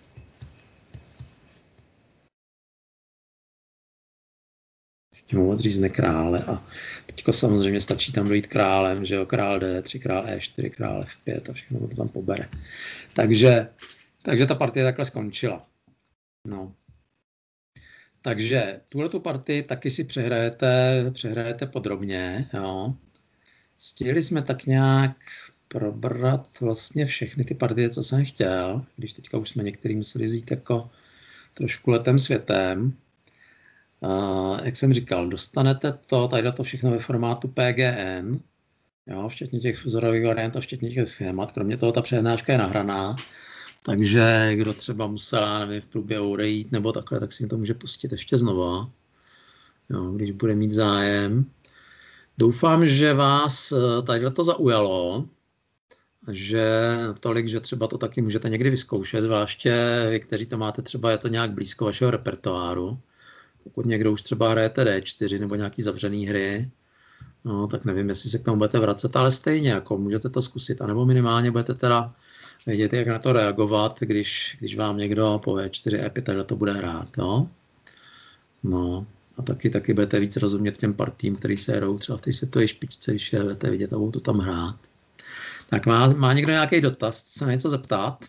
Ještě mu odřízne krále a teďko samozřejmě stačí tam dojít králem, že jo, král D, tři, král E čtyři, král F pět a všechno to tam pobere. Takže, takže ta partie takhle skončila. No. Takže tuhletu partii taky si přehrajete, přehrajete podrobně, jo. Stihli jsme tak nějak probrat vlastně všechny ty partie, co jsem chtěl, když teďka už jsme některý museli vzít jako trošku letem světem. Uh, jak jsem říkal, dostanete to, tady to všechno ve formátu P G N, jo, včetně těch vzorových variant a včetně těch schémat. Kromě toho ta přednáška je nahraná, takže kdo třeba musel, nevím, v průběhu odejít nebo takhle, tak si jim to může pustit ještě znova, jo, když bude mít zájem. Doufám, že vás tady to zaujalo, že tolik, že třeba to taky můžete někdy vyzkoušet, zvláště vy, kteří to máte, třeba je to nějak blízko vašeho repertoáru. Pokud někdo už třeba hrajete D čtyři nebo nějaký zavřený hry, no, tak nevím, jestli se k tomu budete vracet, ale stejně, jako můžete to zkusit, anebo minimálně budete teda vědět, jak na to reagovat, když, když vám někdo po E čtyři, E pět takhle to bude hrát, jo. No, a taky, taky budete víc rozumět těm partím, který se hrajou třeba v té světové špičce, když je budete vidět a budou to tam hrát. Tak má, má někdo nějaký dotaz, se na něco zeptat?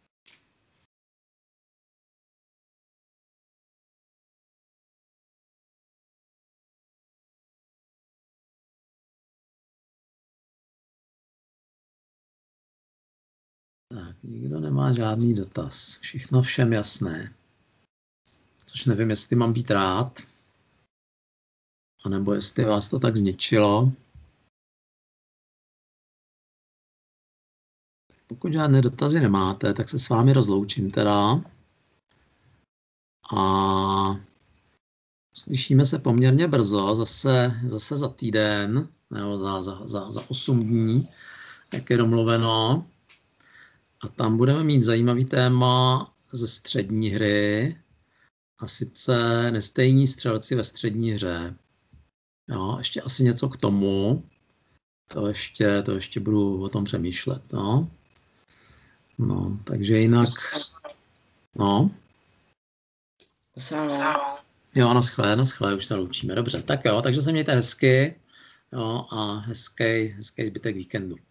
Tak, nikdo nemá žádný dotaz. Všechno všem jasné. Což nevím, jestli mám být rád, anebo jestli vás to tak zničilo. Pokud žádné dotazy nemáte, tak se s vámi rozloučím teda. A slyšíme se poměrně brzo, zase, zase za týden, nebo za, za, za, za osm dní, jak je domluveno. A tam budeme mít zajímavý téma ze střední hry, a sice nestejní střelci ve střední hře. Jo, ještě asi něco k tomu, to ještě, to ještě budu o tom přemýšlet. No, no takže jinak, no. Jo, naschle, naschle, už se loučíme, dobře. Tak jo, takže se mějte hezky, jo, a hezký, hezký zbytek víkendu.